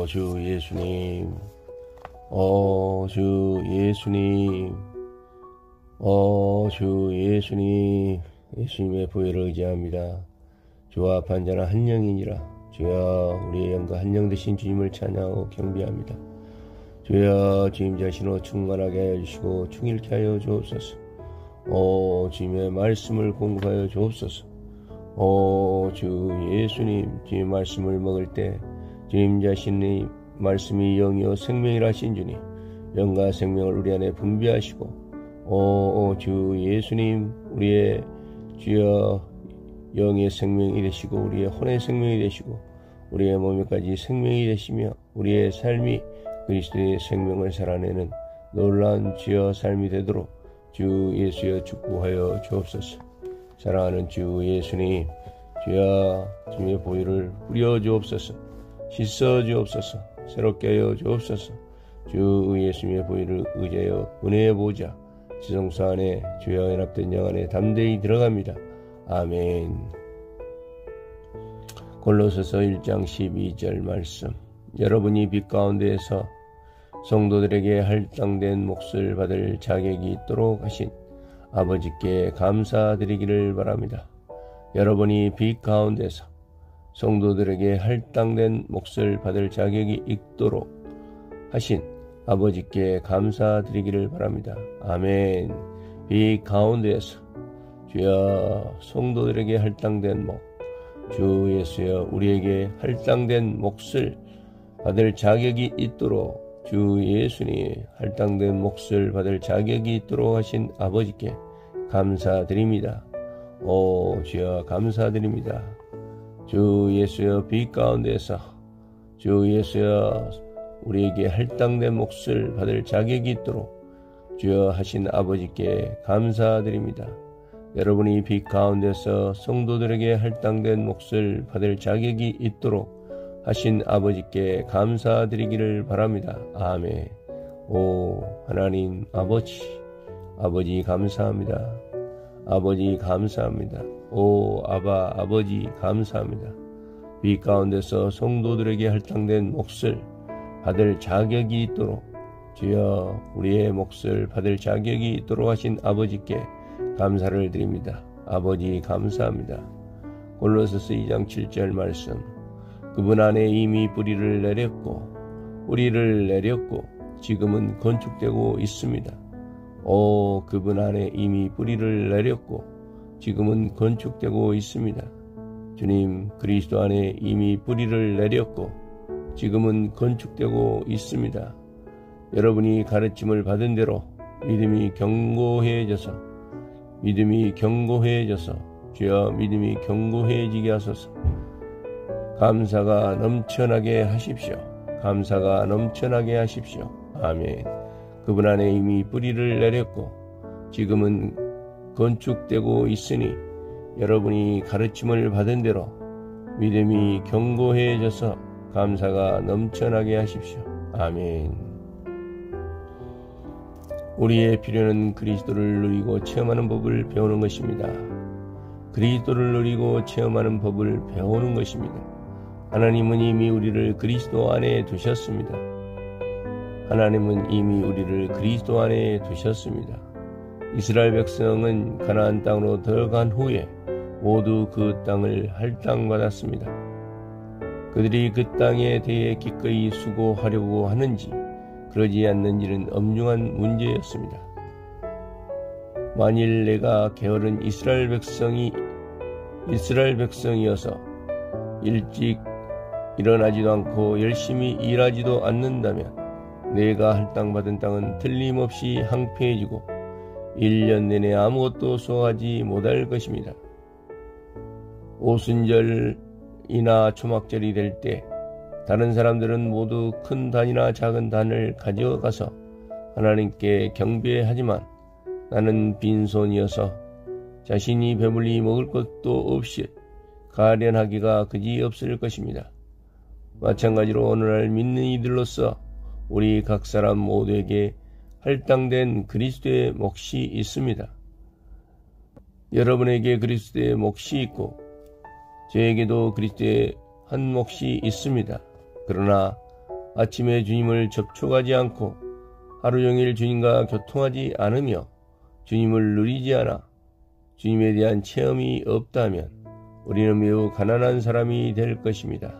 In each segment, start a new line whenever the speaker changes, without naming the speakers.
주 예수님, 주 예수님, 주 예수님, 예수님의 보혈을 의지합니다. 주와 반전한 한 영이니라. 주여, 우리의 영과 한 영 되신 주님을 찬양하고 경배합니다. 주여, 주님 자신으로 충만하게 하여 주시고 충일케 하여 주옵소서. 주님의 말씀을 공부하여 주옵소서. 주 예수님, 주님 말씀을 먹을 때 주님 자신의 말씀이 영이요 생명이라 하신 주님, 영과 생명을 우리 안에 분비하시고 주 예수님, 우리의 주여 영의 생명이 되시고 우리의 혼의 생명이 되시고 우리의 몸에까지 생명이 되시며 우리의 삶이 그리스도의 생명을 살아내는 놀라운 주여 삶이 되도록 주 예수여 축복하여 주옵소서. 사랑하는 주 예수님, 주여 주님의 보혈을 뿌려 주옵소서. 씻어 주옵소서. 새롭게 하여 주옵소서. 주 예수님의 보혈을 의지하여 은혜의 보좌 지성소 안에 주여 연합된 영 안에 담대히 들어갑니다. 아멘. 골로새서 1장 12절 말씀. 여러분이 빛 가운데에서 성도들에게 할당된 몫을 받을 자격이 있도록 하신 아버지께 감사드리기를 바랍니다. 여러분이 빛 가운데서 성도들에게 할당된 몫을 받을 자격이 있도록 하신 아버지께 감사드리기를 바랍니다. 아멘. 빛 가운데에서 주여 성도들에게 할당된 몫, 주 예수여 우리에게 할당된 몫을 받을 자격이 있도록 주 예수님 할당된 몫을 받을 자격이 있도록 하신 아버지께 감사드립니다. 주여 감사드립니다. 주 예수여 빛 가운데서 주 예수여 우리에게 할당된 몫을 받을 자격이 있도록 주여 하신 아버지께 감사드립니다. 여러분이 빛 가운데서 성도들에게 할당된 몫을 받을 자격이 있도록 하신 아버지께 감사드리기를 바랍니다. 아멘. 하나님 아버지 감사합니다. 아버지 감사합니다. 아버지 감사합니다. 빛 가운데서 성도들에게 할당된 몫을 받을 자격이 있도록 주여 우리의 몫을 받을 자격이 있도록 하신 아버지께 감사를 드립니다. 아버지 감사합니다. 골로새서 2장 7절 말씀. 그분 안에 이미 뿌리를 내렸고 지금은 건축되고 있습니다. 그분 안에 이미 뿌리를 내렸고 지금은 건축되고 있습니다. 주님, 그리스도 안에 이미 뿌리를 내렸고 지금은 건축되고 있습니다. 여러분이 가르침을 받은 대로 믿음이 견고해져서 주여 믿음이 견고해지게 하소서. 감사가 넘쳐나게 하십시오. 아멘. 그분 안에 이미 뿌리를 내렸고 지금은 건축되고 있으니 여러분이 가르침을 받은 대로 믿음이 견고해져서 감사가 넘쳐나게 하십시오. 아멘. 우리의 필요는 그리스도를 누리고 체험하는 법을 배우는 것입니다. 그리스도를 누리고 체험하는 법을 배우는 것입니다. 하나님은 이미 우리를 그리스도 안에 두셨습니다. 이스라엘 백성은 가나안 땅으로 들어간 후에 모두 그 땅을 할당받았습니다. 그들이 그 땅에 대해 기꺼이 수고하려고 하는지 그러지 않는지는 엄중한 문제였습니다. 만일 내가 게으른 이스라엘 백성이어서 일찍 일어나지도 않고 열심히 일하지도 않는다면 내가 할당받은 땅은 틀림없이 황폐해지고 1년 내내 아무것도 소화하지 못할 것입니다. 오순절이나 초막절이 될 때 다른 사람들은 모두 큰 단이나 작은 단을 가져가서 하나님께 경배하지만 나는 빈손이어서 자신이 배불리 먹을 것도 없이 가련하기가 그지없을 것입니다. 마찬가지로 오늘날 믿는 이들로서 우리 각 사람 모두에게 할당된 그리스도의 몫이 있습니다. 여러분에게 그리스도의 몫이 있고 저에게도 그리스도의 한 몫이 있습니다. 그러나 아침에 주님을 접촉하지 않고 하루 종일 주님과 교통하지 않으며 주님을 누리지 않아 주님에 대한 체험이 없다면 우리는 매우 가난한 사람이 될 것입니다.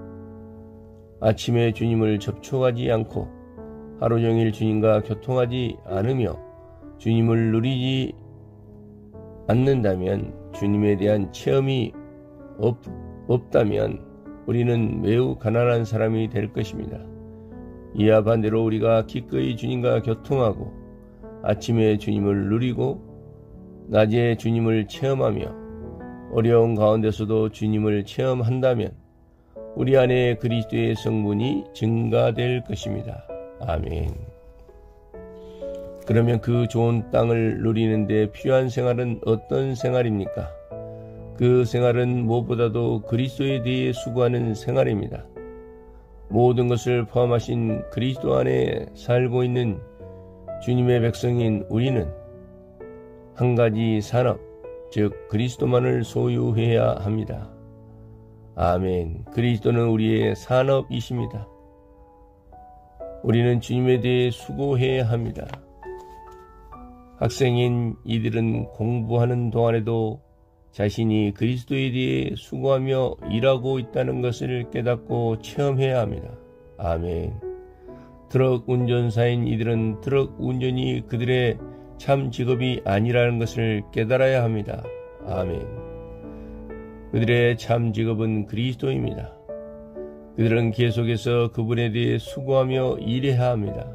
아침에 주님을 접촉하지 않고 하루 종일 주님과 교통하지 않으며 주님을 누리지 않는다면 주님에 대한 체험이 없다면 우리는 매우 가난한 사람이 될 것입니다. 이와 반대로 우리가 기꺼이 주님과 교통하고 아침에 주님을 누리고 낮에 주님을 체험하며 어려운 가운데서도 주님을 체험한다면 우리 안에 그리스도의 성분이 증가될 것입니다. 아멘. 그러면 그 좋은 땅을 누리는 데 필요한 생활은 어떤 생활입니까? 그 생활은 무엇보다도 그리스도에 대해 수고하는 생활입니다. 모든 것을 포함하신 그리스도 안에 살고 있는 주님의 백성인 우리는 한 가지 산업, 즉 그리스도만을 소유해야 합니다. 아멘. 그리스도는 우리의 산업이십니다. 우리는 주님에 대해 수고해야 합니다. 학생인 이들은 공부하는 동안에도 자신이 그리스도에 대해 수고하며 일하고 있다는 것을 깨닫고 체험해야 합니다. 아멘. 트럭 운전사인 이들은 트럭 운전이 그들의 참 직업이 아니라는 것을 깨달아야 합니다. 아멘. 그들의 참 직업은 그리스도입니다. 그들은 계속해서 그분에 대해 수고하며 일해야 합니다.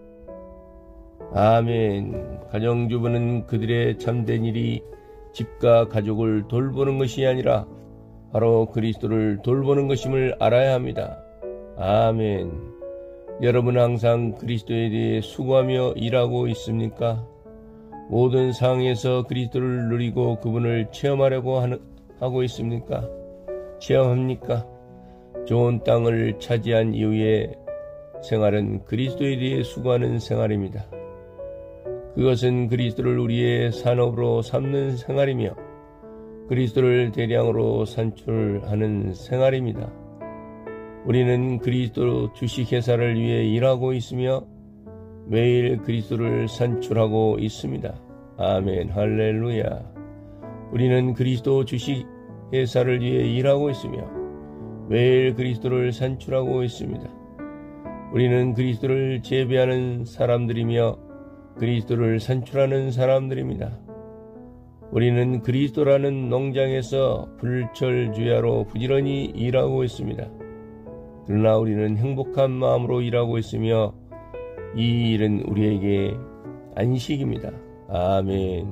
아멘. 가정주부는 그들의 참된 일이 집과 가족을 돌보는 것이 아니라 바로 그리스도를 돌보는 것임을 알아야 합니다. 아멘. 여러분은 항상 그리스도에 대해 수고하며 일하고 있습니까? 모든 상황에서 그리스도를 누리고 그분을 체험하려고 하고 있습니까? 체험합니까? 좋은 땅을 차지한 이후의 생활은 그리스도에 대해 수고하는 생활입니다. 그것은 그리스도를 우리의 산업으로 삼는 생활이며 그리스도를 대량으로 산출하는 생활입니다. 우리는 그리스도 주식회사를 위해 일하고 있으며 매일 그리스도를 산출하고 있습니다. 아멘. 할렐루야. 우리는 그리스도 주식회사를 위해 일하고 있으며 매일 그리스도를 산출하고 있습니다. 우리는 그리스도를 재배하는 사람들이며 그리스도를 산출하는 사람들입니다. 우리는 그리스도라는 농장에서 불철주야로 부지런히 일하고 있습니다. 그러나 우리는 행복한 마음으로 일하고 있으며 이 일은 우리에게 안식입니다. 아멘.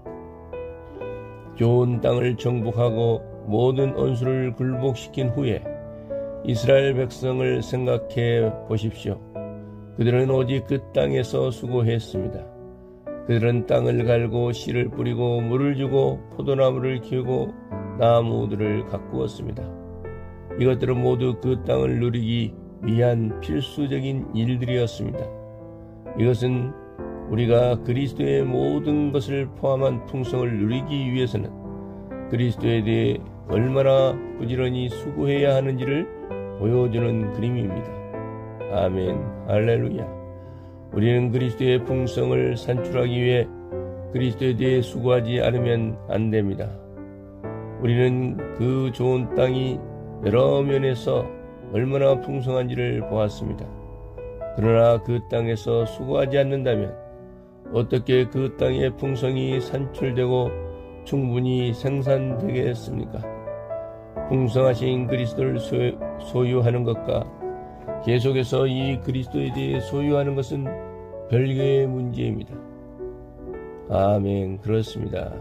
좋은 땅을 정복하고 모든 원수를 굴복시킨 후에 이스라엘 백성을 생각해 보십시오. 그들은 오직 그 땅에서 수고했습니다. 그들은 땅을 갈고 씨를 뿌리고 물을 주고 포도나무를 키우고 나무들을 가꾸었습니다. 이것들은 모두 그 땅을 누리기 위한 필수적인 일들이었습니다. 이것은 우리가 그리스도의 모든 것을 포함한 풍성을 누리기 위해서는 그리스도에 대해 얼마나 부지런히 수고해야 하는지를 보여주는 그림입니다. 아멘. 할렐루야. 우리는 그리스도의 풍성을 산출하기 위해 그리스도에 대해 수고하지 않으면 안 됩니다. 우리는 그 좋은 땅이 여러 면에서 얼마나 풍성한지를 보았습니다. 그러나 그 땅에서 수고하지 않는다면 어떻게 그 땅의 풍성이 산출되고 충분히 생산되겠습니까? 풍성하신 그리스도를 소유하는 것과 계속해서 이 그리스도에 대해 소유하는 것은 별개의 문제입니다. 아멘. 그렇습니다.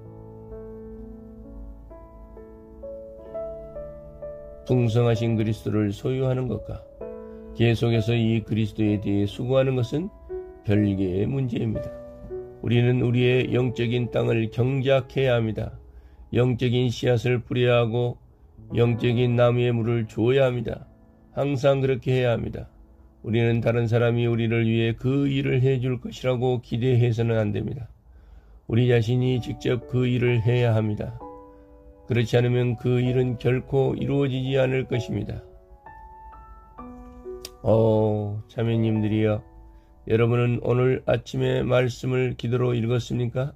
풍성하신 그리스도를 소유하는 것과 계속해서 이 그리스도에 대해 수고하는 것은 별개의 문제입니다. 우리는 우리의 영적인 땅을 경작해야 합니다. 영적인 씨앗을 뿌려야 하고 영적인 나무의 물을 주어야 합니다. 항상 그렇게 해야 합니다. 우리는 다른 사람이 우리를 위해 그 일을 해줄 것이라고 기대해서는 안 됩니다. 우리 자신이 직접 그 일을 해야 합니다. 그렇지 않으면 그 일은 결코 이루어지지 않을 것입니다. 자매님들이여, 여러분은 오늘 아침에 말씀을 기도로 읽었습니까?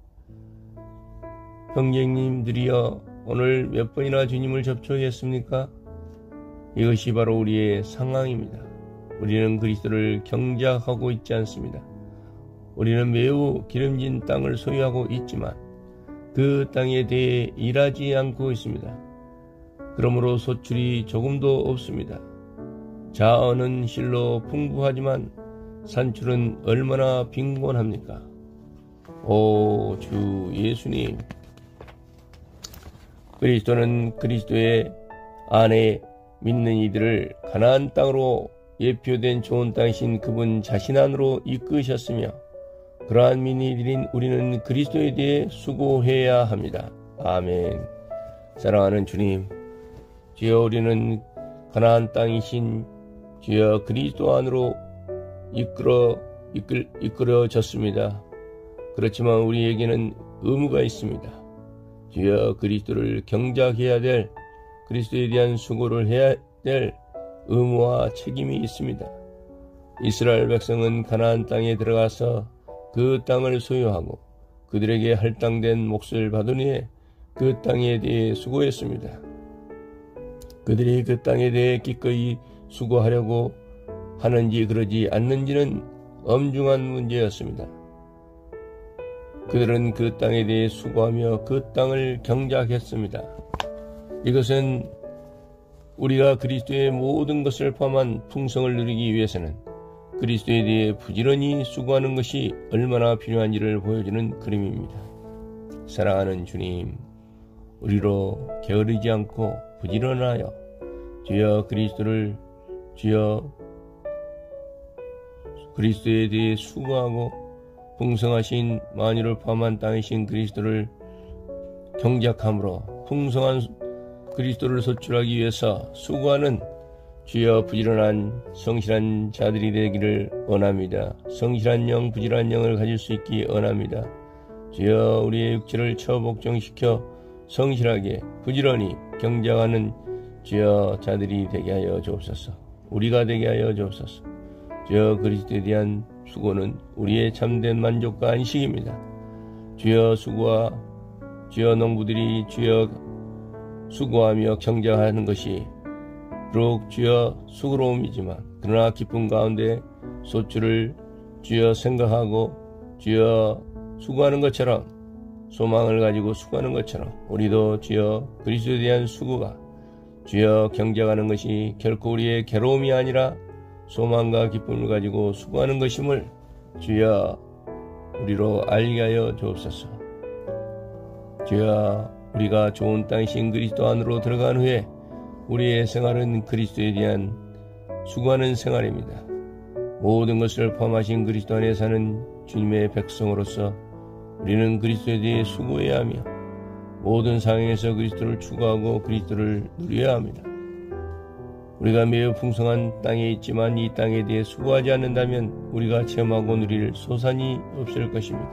형제님들이여, 오늘 몇 번이나 주님을 접촉했습니까? 이것이 바로 우리의 상황입니다. 우리는 그리스도를 경작하고 있지 않습니다. 우리는 매우 기름진 땅을 소유하고 있지만 그 땅에 대해 일하지 않고 있습니다. 그러므로 소출이 조금도 없습니다. 자원은 실로 풍부하지만 산출은 얼마나 빈곤합니까? 오 주 예수님, 그리스도는 그리스도의 안에 믿는 이들을 가나안 땅으로 예표된 좋은 땅이신 그분 자신 안으로 이끄셨으며, 그러한 믿는 우리는 그리스도에 대해 수고해야 합니다. 아멘. 사랑하는 주님, 주여, 우리는 가나안 땅이신 주여 그리스도 안으로 이끌어졌습니다. 그렇지만 우리에게는 의무가 있습니다. 주여, 그리스도를 경작해야 될, 그리스도에 대한 수고를 해야 될 의무와 책임이 있습니다. 이스라엘 백성은 가나안 땅에 들어가서 그 땅을 소유하고 그들에게 할당된 몫을 받은 후에 그 땅에 대해 수고했습니다. 그들이 그 땅에 대해 기꺼이 수고하려고 하는지 그러지 않는지는 엄중한 문제였습니다. 그들은 그 땅에 대해 수고하며 그 땅을 경작했습니다. 이것은 우리가 그리스도의 모든 것을 포함한 풍성을 누리기 위해서는 그리스도에 대해 부지런히 수고하는 것이 얼마나 필요한지를 보여주는 그림입니다. 사랑하는 주님, 우리로 게으르지 않고 부지런하여 주여 그리스도에 대해 수고하고 풍성하신 만유를 포함한 땅이신 그리스도를 경작함으로 풍성한 그리스도를 소출하기 위해서 수고하는 주여 부지런한 성실한 자들이 되기를 원합니다. 성실한 영, 부지런한 영을 가질 수 있기 원합니다. 주여, 우리의 육체를 처복종시켜 성실하게 부지런히 경작하는 주여 자들이 되게 하여 주옵소서. 우리가 되게 하여 주옵소서. 주여, 그리스도에 대한 수고는 우리의 참된 만족과 안식입니다. 주여, 주여 농부들이 주여 수고하며 경작하는 것이 비록 주여 수고로움이지만, 그러나 기쁨 가운데 소출을 주여 생각하고 주여 수고하는 것처럼, 소망을 가지고 수고하는 것처럼 우리도 주여 그리스도에 대한 수고가 주여 경작하는 것이 결코 우리의 괴로움이 아니라 소망과 기쁨을 가지고 수고하는 것임을 주여 우리로 알게 하여 주옵소서. 주여, 우리가 좋은 땅이신 그리스도 안으로 들어간 후에 우리의 생활은 그리스도에 대한 수고하는 생활입니다. 모든 것을 포함하신 그리스도 안에 사는 주님의 백성으로서 우리는 그리스도에 대해 수고해야 하며 모든 상황에서 그리스도를 추구하고 그리스도를 누려야 합니다. 우리가 매우 풍성한 땅에 있지만 이 땅에 대해 수고하지 않는다면 우리가 체험하고 누릴 소산이 없을 것입니다.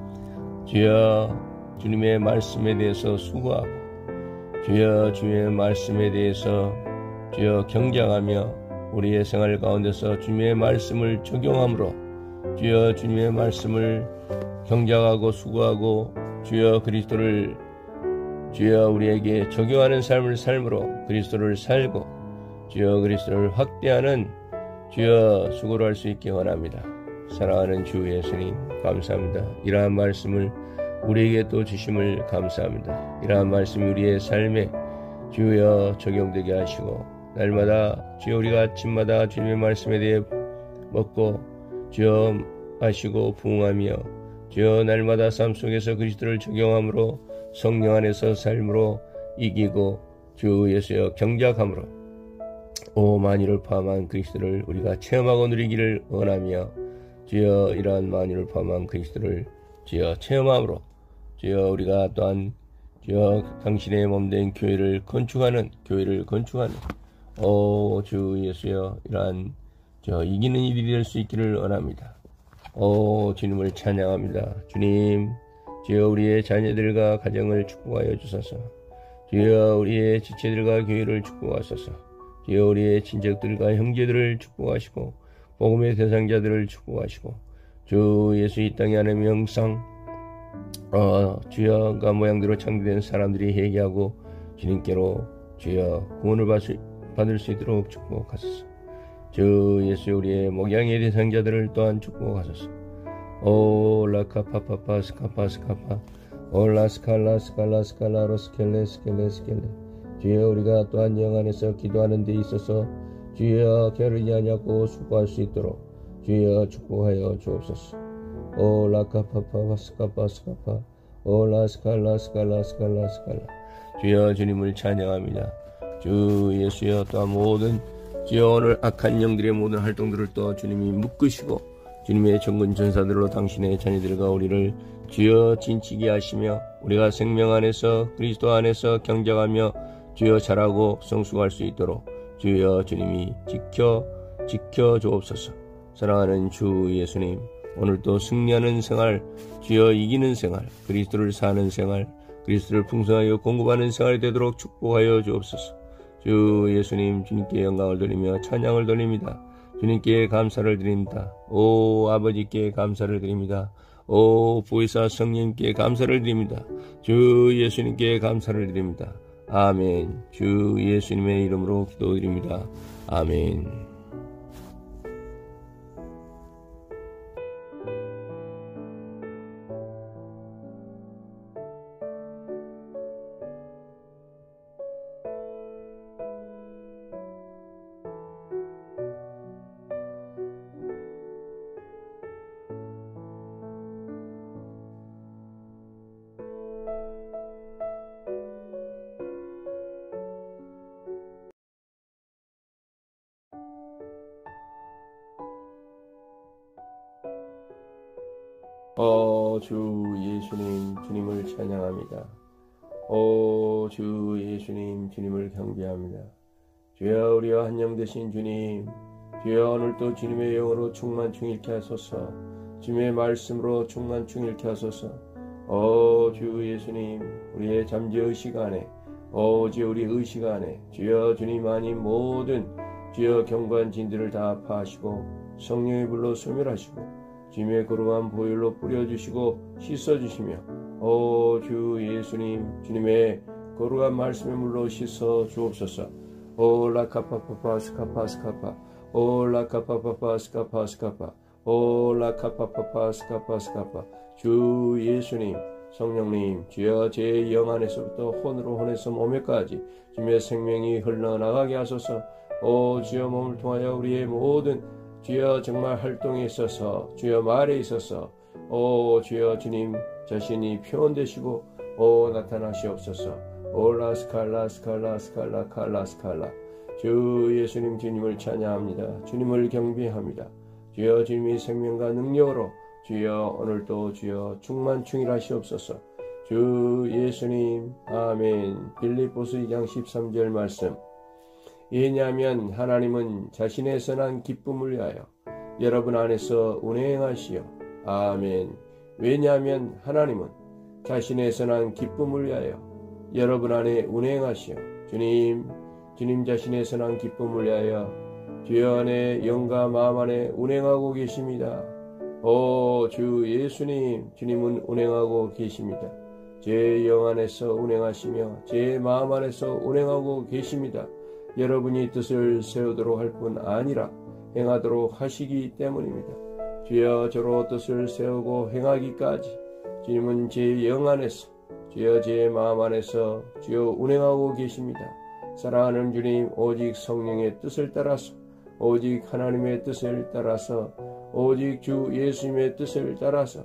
주여, 주님의 말씀에 대해서 수고하고 주여 주님의 말씀에 대해서 주여 경작하며 우리의 생활 가운데서 주님의 말씀을 적용함으로 주여 주님의 말씀을 경작하고 수고하고 주여 그리스도를 주여 우리에게 적용하는 삶을 삶으로 그리스도를 살고 주여 그리스도를 확대하는 주여 수고를 할 수 있게 원합니다. 사랑하는 주 예수님, 감사합니다. 이러한 말씀을 우리에게 또 주심을 감사합니다. 이러한 말씀이 우리의 삶에 주여 적용되게 하시고 날마다 주여 우리가 아침마다 주님의 말씀에 대해 먹고 주여 마시고 부응하며 주여 날마다 삶 속에서 그리스도를 적용함으로 성령 안에서 삶으로 이기고 주 예수여 경작함으로 오 만유를 포함한 그리스도를 우리가 체험하고 누리기를 원하며 주여 이러한 만유를 포함한 그리스도를 주여 체험함으로 주여 우리가 또한 주여 당신의 몸된 교회를 건축하는 오 주 예수여 이러한 저 이기는 일이 될 수 있기를 원합니다. 오 주님을 찬양합니다. 주님, 주여 우리의 자녀들과 가정을 축복하여 주소서. 주여 우리의 지체들과 교회를 축복하소서. 주여 우리의 친척들과 형제들을 축복하시고 복음의 대상자들을 축복하시고 주 예수 이 땅에 하나님의 형상 주여가 모양대로 창조된 사람들이 회개하고 주님께로 주여 구원을 받을 수 있도록 축복하소서. 주 예수 우리의 목양의 대상자들을 또한 축복하소서. 오 라카파파파 스카파 스카파 올라 스칼라 스칼라 스칼라로 스켈레 스켈레 스켈레. 주여 우리가 또한 영 안에서 기도하는 데 있어서 주여 게으르지 아니하고 수고할 수 있도록 주여 축복하여 주옵소서. 오 라카파파 스카파 스카파 올라 스칼라 스칼라 스칼라 스칼라. 주여 주님을 찬양합니다. 주 예수여 또한 모든 주여 오늘 악한 영들의 모든 활동들을 또 주님이 묶으시고 주님의 전군 전사들로 당신의 자녀들과 우리를 주여 진치게 하시며 우리가 생명 안에서 그리스도 안에서 경작하며 주여 자라고 성숙할 수 있도록 주여 주님이 지켜 주옵소서. 사랑하는 주 예수님, 오늘도 승리하는 생활, 주여 이기는 생활, 그리스도를 사는 생활, 그리스도를 풍성하여 공급하는 생활이 되도록 축복하여 주옵소서. 주 예수님, 주님께 영광을 돌리며 찬양을 돌립니다. 주님께 감사를 드립니다. 오 아버지께 감사를 드립니다. 오 보혜사 성령님께 감사를 드립니다. 주 예수님께 감사를 드립니다. 아멘. 주 예수님의 이름으로 기도드립니다. 아멘. 주 예수님, 주님을 찬양합니다. 주 예수님, 주님을 경배합니다. 주여 우리와 한영 되신 주님, 주여 오늘도 주님의 영으로 충만충일케 하소서. 주님의 말씀으로 충만충일케 하소서. 주 예수님, 우리의 잠재의 시간에 주여 우리 의식 안에 주여 주님 아닌 모든 주여 경관 진들을 다 파하시고 성령의 불로 소멸하시고 주님의 거룩한 보혈로 뿌려주시고 씻어주시며 주 예수님 주님의 거룩한 말씀의 물로 씻어 주옵소서. 라카파파파 스카파 스카파 라카파파파 스카파 스카파 라카파파파 스카파 스카파. 주 예수님 성령님 주여 제 영 안에서부터 혼으로 혼에서 몸에까지 주님의 생명이 흘러나가게 하소서. 주여 몸을 통하여 우리의 모든 주여 정말 활동에 있어서 주여 말에 있어서 주여 주님 자신이 표현되시고 나타나시옵소서. 라스칼라 스칼라 스칼라 칼라 스칼라. 주 예수님 주님을 찬양합니다. 주님을 경배합니다. 주여 주님이 생명과 능력으로 주여 오늘도 주여 충만충일하시옵소서. 주 예수님 아멘. 빌립보서 2장 13절 말씀. 왜냐하면 하나님은 자신의 선한 기쁨을 위하여 여러분 안에서 운행하시어 아멘. 왜냐하면 하나님은 자신의 선한 기쁨을 위하여 여러분 안에 운행하시어 주님 자신의 선한 기쁨을 위하여 주여 안에 영과 마음 안에 운행하고 계십니다. 주 예수님 주님은 운행하고 계십니다. 제 영 안에서 운행하시며 제 마음 안에서 운행하고 계십니다. 여러분이 뜻을 세우도록 할 뿐 아니라 행하도록 하시기 때문입니다. 주여 저로 뜻을 세우고 행하기까지 주님은 제 영 안에서 주여 제 마음 안에서 주여 운행하고 계십니다. 사랑하는 주님, 오직 성령의 뜻을 따라서 오직 하나님의 뜻을 따라서 오직 주 예수님의 뜻을 따라서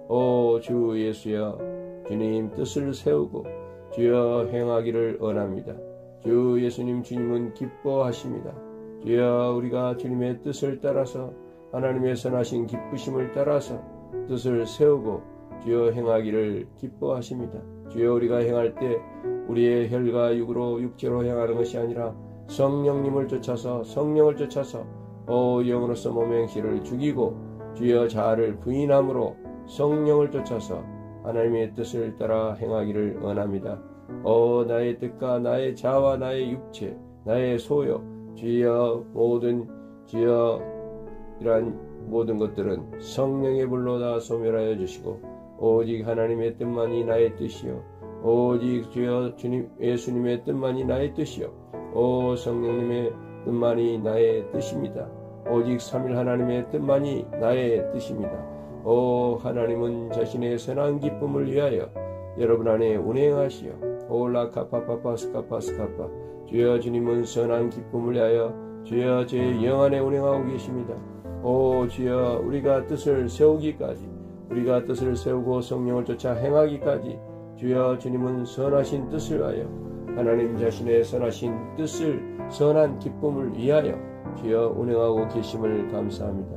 주 예수여 주님 뜻을 세우고 주여 행하기를 원합니다. 주 예수님 주님은 기뻐하십니다. 주여 우리가 주님의 뜻을 따라서 하나님의 선하신 기쁘심을 따라서 뜻을 세우고 주여 행하기를 기뻐하십니다. 주여 우리가 행할 때 우리의 혈과 육으로 육체로 행하는 것이 아니라 성령을 쫓아서 영으로서 몸의 행실을 죽이고 주여 자아를 부인함으로 성령을 쫓아서 하나님의 뜻을 따라 행하기를 원합니다. 나의 뜻과 나의 자아와 나의 육체, 나의 소욕, 주여 이러한 모든 것들은 성령의 불로 다 소멸하여 주시고 오직 하나님의 뜻만이 나의 뜻이요 오직 주여 주님 예수님의 뜻만이 나의 뜻이요 오 성령님의 뜻만이 나의 뜻입니다. 오직 삼일 하나님의 뜻만이 나의 뜻입니다. 오 하나님은 자신의 선한 기쁨을 위하여 여러분 안에 운행하시어 올라카파파파스카파스카파 주여 주님은 선한 기쁨을 위하여 주여 제 영 안에 운행하고 계십니다. 오 주여 우리가 뜻을 세우기까지 우리가 뜻을 세우고 성령을 쫓아 행하기까지 주여 주님은 선하신 뜻을 위하여 하나님 자신의 선하신 뜻을 선한 기쁨을 위하여 주여 운행하고 계심을 감사합니다.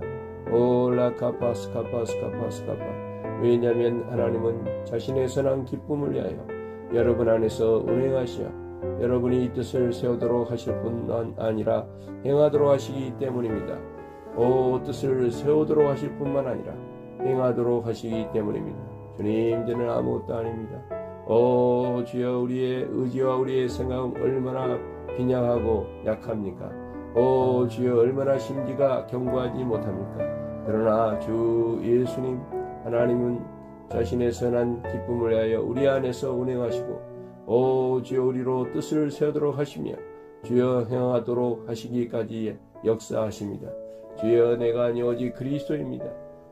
올라카파스카파스카파스카파 왜냐하면 하나님은 자신의 선한 기쁨을 위하여 여러분 안에서 운행하시어 여러분이 이 뜻을 세우도록 하실 뿐만 아니라 행하도록 하시기 때문입니다. 오 뜻을 세우도록 하실 뿐만 아니라 행하도록 하시기 때문입니다. 주님 저는 아무것도 아닙니다. 오 주여 우리의 의지와 우리의 생각은 얼마나 빈약하고 약합니까? 오 주여 얼마나 심지가 견고하지 못합니까? 그러나 주 예수님 하나님은 자신의 선한 기쁨을 위하여 우리 안에서 운행하시고 오 주여 우리로 뜻을 세우도록 하시며 주여 행하도록 하시기까지 역사하십니다. 주여 내가 아니 오직 그리스도입니다.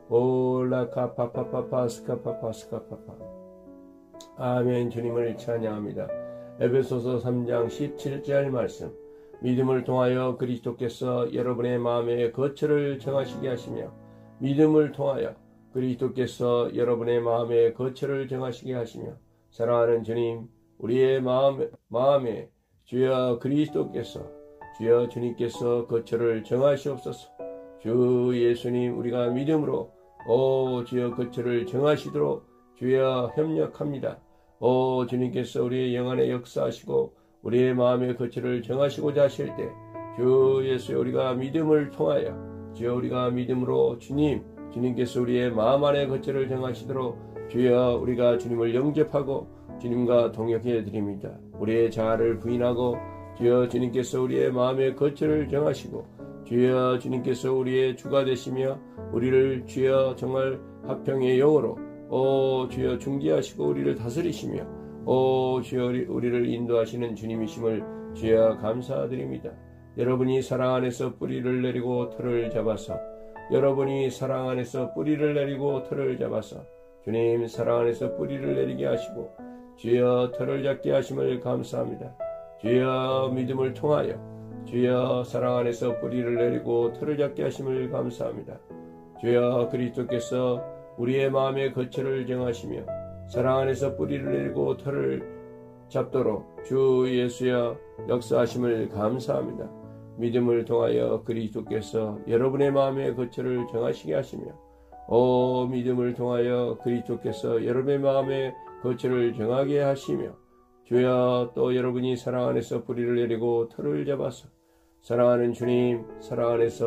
올라카파파파파스카파파스카파파 아멘. 주님을 찬양합니다. 에베소서 3장 17절 말씀 믿음을 통하여 그리스도께서 여러분의 마음의 거처를 정하시게 하시며 믿음을 통하여 그리스도께서 여러분의 마음의 거처를 정하시게 하시며 사랑하는 주님 우리의 마음에 주여 그리스도께서 주여 주님께서 거처를 정하시옵소서. 주 예수님 우리가 믿음으로 오 주여 거처를 정하시도록 주여 협력합니다. 오 주님께서 우리의 영안에 역사하시고 우리의 마음의 거처를 정하시고자 하실 때 주 예수 우리가 믿음을 통하여 주여 우리가 믿음으로 주님께서 우리의 마음 안에 거처를 정하시도록 주여 우리가 주님을 영접하고 주님과 동역해 드립니다. 우리의 자아를 부인하고 주여 주님께서 우리의 마음의 거처를 정하시고 주여 주님께서 우리의 주가 되시며 우리를 주여 정말 화평의 영으로 오 주여 중지하시고 우리를 다스리시며 오 주여 우리를 인도하시는 주님이심을 주여 감사드립니다. 여러분이 사랑 안에서 뿌리를 내리고 털을 잡아서 여러분이 사랑 안에서 뿌리를 내리고 털을 잡아서 주님 사랑 안에서 뿌리를 내리게 하시고 주여 털을 잡게 하심을 감사합니다. 주여 믿음을 통하여 주여 사랑 안에서 뿌리를 내리고 털을 잡게 하심을 감사합니다. 주여 그리스도께서 우리의 마음의 거처를 정하시며 사랑 안에서 뿌리를 내리고 털을 잡도록 주 예수여 역사하심을 감사합니다. 믿음을 통하여 그리스도께서 여러분의 마음의 거처를 정하시게 하시며 오 믿음을 통하여 그리스도께서 여러분의 마음의 거처를 정하게 하시며 주여 또 여러분이 사랑 안에서 뿌리를 내리고 털을 잡아서 사랑하는 주님 사랑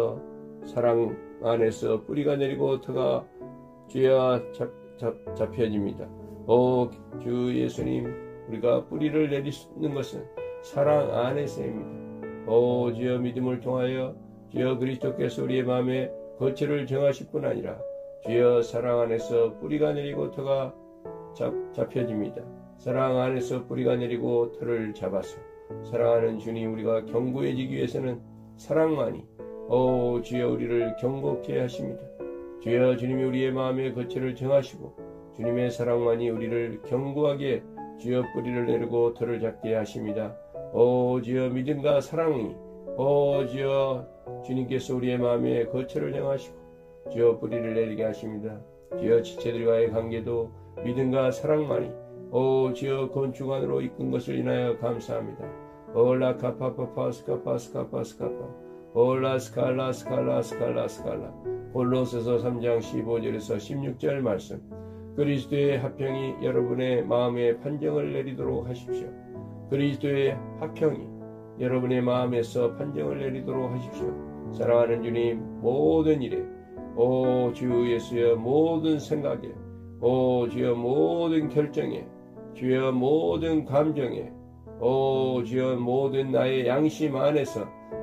안에서 뿌리가 내리고 터가 주여 잡혀집니다. 오 주 예수님 우리가 뿌리를 내리는 것은 사랑 안에서입니다. 오 주여 믿음을 통하여 주여 그리스도께서 우리의 마음에 거처를 정하실 뿐 아니라 주여 사랑 안에서 뿌리가 내리고 터가 잡혀집니다. 사랑 안에서 뿌리가 내리고 터를 잡아서 사랑하는 주님 우리가 견고해지기 위해서는 사랑만이 오 주여 우리를 견고케 하십니다. 주여 주님이 우리의 마음의 거처를 정하시고 주님의 사랑만이 우리를 견고하게 주여 뿌리를 내리고 터를 잡게 하십니다. 오 주여 믿음과 사랑이 오 주여 주님께서 우리의 마음에 거처를 정하시고 주여 뿌리를 내리게 하십니다. 주여 지체들과의 관계도 믿음과 사랑만이 오 주여 건축 안으로 이끈 것을 인하여 감사합니다. 올라카파파파스카파스카파스카파 올라스칼라스칼라스칼라스칼라 골로새서 3장 15절에서 16절 말씀 그리스도의 화평이 여러분의 마음에 판정을 내리도록 하십시오. 그리스도의 화평이 여러분의 마음에서 판정을 내리도록 하십시오. 사랑하는 주님 모든 일에 오 주 예수여 모든 생각에 오 주여 모든 결정에 주여 모든 감정에 오 주여 모든 나의 양심 안에서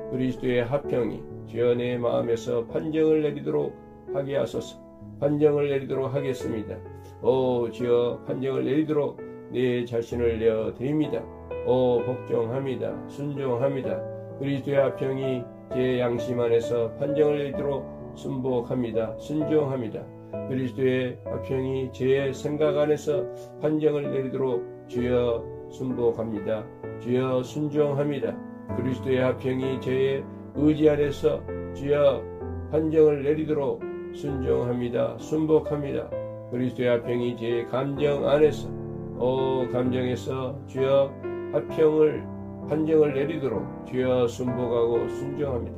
그리스도의 화평이 주여 내 마음에서 판정을 내리도록 하게 하소서. 판정을 내리도록 하겠습니다. 주여 판정을 내리도록 내 자신을 내어드립니다. 복종합니다. 순종합니다. 그리스도의 화평이 제 양심 안에서 판정을 내리도록 순복합니다. 순종합니다. 그리스도의 화평이 제 생각 안에서 판정을 내리도록 주여 순복합니다. 주여 순종합니다. 그리스도의 화평이 제 의지 안에서 주여 판정을 내리도록 순종합니다. 순복합니다. 그리스도의 화평이 제 감정 안에서 감정에서 주여 화평을 판정을 내리도록 주여 순복하고 순종합니다.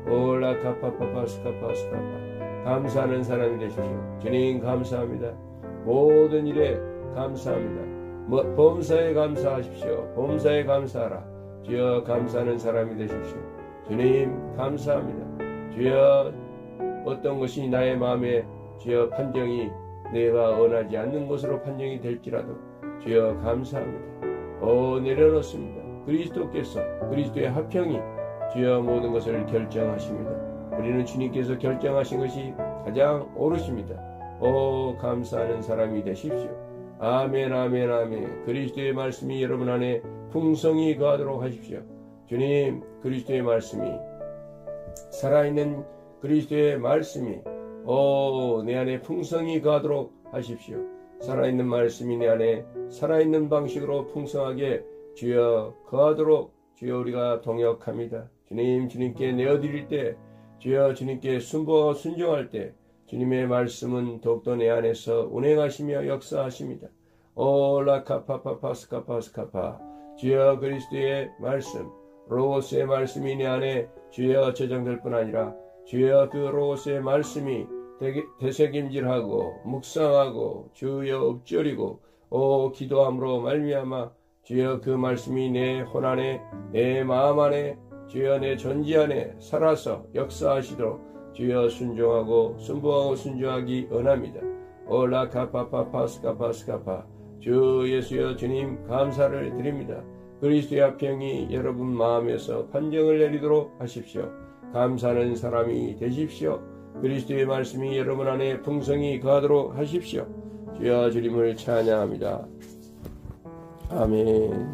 라카파파파스카파스카파 감사하는 사람이 되십시오. 주님 감사합니다. 모든 일에 감사합니다. 범사에 감사하십시오. 범사에 감사하라. 주여 감사하는 사람이 되십시오. 주님 감사합니다. 주여 어떤 것이 나의 마음에 주여 판정이 내가 원하지 않는 것으로 판정이 될지라도 주여 감사합니다. 내려놓습니다. 그리스도께서 그리스도의 화평이 주여 모든 것을 결정하십니다. 우리는 주님께서 결정하신 것이 가장 옳으십니다. 감사하는 사람이 되십시오. 아멘 아멘 아멘. 그리스도의 말씀이 여러분 안에 풍성히 거하도록 하십시오. 주님 그리스도의 말씀이 살아있는 그리스도의 말씀이 내 안에 풍성히 거하도록 하십시오. 살아있는 말씀이 내 안에 살아있는 방식으로 풍성하게 주여 거하도록 주여 우리가 동역합니다. 주님께 내어드릴 때 주여 주님께 순복하고 순종할 때 주님의 말씀은 더욱더 내 안에서 운행하시며 역사하십니다. 라카파파파스카파스카파 주여 그리스도의 말씀 로고스의 말씀이 내 안에 주여 저장될 뿐 아니라 주여 그 로고스의 말씀이 되새김질하고 묵상하고 주여 읊조리고 기도함으로 말미암아 주여 그 말씀이 내 혼 안에 내 마음 안에 주여 내 존재 안에 살아서 역사하시도록 주여 순종하고 순복하고 순종하기 원합니다. 라카파파파스카파스카파 주 예수여 주님 감사를 드립니다. 그리스도의 화평이 여러분 마음에서 판정을 내리도록 하십시오. 감사하는 사람이 되십시오. 그리스도의 말씀이 여러분 안에 풍성히 거하도록 하십시오. 주여 주님을 찬양합니다. 아멘.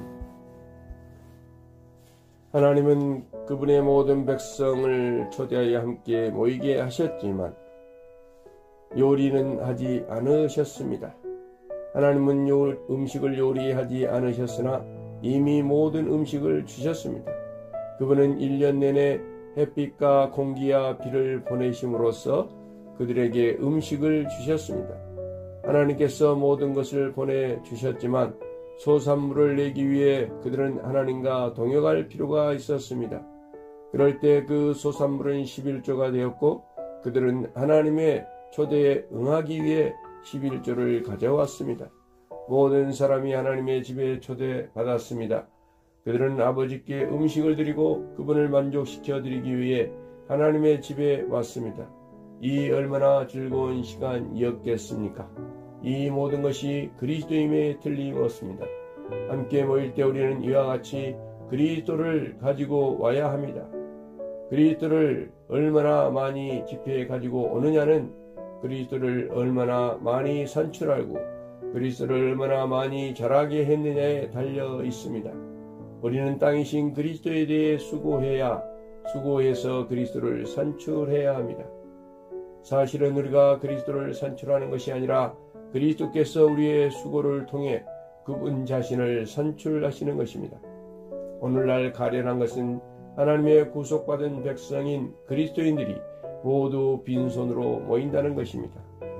하나님은 그분의 모든 백성을 초대하여 함께 모이게 하셨지만 요리는 하지 않으셨습니다. 하나님은 음식을 요리하지 않으셨으나 이미 모든 음식을 주셨습니다. 그분은 1년 내내 햇빛과 공기와 비를 보내심으로써 그들에게 음식을 주셨습니다. 하나님께서 모든 것을 보내주셨지만 소산물을 내기 위해 그들은 하나님과 동역할 필요가 있었습니다. 그럴 때 그 소산물은 11조가 되었고 그들은 하나님의 초대에 응하기 위해 11조를 가져왔습니다. 모든 사람이 하나님의 집에 초대받았습니다. 그들은 아버지께 음식을 드리고 그분을 만족시켜 드리기 위해 하나님의 집에 왔습니다. 이 얼마나 즐거운 시간이었겠습니까? 이 모든 것이 그리스도임에 틀림없습니다. 함께 모일 때 우리는 이와 같이 그리스도를 가지고 와야 합니다. 그리스도를 얼마나 많이 집회에 가지고 오느냐는 그리스도를 얼마나 많이 산출하고 그리스도를 얼마나 많이 자라게 했느냐에 달려 있습니다. 우리는 땅이신 그리스도에 대해 수고해서 그리스도를 산출해야 합니다. 사실은 우리가 그리스도를 산출하는 것이 아니라 그리스도께서 우리의 수고를 통해 그분 자신을 산출하시는 것입니다. 오늘날 가련한 것은 하나님의 구속받은 백성인 그리스도인들이 모두 빈손으로 모인다는 것입니다.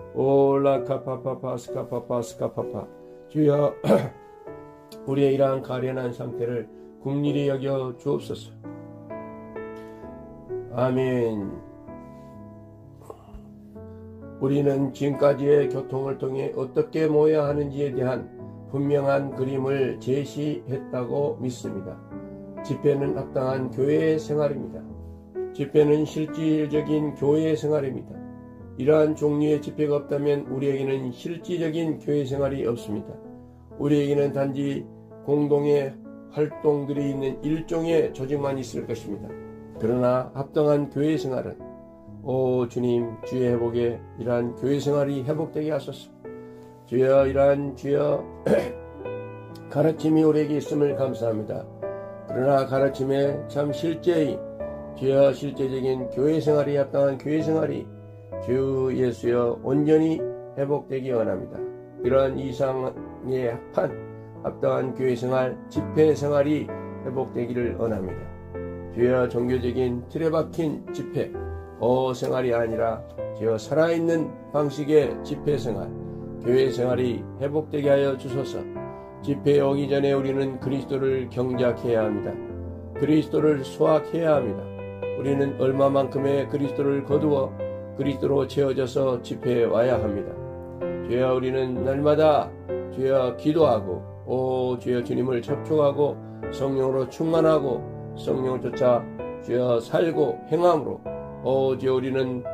라카파파파스카파파스카파파 주여 우리의 이러한 가련한 상태를 긍휼히 여겨 주옵소서. 아멘. 우리는 지금까지의 교통을 통해 어떻게 모여야 하는지에 대한 분명한 그림을 제시했다고 믿습니다. 집회는 합당한 교회 생활입니다. 집회는 실질적인 교회 생활입니다. 이러한 종류의 집회가 없다면 우리에게는 실질적인 교회 생활이 없습니다. 우리에게는 단지 공동의 활동들이 있는 일종의 조직만 있을 것입니다. 그러나 합당한 교회 생활은 오 주님 주의 회복에 이러한 교회 생활이 회복되게 하소서. 주여 이러한 주여 가르침이 우리에게 있음을 감사합니다. 그러나 가르침에 참 실제의 주여 실제적인 교회 생활이 합당한 교회 생활이 주 예수여 온전히 회복되기 원합니다. 이러한 이상에 합당한 교회 생활, 집회 생활이 회복되기를 원합니다. 주여 종교적인 틀에 박힌 집회, 생활이 아니라 주여 살아있는 방식의 집회 생활, 교회 생활이 회복되게 하여 주소서. 집회에 오기 전에 우리는 그리스도를 경작해야 합니다. 그리스도를 소확해야 합니다. 우리는 얼마만큼의 그리스도를 거두어 그리스도로 채워져서 집회에 와야 합니다. 주여 우리는 날마다 주여 기도하고 주여 주님을 접촉하고 성령으로 충만하고 성령을 쫓아 주여 살고 행함으로 주여 우리는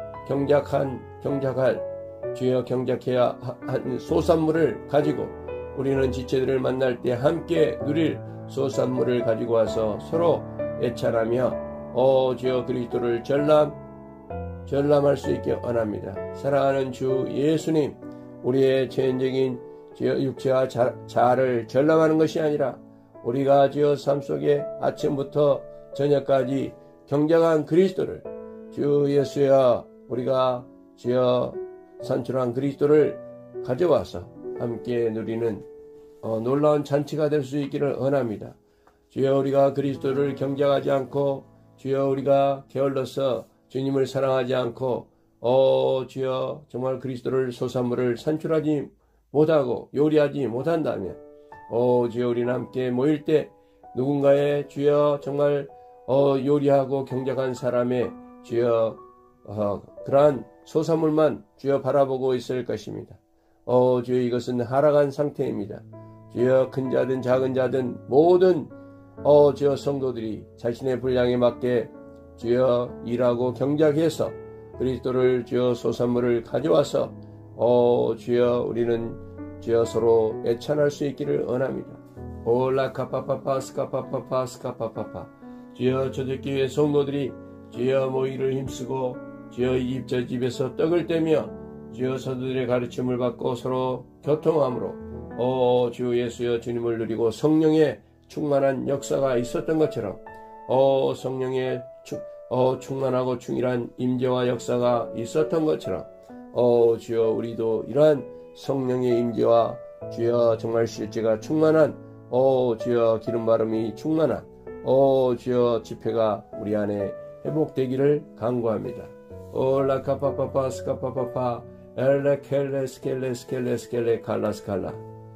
경작할 주여 경작해야 한 소산물을 가지고 우리는 지체들을 만날 때 함께 누릴 소산물을 가지고 와서 서로 애찬하며 주여 그리스도를 전람할 수 있게 원합니다. 사랑하는 주 예수님, 우리의 죄인적인 주여 육체와 자아를 전람하는 것이 아니라 우리가 주여 삶 속에 아침부터 저녁까지 경작한 그리스도를 주 예수여 우리가 주여 산출한 그리스도를 가져와서 함께 누리는 놀라운 잔치가 될 수 있기를 원합니다. 주여 우리가 그리스도를 경작하지 않고 주여 우리가 게을러서 주님을 사랑하지 않고 주여 정말 그리스도를 소산물을 산출하지 못하고 요리하지 못한다면 주여 우리는 함께 모일 때 누군가의 주여 정말 요리하고 경작한 사람의 주여 그러한 소산물만 주여 바라보고 있을 것입니다. 주여 이것은 하락한 상태입니다. 주여 큰 자든 작은 자든 모든 주여 성도들이 자신의 분량에 맞게 주여 일하고 경작해서 그리스도를 주여 소산물을 가져와서 주여 우리는 주여 서로 애찬할 수 있기를 원합니다. 올라카파파파 스카파파파 스카파파파 주여 초대교회 성도들이 주여 모이를 힘쓰고 주여 이 집 저 집에서 떡을 떼며 주여 사도들의 가르침을 받고 서로 교통함으로 주 예수여 주님을 누리고 성령의 충만한 역사가 있었던 것처럼 성령의 충만하고 충일한 임재와 역사가 있었던 것처럼 주여 우리도 이러한 성령의 임재와 주여 정말 실제가 충만한 주여 기름바름이 충만한 주여 집회가 우리 안에 회복되기를 간구합니다. 라카파파파 스카파파파 엘레켈레 스켈레 스켈레 스켈레 칼라스칼라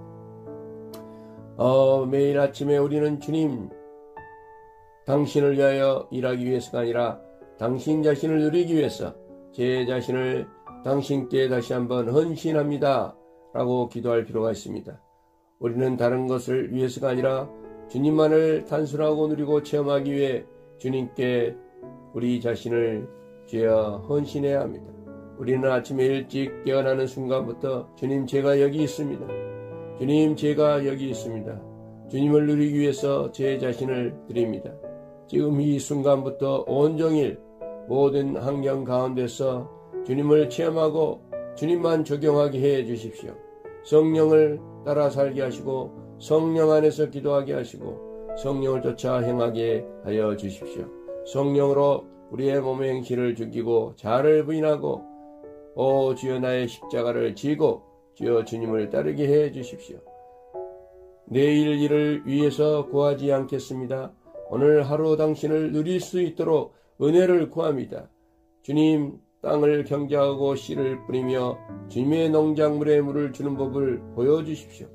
매일 아침에 우리는 주님 당신을 위하여 일하기 위해서가 아니라 당신 자신을 누리기 위해서 제 자신을 당신께 다시 한번 헌신합니다 라고 기도할 필요가 있습니다. 우리는 다른 것을 위해서가 아니라 주님만을 단순하고 누리고 체험하기 위해 주님께 우리 자신을 주여 헌신해야 합니다. 우리는 아침에 일찍 깨어나는 순간부터 주님 제가 여기 있습니다. 주님 제가 여기 있습니다. 주님을 누리기 위해서 제 자신을 드립니다. 지금 이 순간부터 온종일 모든 환경 가운데서 주님을 체험하고 주님만 적용하게 해 주십시오. 성령을 따라 살게 하시고 성령 안에서 기도하게 하시고 성령을 쫓아 행하게 하여 주십시오. 성령으로 우리의 몸의 행실을 죽이고 자아를 부인하고 주여 나의 십자가를 지고 주여 주님을 따르게 해 주십시오. 내일 일을 위해서 구하지 않겠습니다. 오늘 하루 당신을 누릴 수 있도록 은혜를 구합니다. 주님 땅을 경작하고 씨를 뿌리며 주님의 농작물에 물을 주는 법을 보여주십시오.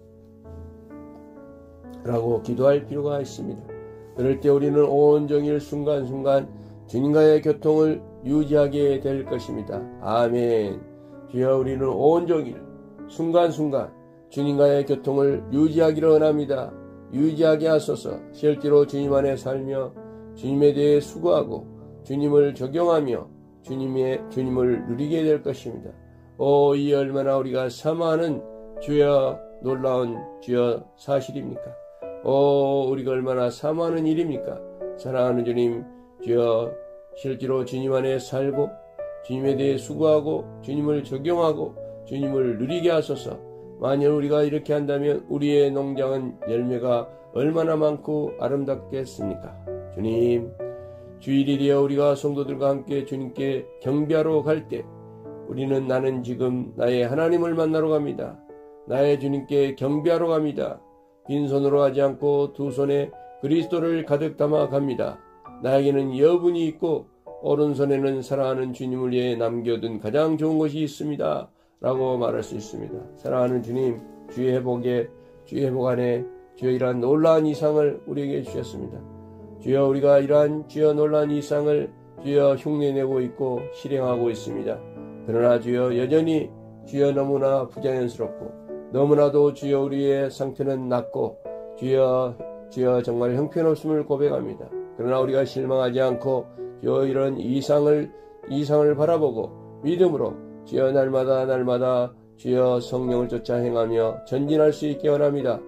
라고 기도할 필요가 있습니다. 그럴 때 우리는 온종일 순간순간 주님과의 교통을 유지하게 될 것입니다. 아멘. 주여 우리는 온종일 순간순간 주님과의 교통을 유지하기를 원합니다. 유지하게 하소서. 실제로 주님 안에 살며 주님에 대해 수고하고 주님을 적용하며 주님을 누리게 될 것입니다. 이 얼마나 우리가 사모하는 주여 놀라운 주여 사실입니까? 우리가 얼마나 사모하는 일입니까? 사랑하는 주님, 주여 실제로 주님 안에 살고 주님에 대해 수고하고 주님을 적용하고 주님을 누리게 하소서. 만일 우리가 이렇게 한다면 우리의 농장은 열매가 얼마나 많고 아름답겠습니까? 주님, 주일이 되어 우리가 성도들과 함께 주님께 경배하러 갈 때 우리는 나는 지금 나의 하나님을 만나러 갑니다. 나의 주님께 경배하러 갑니다. 빈손으로 하지 않고 두 손에 그리스도를 가득 담아 갑니다. 나에게는 여분이 있고 오른손에는 사랑하는 주님을 위해 남겨둔 가장 좋은 것이 있습니다. 라고 말할 수 있습니다. 사랑하는 주님, 주의 회복 안에 주여 이러한 놀라운 이상을 우리에게 주셨습니다. 주여 우리가 이러한 주여 놀라운 이상을 주여 흉내내고 있고 실행하고 있습니다. 그러나 주여 여전히 주여 너무나 부자연스럽고 너무나도 주여 우리의 상태는 낮고 주여 정말 형편없음을 고백합니다. 그러나 우리가 실망하지 않고 주여 이런 이상을 바라보고 믿음으로 주여 날마다 주여 성령을 쫓아 행하며 전진할 수 있게 원합니다.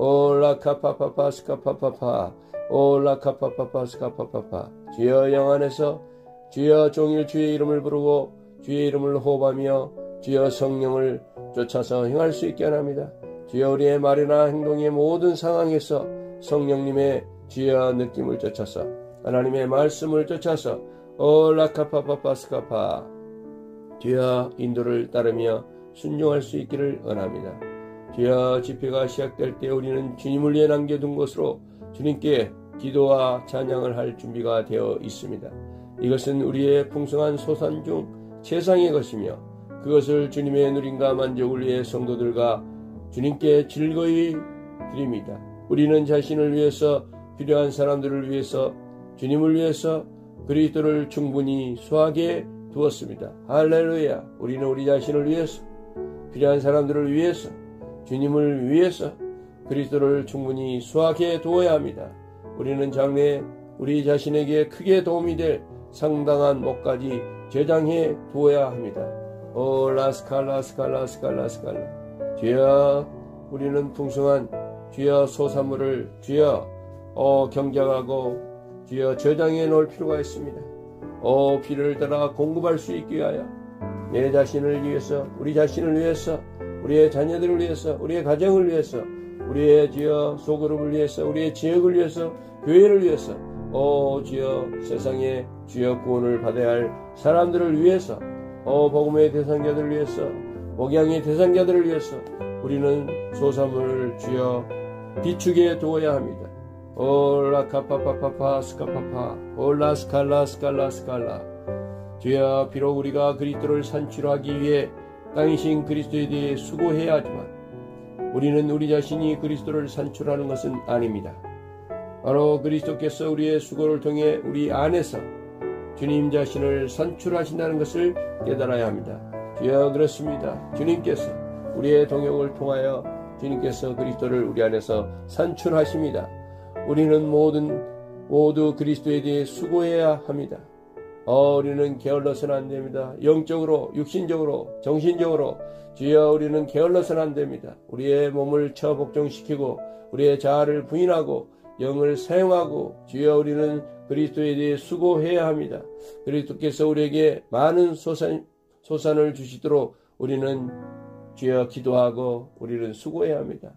올라카파파파 스카파파파 올라카파파파 스카파파파 주여 영 안에서 주여 종일 주의 이름을 부르고 주의 이름을 호흡하며 주여 성령을 쫓아서 행할 수 있게 원합니다. 주여 우리의 말이나 행동의 모든 상황에서 성령님의 주여 느낌을 쫓아서 하나님의 말씀을 쫓아서 올라카파파파 스카파 주여 인도를 따르며 순종할 수 있기를 원합니다. 주여 집회가 시작될 때 우리는 주님을 위해 남겨둔 것으로 주님께 기도와 찬양을 할 준비가 되어 있습니다. 이것은 우리의 풍성한 소산 중 최상의 것이며 그것을 주님의 누림과 만족을 위해 성도들과 주님께 즐거이 드립니다. 우리는 자신을 위해서 필요한 사람들을 위해서 주님을 위해서 그리스도를 충분히 수하게 두었습니다. 할렐루야. 우리는 우리 자신을 위해서 필요한 사람들을 위해서 주님을 위해서 그리스도를 충분히 수하게 두어야 합니다. 우리는 장래에 우리 자신에게 크게 도움이 될 상당한 목까지 저장해 두어야 합니다. 라스칼라 주여 우리는 풍성한 주여 소산물을 주여 경작하고 주여 저장해 놓을 필요가 있습니다. 필요를 따라 공급할 수 있기 위하여 내 자신을 위해서 우리 자신을 위해서 우리의 자녀들을 위해서 우리의 가정을 위해서 우리의 주여 소그룹을 위해서 우리의 지역을 위해서 교회를 위해서 주여 세상에 주여 구원을 받아야 할 사람들을 위해서 복음의 대상자들을 위해서 목양의 대상자들을 위해서 우리는 소산물을 주여 비추게 두어야 합니다. 올라카파파파파 스카파파 올라스칼라 스칼라 주여 비록 우리가 그리스도를 산출하기 위해 땅이신 그리스도에 대해 수고해야 하지만 우리는 우리 자신이 그리스도를 산출하는 것은 아닙니다. 바로 그리스도께서 우리의 수고를 통해 우리 안에서 주님 자신을 산출하신다는 것을 깨달아야 합니다. 주여 그렇습니다. 주님께서 우리의 동역을 통하여 주님께서 그리스도를 우리 안에서 산출하십니다. 우리는 모두 그리스도에 대해 수고해야 합니다. 우리는 게을러서는 안 됩니다. 영적으로, 육신적으로, 정신적으로 주여 우리는 게을러서는 안 됩니다. 우리의 몸을 처복종시키고 우리의 자아를 부인하고 영을 사용하고 주여 우리는 그리스도에 대해 수고해야 합니다. 그리스도께서 우리에게 많은 소산을 주시도록 우리는 주여 기도하고 우리는 수고해야 합니다.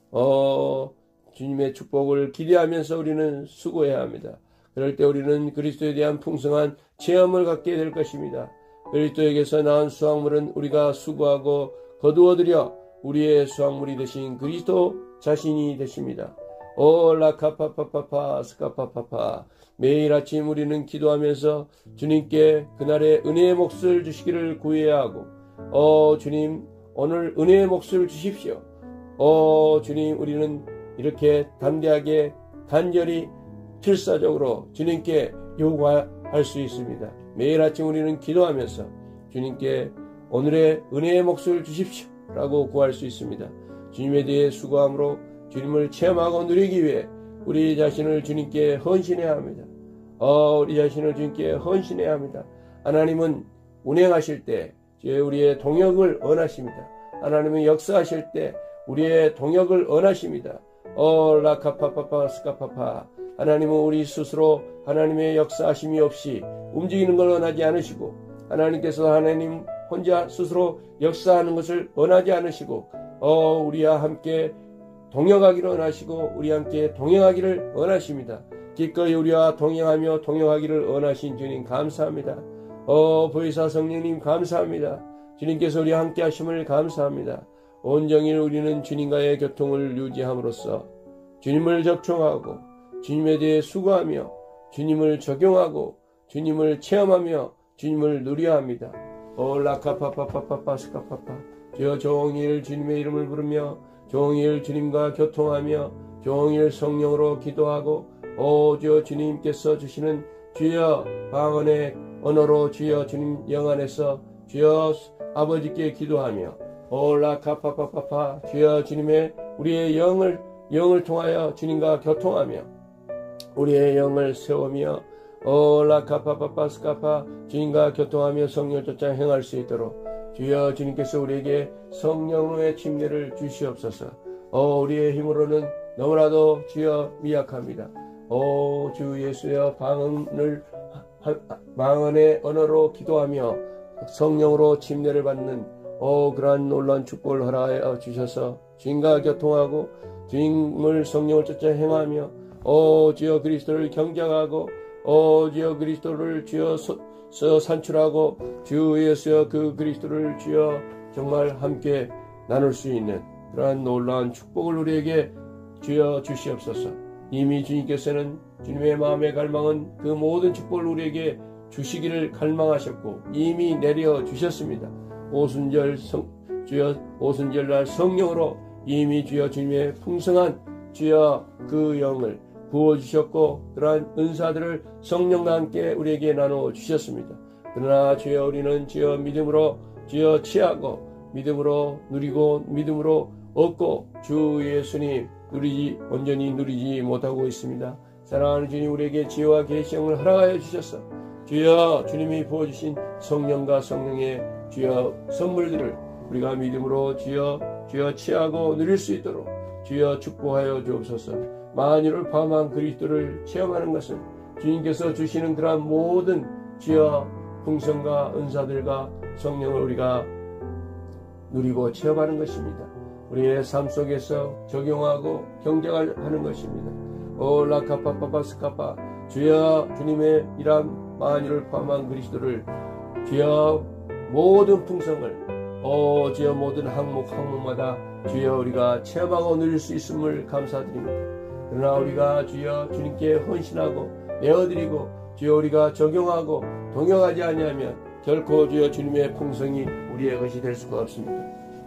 주님의 축복을 기대하면서 우리는 수고해야 합니다. 그럴 때 우리는 그리스도에 대한 풍성한 체험을 갖게 될 것입니다. 그리스도에게서 나온 수확물은 우리가 수고하고 거두어들여 우리의 수확물이 되신 그리스도 자신이 되십니다. 라카파파파파 스카파파파 매일 아침 우리는 기도하면서 주님께 그날의 은혜의 몫을 주시기를 구해야 하고 주님 오늘 은혜의 몫을 주십시오. 주님 우리는 이렇게 담대하게 간절히 필사적으로 주님께 요구할 수 있습니다. 매일 아침 우리는 기도하면서 주님께 오늘의 은혜의 몫을 주십시오 라고 구할 수 있습니다. 주님에 대해 수고함으로 주님을 체험하고 누리기 위해 우리 자신을 주님께 헌신해야 합니다. 우리 자신을 주님께 헌신해야 합니다. 하나님은 운행하실 때 우리의 동역을 원하십니다. 하나님은 역사하실 때 우리의 동역을 원하십니다. 라카파파파 스카파파 하나님은 우리 스스로 하나님의 역사하심이 없이 움직이는 걸 원하지 않으시고, 하나님께서 하나님 혼자 스스로 역사하는 것을 원하지 않으시고, 우리와 함께 동역하기를 원하시고 우리와 함께 동행하기를 원하십니다. 기꺼이 우리와 동행하며 동역하기를 원하신 주님 감사합니다. 보혜사 성령님 감사합니다. 주님께서 우리와 함께 하심을 감사합니다. 온종일 우리는 주님과의 교통을 유지함으로써 주님을 접촉하고 주님에 대해 수고하며 주님을 적용하고 주님을 체험하며 주님을 누려야 합니다. 라카파파파파파스카파파 주여 종일 주님의 이름을 부르며 종일 주님과 교통하며 종일 성령으로 기도하고 주여 주님께서 주시는 주여 방언의 언어로 주여 주님 영 안에서 주여 아버지께 기도하며 라카파파파파 주여 주님의 우리의 영을 통하여 주님과 교통하며 우리의 영을 세우며 라카파파파스카파 주님과 교통하며 성령을 쫓아 행할 수 있도록 주여 주님께서 우리에게 성령의 침례를 주시옵소서. 우리의 힘으로는 너무나도 주여 미약합니다. 주 예수여 방언의 언어로 기도하며 성령으로 침례를 받는 그러한 놀라운 축복을 허락하여 주셔서 주님과 교통하고 주님을 성령을 쫓아 행하며 주여 그리스도를 경작하고 주여 그리스도를 주여 산출하고 주 예수여 그 그리스도를 주여 정말 함께 나눌 수 있는 그러한 놀라운 축복을 우리에게 주여 주시옵소서. 이미 주님께서는 주님의 마음의 갈망은 그 모든 축복을 우리에게 주시기를 갈망하셨고 이미 내려 주셨습니다. 주여 오순절날 성령으로 이미 주여 주님의 풍성한 주여 그 영을 부어주셨고 그러한 은사들을 성령과 함께 우리에게 나눠 주셨습니다. 그러나 주여 우리는 주여 믿음으로 주여 취하고 믿음으로 누리고 믿음으로 얻고 주 예수님 온전히 누리지 못하고 있습니다. 사랑하는 주님 우리에게 지혜와 계시형을 허락하여 주셔서 주여 주님이 부어주신 성령과 성령의 주여 선물들을 우리가 믿음으로 주여 취하고 누릴 수 있도록 주여 축복하여 주옵소서. 만유를 포함한 그리스도를 체험하는 것은 주님께서 주시는 그러한 모든 주여 풍성과 은사들과 성령을 우리가 누리고 체험하는 것입니다. 우리의 삶 속에서 적용하고 경쟁하는 것입니다. 라카파파파스카파 주여 주님의 이란 만유를 포함한 그리스도를 주여 모든 풍성을 주여 모든 항목마다 주여 우리가 체험하고 누릴 수 있음을 감사드립니다. 그러나 우리가 주여 주님께 헌신하고 내어드리고 주여 우리가 적용하고 동역하지 아니하면 결코 주여 주님의 풍성이 우리의 것이 될 수가 없습니다.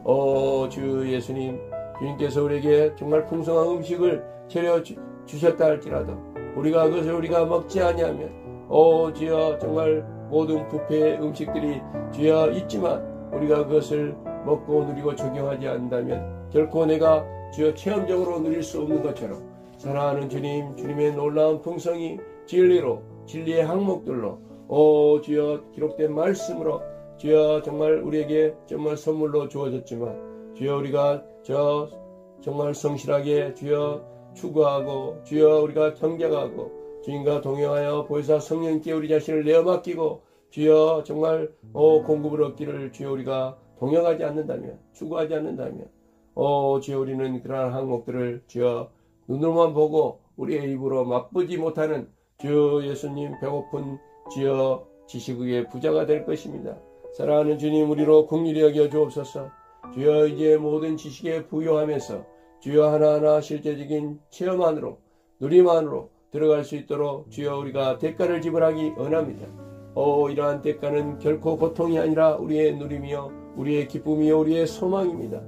주 예수님 주님께서 우리에게 정말 풍성한 음식을 차려 주셨다 할지라도 우리가 그것을 우리가 먹지 아니하면 주여 정말 모든 뷔페의 음식들이 주여 있지만 우리가 그것을 먹고 누리고 적용하지 않는다면 결코 내가 주여 체험적으로 누릴 수 없는 것처럼 사랑하는 주님 주님의 놀라운 풍성이 진리의 항목들로 주여 기록된 말씀으로 주여 정말 우리에게 정말 선물로 주어졌지만 주여 우리가 정말 성실하게 주여 추구하고 주여 우리가 경쟁하고 주님과 동행하여 보혜사 성령께 우리 자신을 내어 맡기고 주여 정말 공급을 얻기를 주여 우리가 동행하지 않는다면 추구하지 않는다면 주여 우리는 그러한 항목들을 주여 눈으로만 보고 우리의 입으로 맛보지 못하는 주 예수님 배고픈 주여 지식의 부자가 될 것입니다. 사랑하는 주님 우리로 긍휼히 여겨 주옵소서. 주여 이제 모든 지식에 부요하면서 주여 하나하나 실제적인 체험 안으로 누림 안으로 들어갈 수 있도록 주여 우리가 대가를 지불하기 원합니다. 이러한 대가는 결코 고통이 아니라 우리의 누림이요 우리의 기쁨이요 우리의 소망입니다.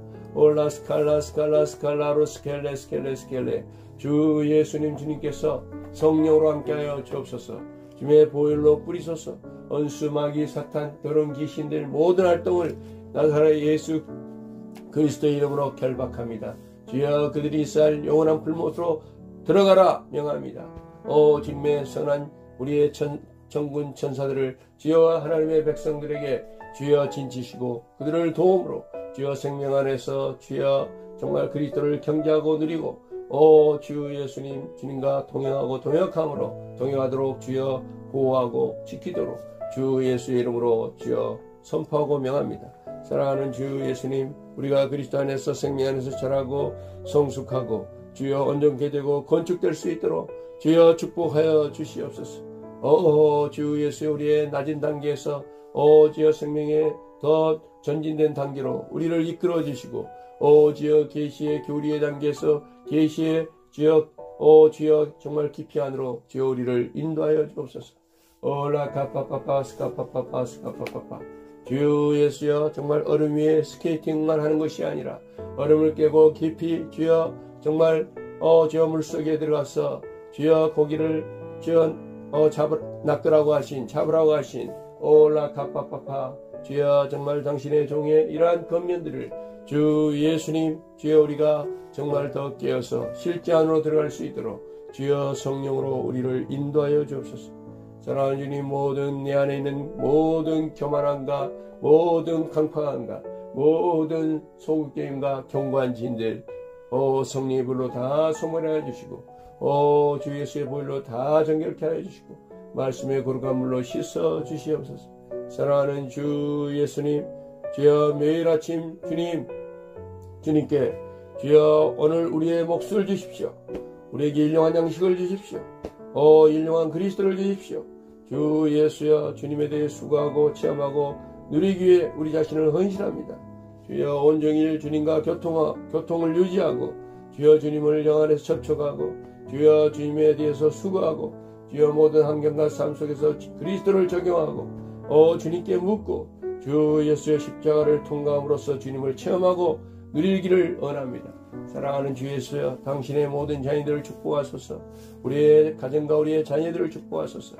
올라스칼라스칼라스칼라로스켈레 주 예수님 주님께서 성령으로 함께하여 주옵소서. 주님의 보혈로 뿌리소서. 언수 마귀 사탄 더러운 귀신들 모든 활동을 나사렛 예수 그리스도의 이름으로 결박합니다. 주여 그들이 이스라엘 영원한 불못으로 들어가라 명합니다. 주님의 선한 우리의 천군 천사들을 주여 하나님의 백성들에게 주여 진치시고 그들을 도움으로 주여 생명 안에서 주여 정말 그리스도를 경배하고 누리고 주 예수님 주님과 동행하고 동행하도록 주여 보호하고 지키도록 주 예수의 이름으로 주여 선포하고 명합니다. 사랑하는 주 예수님, 우리가 그리스도 안에서 생명 안에서 자라고 성숙하고 주여 온전케 되고 건축될 수 있도록 주여 축복하여 주시옵소서. 주 예수 우리의 낮은 단계에서 주여 생명의 더 전진된 단계로 우리를 이끌어 주시고 주여 계시의 교리의 단계에서 계시의 주여 정말 깊이 안으로 주여 우리를 인도하여 주옵소서. 라카파파파스카파파파스카파파파 주 예수여, 정말 얼음 위에 스케이팅만 하는 것이 아니라 얼음을 깨고 깊이 주여 정말 주여 물속에 들어가서 주여 고기를 주여 잡으라고 하신 라카파파파 주여 정말 당신의 종의 이러한 권면들을 주 예수님 주여 우리가 정말 더 깨어서 실제 안으로 들어갈 수 있도록 주여 성령으로 우리를 인도하여 주옵소서. 사랑하는 주님, 모든 내 안에 있는 모든 교만함과 모든 강팍함과 모든 소극게임과 견고한 진들 성령의 불로 다 소멸하여 주시고 주 예수의 보혈로 다 정결케 하여 주시고 말씀의 거룩한 물로 씻어 주시옵소서. 사랑하는 주 예수님, 주여 매일 아침 주님께 주여 오늘 우리의 몫을 주십시오. 우리에게 일용한 양식을 주십시오. 일용한 그리스도를 주십시오. 주 예수여, 주님에 대해 수고하고 체험하고 누리기 위해 우리 자신을 헌신합니다. 주여 온종일 주님과 교통을 유지하고 주여 주님을 영 안에서 접촉하고 주여 주님에 대해서 수고하고 주여 모든 환경과 삶 속에서 그리스도를 적용하고 주님께 묻고 주 예수의 십자가를 통과함으로써 주님을 체험하고 누리기를 원합니다. 사랑하는 주 예수여, 당신의 모든 자녀들을 축복하소서. 우리의 가정과 우리의 자녀들을 축복하소서.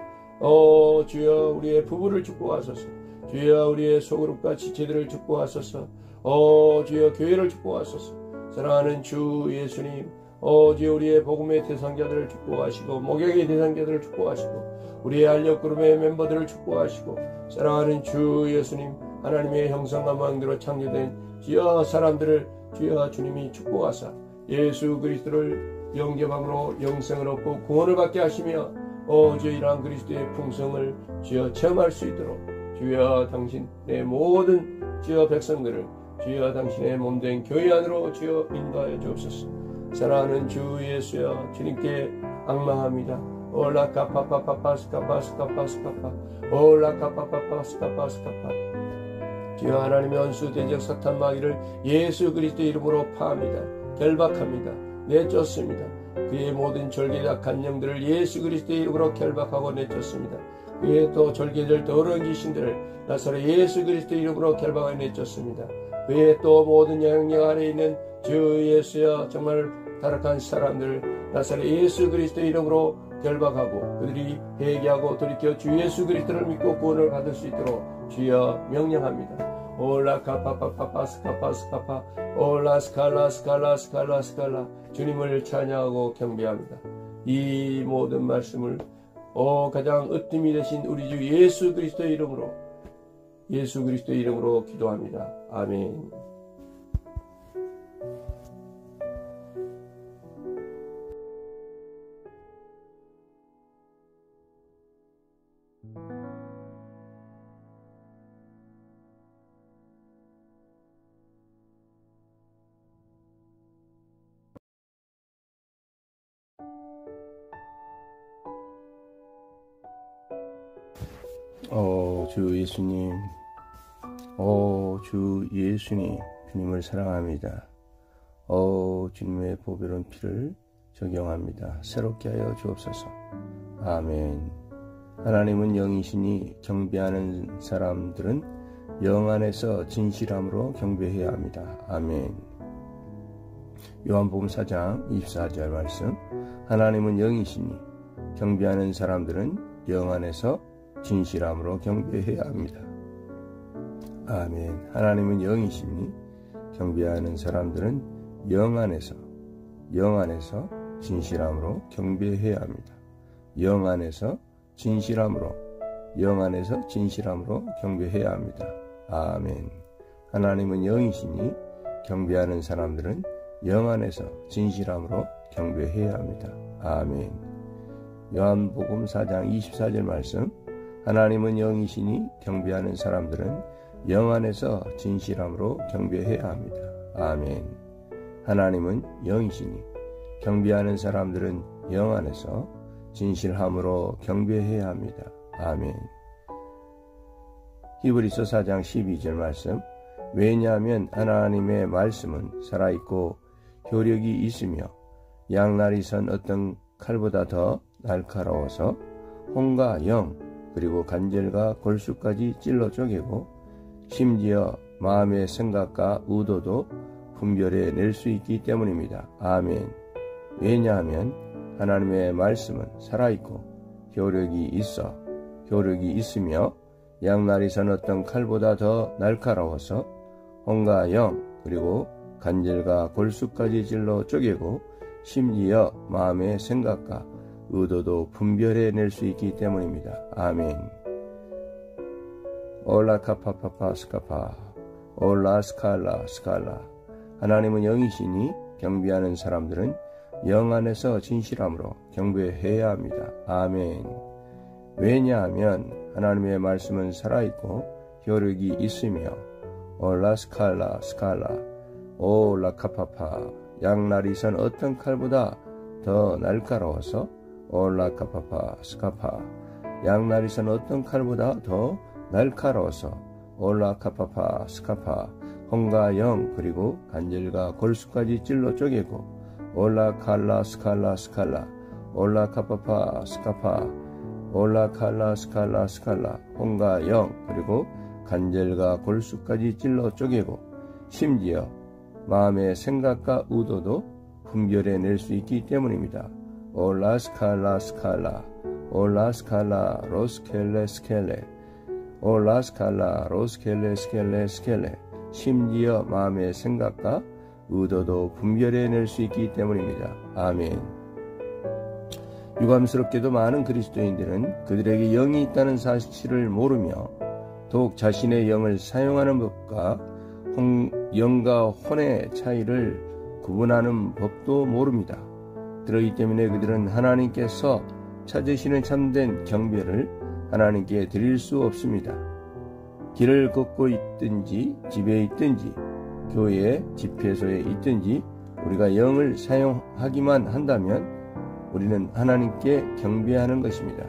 주여 우리의 부부를 축복하소서. 주여 우리의 소그룹과 지체들을 축복하소서. 주여 교회를 축복하소서. 사랑하는 주 예수님, 주여 우리의 복음의 대상자들을 축복하시고 목욕의 대상자들을 축복하시고 우리의 알력그룹의 멤버들을 축복하시고 사랑하는 주 예수님, 하나님의 형상과 모양대로 창조된 주여 사람들을 주여 주님이 축복하사 예수 그리스도를 영접함으로 영생을 얻고 구원을 받게 하시며 주여 이러한 그리스도의 풍성을 주여 체험할 수 있도록 주여 당신의 모든 주여 백성들을 주여 당신의 몸된 교회 안으로 주여 인도하여 주옵소서. 사랑하는 주 예수여, 주님께 앙망합니다. 올라카파파파파스카파스카파스카파 올라카파파파스카파스카파 주여 하나님의 원수 대적 사탄 마귀를 예수 그리스도의 이름으로 파합니다. 결박합니다. 내쫓습니다. 그의 모든 절개악한 영들을 예수 그리스도의 이름으로 결박하고 내쫓습니다. 그의 또 절개될 더러운 귀신들을 나사렛 예수 그리스도의 이름으로 결박하여 내쫓습니다. 그의 또 모든 영향력 아래 있는 주 예수여, 정말 타락한 사람들 나사렛 예수 그리스도의 이름으로 결박하고 그들이 회개하고 돌이켜 주 예수 그리스도를 믿고 구원을 받을 수 있도록 주여 명령합니다. 올라카파파파스카파스카파 올라스칼라스칼라스칼라스칼라 주님을 찬양하고 경배합니다. 이 모든 말씀을 가장 으뜸이 되신 우리 주 예수 그리스도의 이름으로 기도합니다. 아멘. 주 예수님, 주 예수님, 주님을 사랑합니다. 주님의 보배로운 피를 적용합니다. 새롭게 하여 주옵소서. 아멘. 하나님은 영이시니 경배하는 사람들은 영 안에서 진실함으로 경배해야 합니다. 아멘. 요한복음 4장 24절 말씀. 하나님은 영이시니 경배하는 사람들은 영 안에서 진실함으로 경배해야 합니다. 아멘. 하나님은 영이시니 경배하는 사람들은 영 안에서 진실함으로 경배해야 합니다. 영 안에서 진실함으로 경배해야 합니다. 아멘. 하나님은 영이시니 경배하는 사람들은 영 안에서 진실함으로 경배해야 합니다. 아멘. 요한복음 4장 24절 말씀. 하나님은 영이시니 경배하는 사람들은 영 안에서 진실함으로 경배해야 합니다. 아멘. 하나님은 영이시니 경배하는 사람들은 영 안에서 진실함으로 경배해야 합니다. 아멘. 히브리서 4장 12절 말씀. 왜냐하면 하나님의 말씀은 살아있고 효력이 있으며 양날이 선 어떤 칼보다 더 날카로워서 혼과 영 그리고 간절과 골수까지 찔러 쪼개고 심지어 마음의 생각과 의도도 분별해 낼 수 있기 때문입니다. 아멘. 왜냐하면 하나님의 말씀은 살아있고 효력이 있으며 양날이 선 어떤 칼보다 더 날카로워서 혼과 영 그리고 간절과 골수까지 찔러 쪼개고 심지어 마음의 생각과 의도도 분별해 낼 수 있기 때문입니다. 아멘. 올라카파파파 스카파 올라 스칼라 스칼라. 하나님은 영이시니 경배하는 사람들은 영 안에서 진실함으로 경배해야 합니다. 아멘. 왜냐하면 하나님의 말씀은 살아있고 효력이 있으며 올라 스칼라 스칼라 올라 카파파 양날이 선 어떤 칼보다 더 날카로워서 올라 카파파 스카파 양날이 선 어떤 칼보다 더 날카로워서 올라 카파파 스카파 혼과 영 그리고 간절과 골수까지 찔러 쪼개고 올라 칼라 스칼라 스칼라 올라 카파파 스카파 올라 칼라 스칼라 스칼라 혼과 영 그리고 간절과 골수까지 찔러 쪼개고 심지어 마음의 생각과 의도도 분별해 낼 수 있기 때문입니다. 올라 스칼라 스칼라 올라 스칼라 로스켈레 스켈레 올라 스칼라 로스켈레 스켈레 스켈레 심지어 마음의 생각과 의도도 분별해 낼 수 있기 때문입니다. 아멘. 유감스럽게도 많은 그리스도인들은 그들에게 영이 있다는 사실을 모르며 더욱 자신의 영을 사용하는 법과 영과 혼의 차이를 구분하는 법도 모릅니다. 그렇기 때문에 그들은 하나님께서 찾으시는 참된 경배를 하나님께 드릴 수 없습니다. 길을 걷고 있든지 집에 있든지 교회 집회소에 있든지 우리가 영을 사용하기만 한다면 우리는 하나님께 경배하는 것입니다.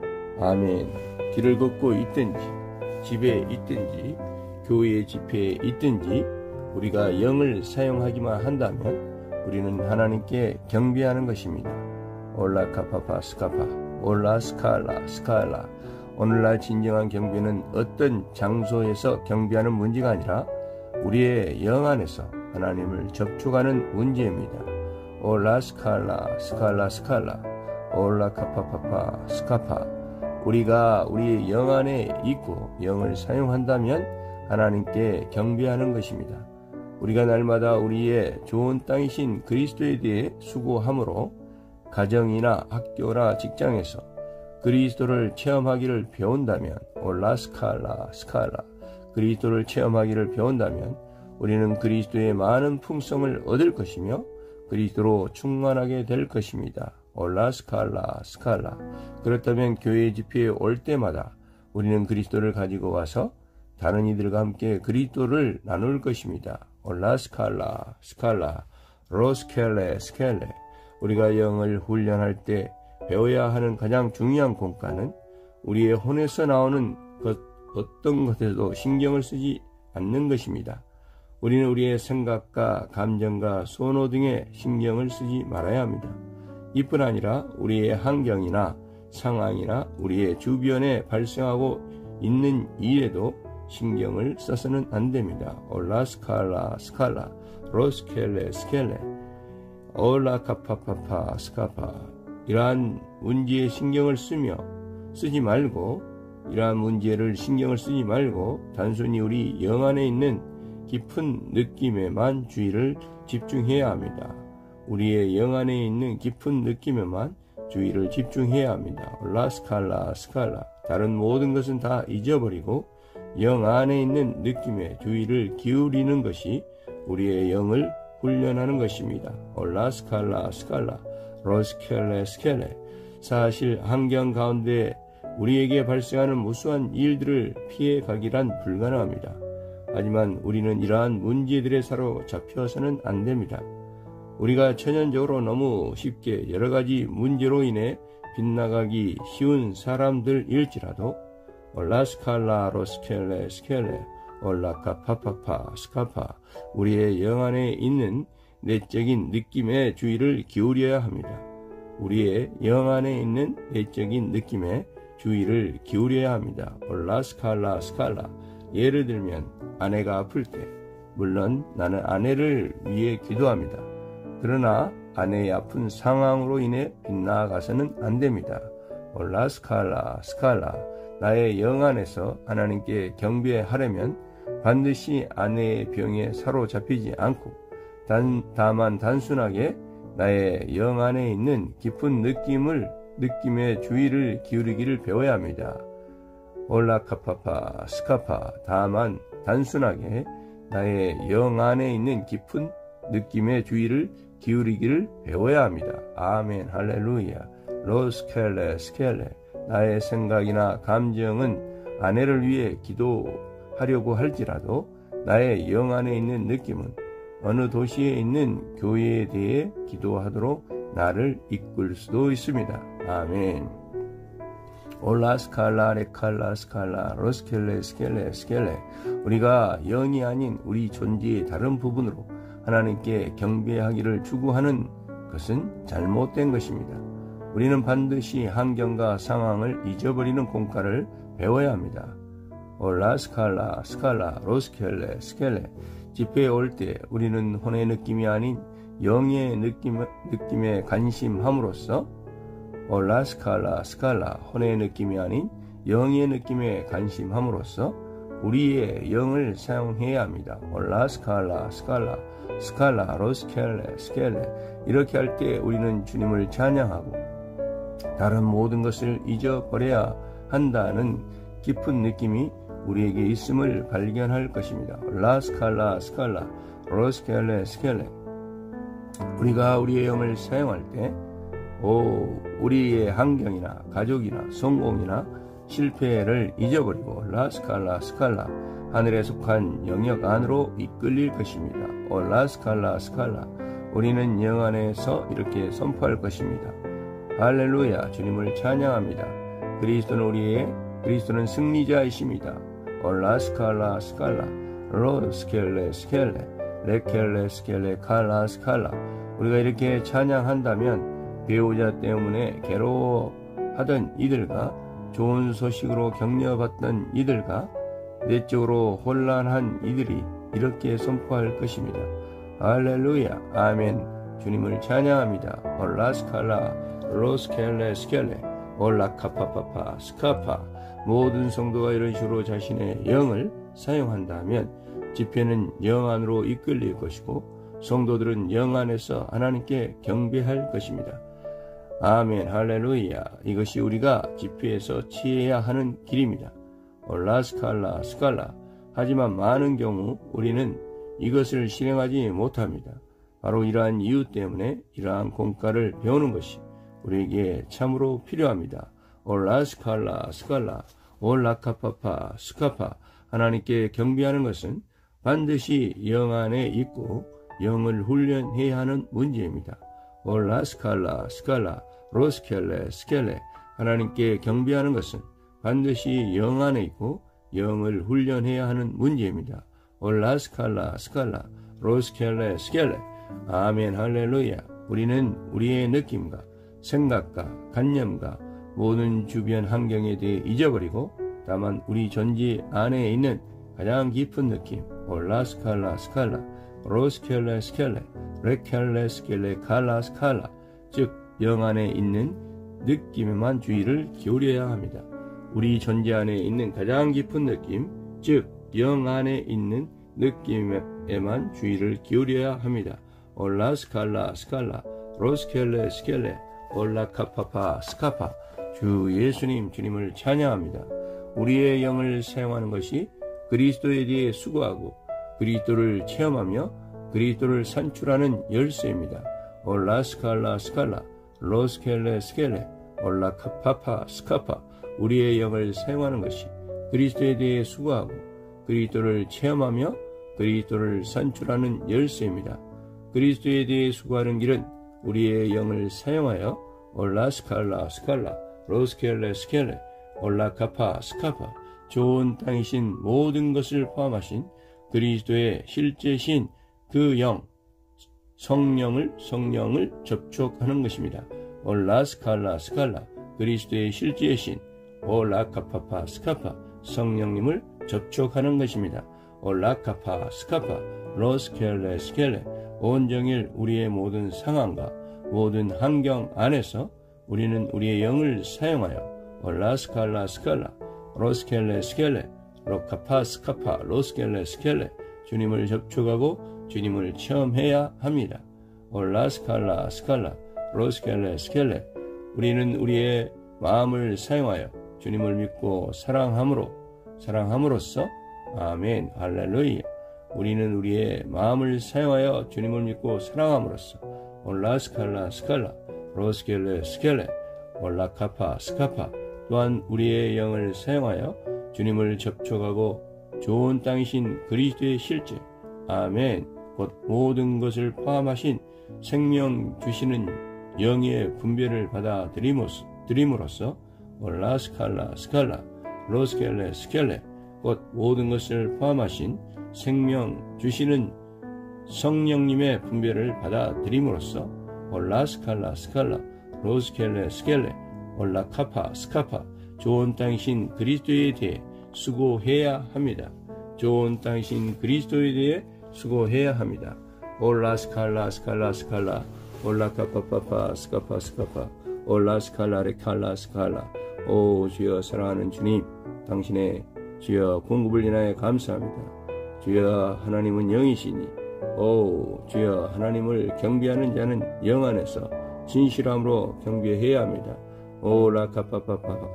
아멘. 길을 걷고 있든지 집에 있든지 교회 집회에 있든지 우리가 영을 사용하기만 한다면 우리는 하나님께 경배하는 것입니다. 올라 카파파 스카파 올라 스칼라 스칼라. 오늘날 진정한 경배는 어떤 장소에서 경배하는 문제가 아니라 우리의 영 안에서 하나님을 접촉하는 문제입니다. 올라 스칼라 스칼라 스칼라 올라 카파파파 스카파. 우리가 우리의 영 안에 있고 영을 사용한다면 하나님께 경배하는 것입니다. 우리가 날마다 우리의 좋은 땅이신 그리스도에 대해 수고함으로 가정이나 학교나 직장에서 그리스도를 체험하기를 배운다면 올라 스칼라 스칼라 그리스도를 체험하기를 배운다면 우리는 그리스도의 많은 풍성을 얻을 것이며 그리스도로 충만하게 될 것입니다. 올라 스칼라 스칼라. 그렇다면 교회 집회에 올 때마다 우리는 그리스도를 가지고 와서 다른 이들과 함께 그리스도를 나눌 것입니다. 올라 스칼라 스칼라 로스켈레 스켈레. 우리가 영을 훈련할 때 배워야 하는 가장 중요한 공과는 우리의 혼에서 나오는 어떤 것에도 신경을 쓰지 않는 것입니다. 우리는 우리의 생각과 감정과 선호 등에 신경을 쓰지 말아야 합니다. 이뿐 아니라 우리의 환경이나 상황이나 우리의 주변에 발생하고 있는 일에도 신경을 써서는 안 됩니다. 올라 스칼라 스칼라 로스켈레 스켈레 올라 카파파파 스카파. 이러한 문제에 신경을 쓰지 말고 이러한 문제를 신경을 쓰지 말고 단순히 우리 영 안에 있는 깊은 느낌에만 주의를 집중해야 합니다. 우리의 영 안에 있는 깊은 느낌에만 주의를 집중해야 합니다. 올라 스칼라 스칼라. 다른 모든 것은 다 잊어버리고 영 안에 있는 느낌에 주의를 기울이는 것이 우리의 영을 훈련하는 것입니다. 올라 스칼라 스칼라 로스켈레 스켈레. 사실 환경 가운데 우리에게 발생하는 무수한 일들을 피해 가기란 불가능합니다. 하지만 우리는 이러한 문제들에 사로잡혀서는 안 됩니다. 우리가 천연적으로 너무 쉽게 여러 가지 문제로 인해 빗나가기 쉬운 사람들일지라도 올라 스칼라 로스켈레 스켈레 올라카 파파파 스카파 우리의 영 안에 있는 내적인 느낌에 주의를 기울여야 합니다. 우리의 영 안에 있는 내적인 느낌에 주의를 기울여야 합니다. 올라 스칼라 스칼라. 예를 들면 아내가 아플 때 물론 나는 아내를 위해 기도합니다. 그러나 아내의 아픈 상황으로 인해 빗나가서는 안 됩니다. 올라 스칼라 스칼라. 나의 영 안에서 하나님께 경배하려면 반드시 아내의 병에 사로잡히지 않고 다만 단순하게 나의 영 안에 있는 깊은 느낌에 주의를 기울이기를 배워야 합니다. 올라카파파 스카파. 다만 단순하게 나의 영 안에 있는 깊은 느낌에 주의를 기울이기를 배워야 합니다. 아멘 할렐루야. 로스켈레 스켈레. 나의 생각이나 감정은 아내를 위해 기도하려고 할지라도 나의 영 안에 있는 느낌은 어느 도시에 있는 교회에 대해 기도하도록 나를 이끌 수도 있습니다. 아멘. 올라 스칼라 레칼라 스칼라 로스켈레 스켈레 스켈레. 우리가 영이 아닌 우리 존재의 다른 부분으로 하나님께 경배하기를 추구하는 것은 잘못된 것입니다. 우리는 반드시 환경과 상황을 잊어버리는 공과를 배워야 합니다. 올라 스칼라 스칼라 로스켈레 스켈레. 집회에 올 때 우리는 혼의 느낌이 아닌 영의 느낌에 관심함으로써 올라 스칼라 스칼라. 혼의 느낌이 아닌 영의 느낌에 관심함으로써 우리의 영을 사용해야 합니다. 올라 스칼라 스칼라 스칼라 로스켈레 스켈레. 이렇게 할 때 우리는 주님을 찬양하고 다른 모든 것을 잊어버려야 한다는 깊은 느낌이 우리에게 있음을 발견할 것입니다. 올라 스칼라 스칼라 로스켈레 스켈레. 우리가 우리의 영을 사용할 때 우리의 환경이나 가족이나 성공이나 실패를 잊어버리고 올라 스칼라 스칼라 하늘에 속한 영역 안으로 이끌릴 것입니다. 올라 스칼라 스칼라. 우리는 영 안에서 이렇게 선포할 것입니다. 할렐루야. 주님을 찬양합니다. 그리스도는 승리자이십니다. 올라 스칼라 스칼라 로스켈레 스켈레 레켈레 스켈레 칼라 스칼라. 우리가 이렇게 찬양한다면 배우자 때문에 괴로워하던 이들과 좋은 소식으로 격려받던 이들과 내적으로 혼란한 이들이 이렇게 선포할 것입니다. 할렐루야. 아멘. 주님을 찬양합니다. 올라 스칼라 로스켈레 스켈레 올라 카파파파 스카파. 모든 성도가 이런 식으로 자신의 영을 사용한다면 집회는 영 안으로 이끌릴 것이고 성도들은 영 안에서 하나님께 경배할 것입니다. 아멘 할렐루야. 이것이 우리가 집회에서 취해야 하는 길입니다. 올라 스칼라 스칼라. 하지만 많은 경우 우리는 이것을 실행하지 못합니다. 바로 이러한 이유 때문에 이러한 공과를 배우는 것이 우리에게 참으로 필요합니다. 올라 스칼라 스칼라 올라 카파파 스카파. 하나님께 경배하는 것은 반드시 영 안에 있고 영을 훈련해야 하는 문제입니다. 올라 스칼라 스칼라 로스켈레 스켈레. 하나님께 경배하는 것은 반드시 영 안에 있고 영을 훈련해야 하는 문제입니다. 올라 스칼라 스칼라 로스켈레 스켈레. 아멘 할렐루야. 우리는 우리의 느낌과 생각과 관념과 모든 주변 환경에 대해 잊어버리고 다만 우리 존재 안에 있는 가장 깊은 느낌 올라 스칼라 스칼라 로스켈레 스켈레 레켈레 스켈레 칼라 스칼라. 즉 영 안에 있는 느낌에만 주의를 기울여야 합니다. 우리 존재 안에 있는 가장 깊은 느낌, 즉 영 안에 있는 느낌에만 주의를 기울여야 합니다. 올라 스칼라 스칼라 로스켈레 스켈레 올라 카파파 스카파. 주 예수님 주님을 찬양합니다. 우리의 영을 사용하는 것이 그리스도에 대해 수고하고 그리스도를 체험하며 그리스도를 산출하는 열쇠입니다. 올라스칼라 스칼라 로스켈레 스켈레 올라카파파 스카파 우리의 영을 사용하는 것이 그리스도에 대해 수고하고 그리스도를 체험하며 그리스도를 산출하는 열쇠입니다. 그리스도에 대해 수고하는 길은 우리의 영을 사용하여 올라스칼라 스칼라 로스켈레 스켈레 올라카파 스카파 좋은 땅이신 모든 것을 포함하신 그리스도의 실제신 그 영, 성령을 접촉하는 것입니다. 올라스칼라 스칼라 그리스도의 실제신 올라카파파 스카파 성령님을 접촉하는 것입니다. 올라카파 스카파 로스켈레 스켈레 온종일 우리의 모든 상황과 모든 환경 안에서 우리는 우리의 영을 사용하여 올라스칼라 스칼라 로스켈레 스켈레 로카파 스카파 로스켈레 스켈레 주님을 접촉하고 주님을 체험해야 합니다. 올라스칼라 스칼라 로스켈레 스켈레 우리는 우리의 마음을 사용하여 주님을 믿고 사랑함으로써 아멘 할렐루야 우리는 우리의 마음을 사용하여 주님을 믿고 사랑함으로써 올라스칼라 스칼라 로스켈레 스켈레 올라카파 스카파 또한 우리의 영을 사용하여 주님을 접촉하고 좋은 땅이신 그리스도의 실제 아멘 곧 모든 것을 포함하신 생명 주시는 영의 분별을 받아들임으로써 올라스칼라 스칼라 로스켈레 스켈레 곧 모든 것을 포함하신 생명 주시는 성령님의 분별을 받아들임으로써 올라스칼라 스칼라 로스켈레 스켈레 올라카파 스카파 좋은 땅이신 그리스도에 대해 수고해야 합니다. 좋은 땅이신 그리스도에 대해 수고해야 합니다. 올라스칼라 스칼라 스칼라 올라카파파파 스카파 스카파 올라스칼라레 칼라 스칼라 오 주여 사랑하는 주님 당신의 주여 공급을 인하여 감사합니다. 주여 하나님은 영이시니 오 주여 하나님을 경배하는 자는 영 안에서 진실함으로 경배해야 합니다. 올라카파파파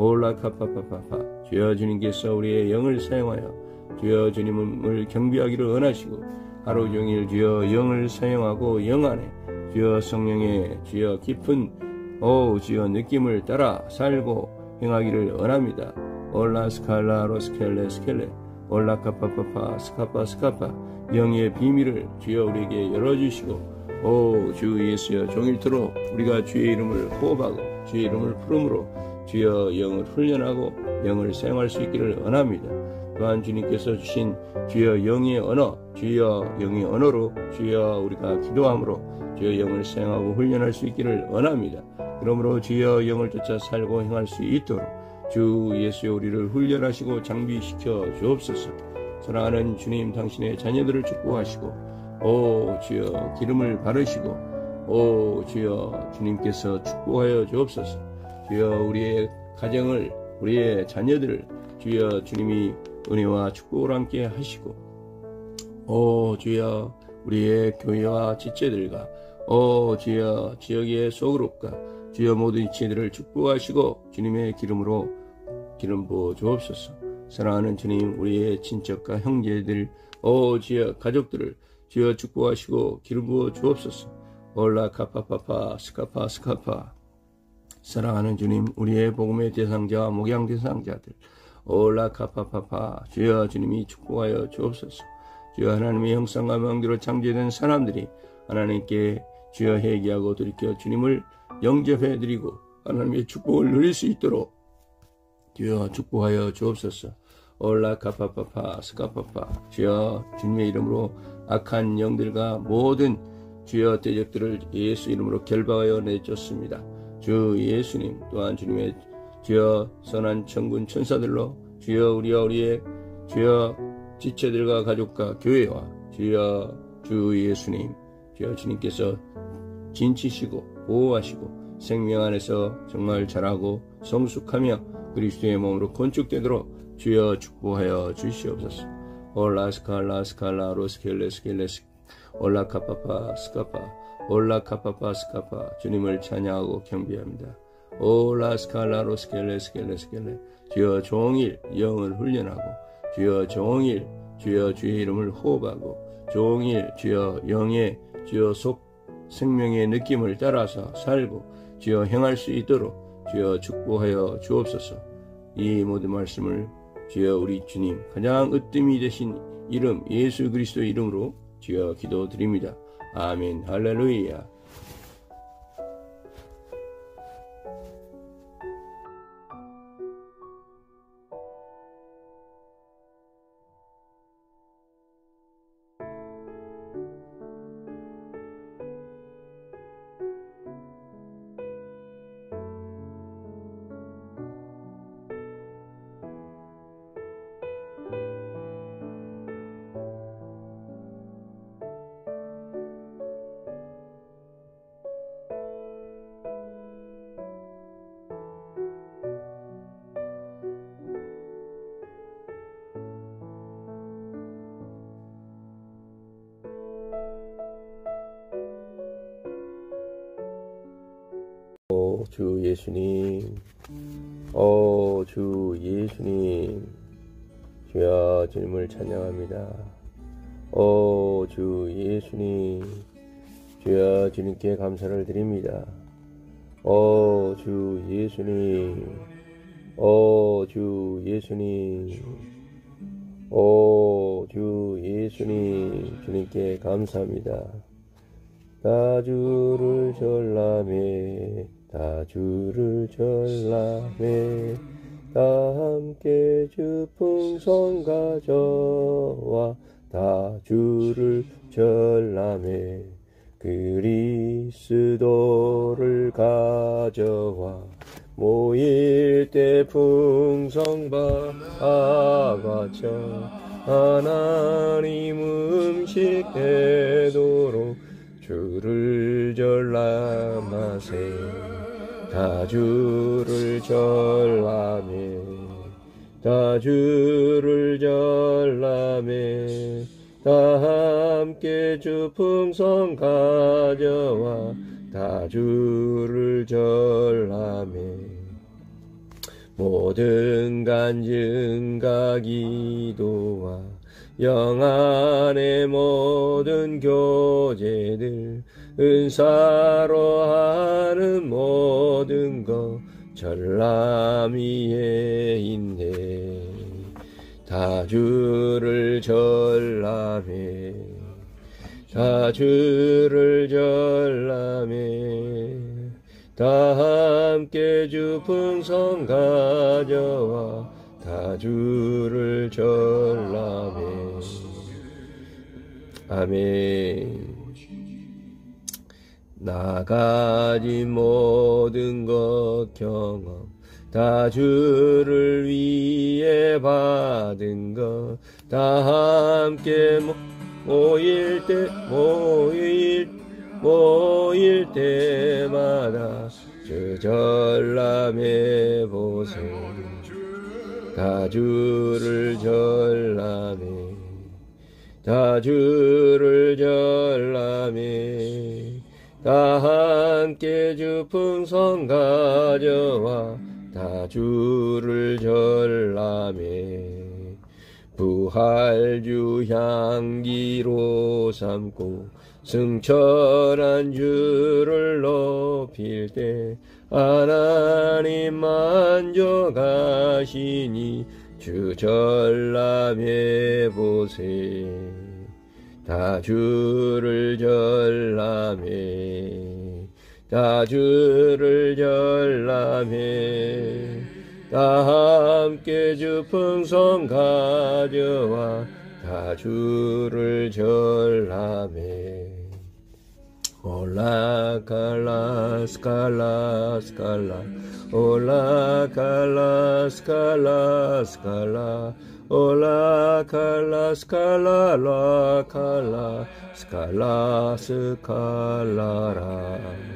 올라카파파파파 주여 주님께서 우리의 영을 사용하여 주여 주님을 경배하기를 원하시고 하루 종일 주여 영을 사용하고 영 안에 주여 성령의 주여 깊은 주여 느낌을 따라 살고 행하기를 원합니다. 올라스칼라 로스켈레 스켈레 올라카파파파 스카파 스카파 영의 비밀을 주여 우리에게 열어주시고 주 예수여 종일토록 우리가 주의 이름을 호흡하고 주의 이름을 부름으로 주여 영을 훈련하고 영을 사용할 수 있기를 원합니다. 또한 주님께서 주신 주여 영의 언어 주여 영의 언어로 주여 우리가 기도함으로 주여 영을 사용하고 훈련할 수 있기를 원합니다. 그러므로 주여 영을 쫓아 살고 행할 수 있도록 주 예수여 우리를 훈련하시고 장비시켜 주옵소서. 사랑하는 주님 당신의 자녀들을 축복하시고 주여 기름을 바르시고 주여 주님께서 축복하여 주옵소서. 주여 우리의 가정을 우리의 자녀들을 주여 주님이 은혜와 축복을 함께 하시고 주여 우리의 교회와 지체들과 주여 지역의 소그룹과 주여 모든 지체들을 축복하시고 주님의 기름으로 기름 부어 주옵소서. 사랑하는 주님 우리의 친척과 형제들 주여 가족들을 주여 축복하시고 기름 부어 주옵소서. 올라카파파파 스카파 스카파 사랑하는 주님 우리의 복음의 대상자와 목양 대상자들 올라카파파파 주여 주님이 축복하여 주옵소서. 주여 하나님의 형상과 명대로 창조된 사람들이 하나님께 주여 회개하고 돌이켜 주님을 영접해드리고 하나님의 축복을 누릴 수 있도록 주여 축복하여 주옵소서. 올라카파파파 스카파파 주여 주님의 이름으로 악한 영들과 모든 주여 대적들을 예수 이름으로 결박하여 내쫓습니다. 주 예수님 또한 주님의 주여 선한 천군 천사들로 주여 우리와 우리의 주여 지체들과 가족과 교회와 주여 주 예수님 주여 주님께서 진치시고 보호하시고 생명 안에서 정말 자라고 성숙하며 그리스도의 몸으로 건축되도록 주여 축복하여 주시옵소서. 올라스칼라 스칼라 로스켈레 스켈레 올라카파파 스카파 올라카파파 스카파 주님을 찬양하고 경배합니다. 올라스칼라 로스켈레 스켈레 주여 종일 영을 훈련하고 주여 종일 주여 주의 이름을 호흡하고 종일 주여 영의 주여 속 생명의 느낌을 따라서 살고 주여 행할 수 있도록 주여 축복하여 주옵소서. 이 모든 말씀을 주여 우리 주님 가장 으뜸이 되신 이름 예수 그리스도 이름으로 주여 기도드립니다. 아멘. 할렐루야. 오 주 예수님, 오 주 예수님, 주여 주님을 찬양합니다. 오 주 예수님, 주여 주님께 감사를 드립니다. 오 주 예수님, 오 주 예수님, 오 주 예수님, 주님께 감사합니다. 다 주를 전람해, 다 주를 전람해, 다 함께 주 풍성 가져와, 다 주를 전람해, 그리스도를 가져와, 모일 때 풍성 바가쳐 하나님 음식 되도록 주를 전람하세. 다 주를 전람해, 다 주를 전람해, 다 함께 주 풍성 가져와, 다 주를 전람해. 모든 간증과 기도와 영안의 모든 교제들, 은사로 하는 모든 것 전람위에 있네. 다 주를 전람해, 다 주를 전람해, 다 함께 주 풍성 가져와, 다 주를 전람해. 아멘. 나 가진 모든 것 경험, 다 주를 위해 받은 것, 다 함께 모일 때마다 주 전람해 보세. 다 주를 전람해, 다 주를 전람해, 다 함께 주 풍성 가져와, 다 주를 전람해. 부활주 향기로 삼고 승천한 주를 높일 때 하나님 만족하시니 주 전람해 보세. 다 주를 전람해, 다 주를 전람해, 다 함께 주 풍성 가져와, 다 주를 전람해. 올라 칼라 스칼라 스칼라, 올라 칼라 스칼라 스칼라, 올라 칼라 스칼라 라 칼라 스칼라 스칼라라.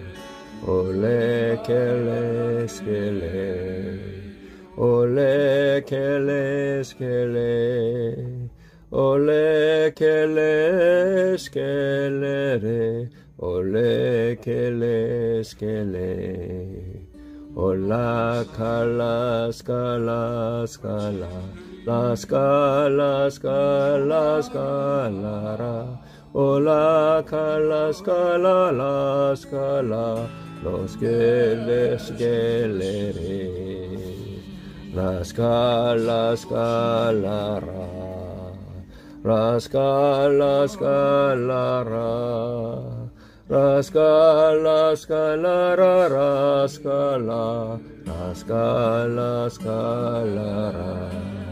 올레 켈레 스켈레, 올레 켈레 스켈레, 올레 켈레 스켈레레, 올레 켈레 스켈레, la scala scala scala la scala scala scala la scala la scala lo skele skelere la scala scala la scala scala la scala scala la scala la scala scala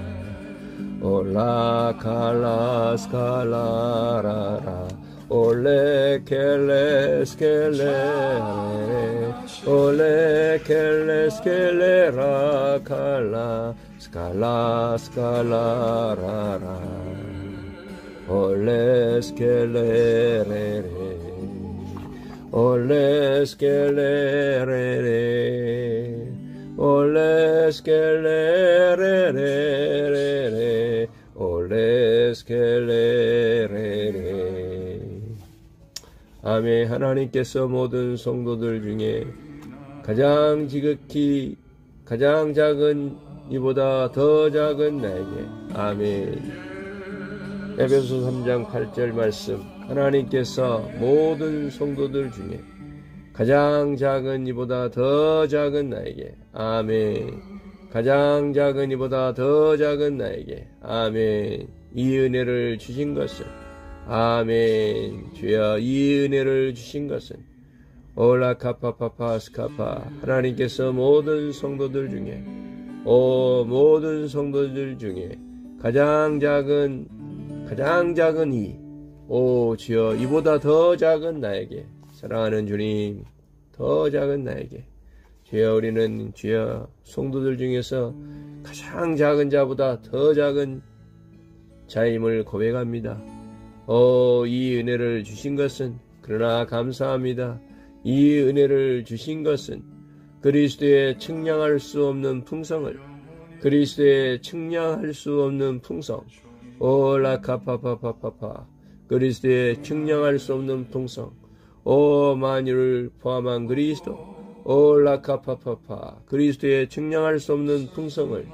la cala scala ole kele skele ole kele skele ra cala scala scala ra ole skele re ole skele re ole skele re ole skele re. 아멘. 하나님께서 모든 성도들 중에 가장 지극히 가장 작은 이보다 더 작은 나에게 아멘. 에베소 3장 8절 말씀. 하나님께서 모든 성도들 중에 가장 작은 이보다 더 작은 나에게 아멘. 가장 작은 이보다 더 작은 나에게 아멘. 이 은혜를 주신 것은 아멘. 주여 이 은혜를 주신 것은 올라카파파파스카파 하나님께서 모든 성도들 중에 모든 성도들 중에 가장 작은 이 주여 이보다 더 작은 나에게 사랑하는 주님 더 작은 나에게 주여 우리는 주여 성도들 중에서 가장 작은 자보다 더 작은 자임을 고백합니다. 이 은혜를 주신 것은 그러나 감사합니다. 이 은혜를 주신 것은 그리스도의 측량할 수 없는 풍성을 그리스도의 측량할 수 없는 풍성 라카파파파파파 그리스도의 측량할 수 없는 풍성 만유를 포함한 그리스도 라카파파파 그리스도의 측량할 수 없는 풍성을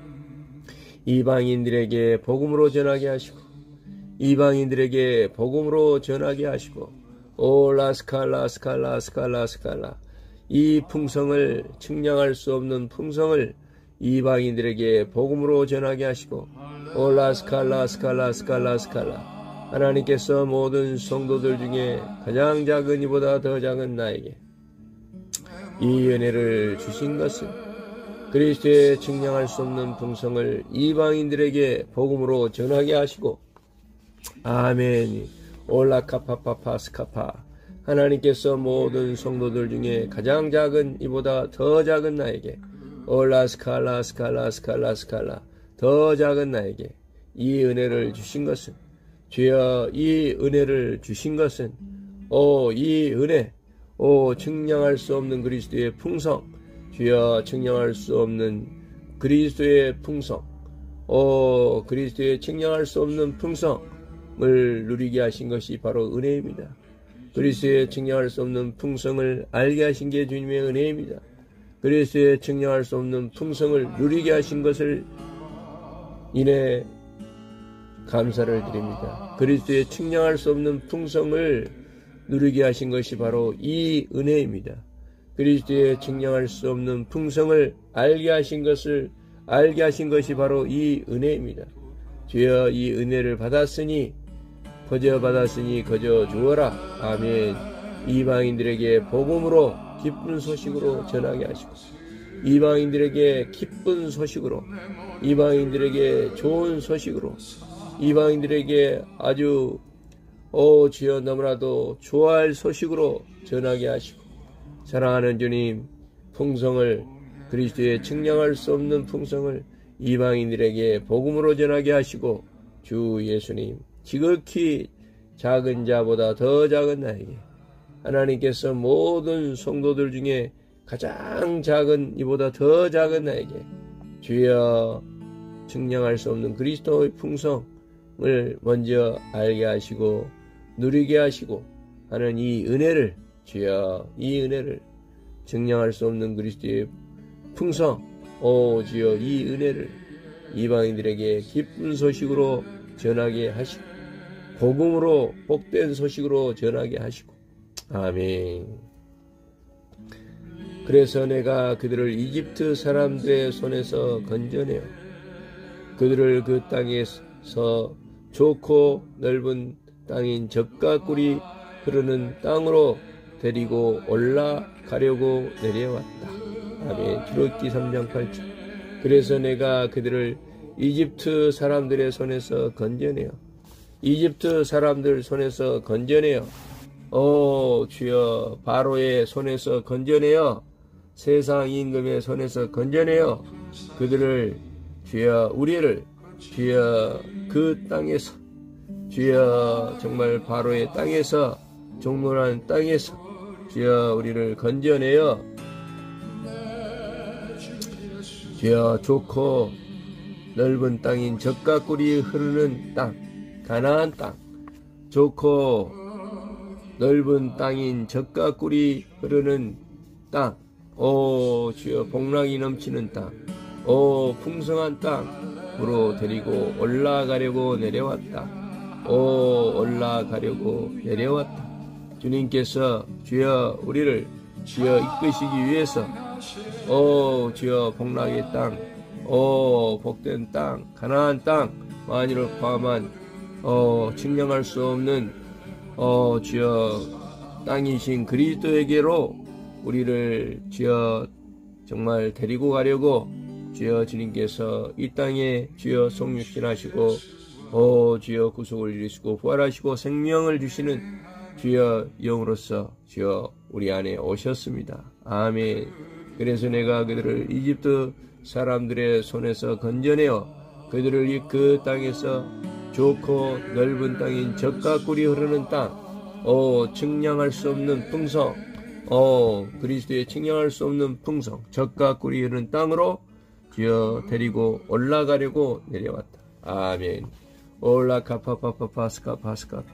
이방인들에게 복음으로 전하게 하시고 이방인들에게 복음으로 전하게 하시고 라스칼라 스칼라 스칼라 스칼라 이 풍성을 측량할 수 없는 풍성을 이방인들에게 복음으로 전하게 하시고 라스칼라 스칼라 스칼라 스칼라 하나님께서 모든 성도들 중에 가장 작은 이보다 더 작은 나에게 이 은혜를 주신 것은 그리스도의 측량할 수 없는 풍성을 이방인들에게 복음으로 전하게 하시고 아멘. 올라카파파파스카파 하나님께서 모든 성도들 중에 가장 작은 이보다 더 작은 나에게 올라스칼라 스칼라 스칼라 스칼라 더 작은 나에게 이 은혜를 주신 것은 주여 이 은혜를 주신 것은 이 은혜 측량할 수 없는 그리스도의 풍성 주여 측량할 수 없는 그리스도의 풍성 그리스도의 측량할 수 없는 풍성을 누리게 하신 것이 바로 은혜입니다. 그리스도의 측량할 수 없는 풍성을 알게 하신 게 주님의 은혜입니다. 그리스도의 측량할 수 없는 풍성을 누리게 하신 것을 인해 감사를 드립니다. 그리스도의 측량할 수 없는 풍성을 누리게 하신 것이 바로 이 은혜입니다. 그리스도의 측량할 수 없는 풍성을 알게 하신 것이 바로 이 은혜입니다. 주여 이 은혜를 받았으니 거저 주어라. 아멘. 이방인들에게 복음으로 기쁜 소식으로 전하게 하시고 이방인들에게 기쁜 소식으로 이방인들에게 좋은 소식으로 이방인들에게 아주 주여 너무나도 좋아할 소식으로 전하게 하시고 사랑하는 주님 풍성을 그리스도의 측량할 수 없는 풍성을 이방인들에게 복음으로 전하게 하시고 주 예수님 지극히 작은 자보다 더 작은 나에게 하나님께서 모든 성도들 중에 가장 작은 이보다 더 작은 나에게 주여 측량할 수 없는 그리스도의 풍성을 먼저 알게 하시고 누리게 하시고 하는 이 은혜를 주여 이 은혜를 측량할 수 없는 그리스도의 풍성, 주여 이 은혜를 이방인들에게 기쁜 소식으로 전하게 하시고 복음으로 복된 소식으로 전하게 하시고 아멘. 그래서 내가 그들을 이집트 사람들의 손에서 건져내어 그들을 그 땅에서 좋고 넓은 땅인 젖과 꿀이 흐르는 땅으로 데리고 올라가려고 내려왔다. 아멘. 출애굽기 3장 8절. 그래서 내가 그들을 이집트 사람들의 손에서 건져내어 이집트 사람들 손에서 건져내어 주여 바로의 손에서 건져내어 세상 임금의 손에서 건져내어 그들을 주여 우리를 주여 그 땅에서 주여 정말 바로의 땅에서 종노란 땅에서 주여 우리를 건져내어 주여 좋고 넓은 땅인 젖과 꿀이 흐르는 땅 가나안 땅 좋고 넓은 땅인 젖과 꿀이 흐르는 땅 주여 복락이 넘치는 땅 풍성한 땅으로 데리고 올라가려고 내려왔다. 올라가려고 내려왔다. 주님께서 주여 우리를 주여 이끄시기 위해서 주여 복락의 땅 복된 땅 가나안 땅 만일을 포함한 측량할 수 없는 주여 땅이신 그리스도에게로 우리를 주여 정말 데리고 가려고 주여 주님께서 이 땅에 주여 성육신하시고 주여 구속을 이루시고 부활하시고 생명을 주시는 주여 영으로서 주여 우리 안에 오셨습니다. 아멘. 그래서 내가 그들을 이집트 사람들의 손에서 건져내어 그들을 그 땅에서 좋고 넓은 땅인 젖과 꿀이 흐르는 땅 측량할 수 없는 풍성 그리스도의 측량할 수 없는 풍성 젖과 꿀이 흐르는 땅으로 주여 데리고 올라가려고 내려왔다. 아멘. 올라카파파파스카파스카파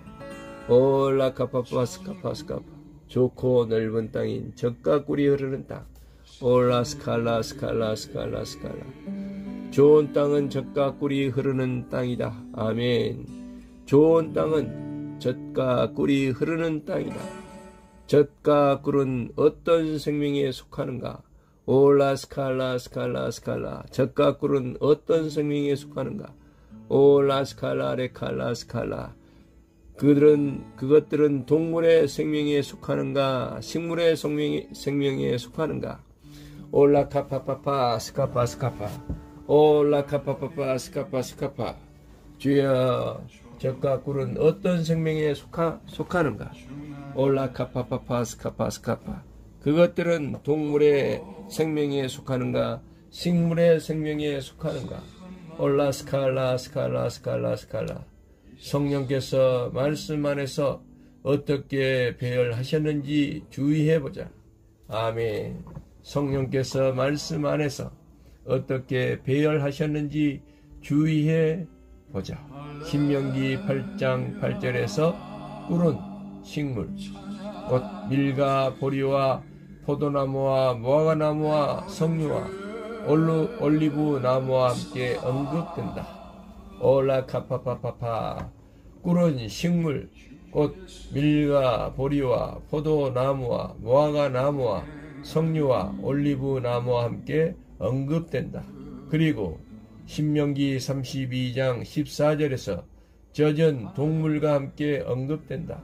올라카파파스카파스카파 좋고 넓은 땅인 젖과 꿀이 흐르는 땅 올라스칼라 스칼라 스칼라 스칼라 좋은 땅은 젖과 꿀이 흐르는 땅이다. 아멘. 좋은 땅은 젖과 꿀이 흐르는 땅이다. 젖과 꿀은 어떤 생명에 속하는가? 올라스칼라 스칼라 스칼라 젖과 꿀은 어떤 생명에 속하는가? 올라스칼라 레칼라 스칼라 그것들은 동물의 생명에 속하는가? 식물의 생명에 속하는가? 올라카파파파 스카파 스카파 올라카파파파 스카파 스카파 주여 젖과 꿀은 어떤 생명에 속하는가? 올라카파파파 스카파 스카파 그것들은 동물의 생명에 속하는가? 식물의 생명에 속하는가? 올라스칼라 스칼라 스칼라 스칼라 성령께서 말씀 안에서 어떻게 배열하셨는지 주의해보자. 아멘. 성령께서 말씀 안에서 어떻게 배열하셨는지 주의해보자. 신명기 8장 8절에서 꿀은 식물, 곧 밀과 보리와 포도나무와 무화과나무와 석류와 올리브 나무와 함께 언급된다. 올라카파파파파 꿀은 식물, 곧 밀과 보리와 포도나무와 무화과나무와 석류와 올리브 나무와 함께 언급된다. 그리고 신명기 32장 14절에서 젖은 동물과 함께 언급된다.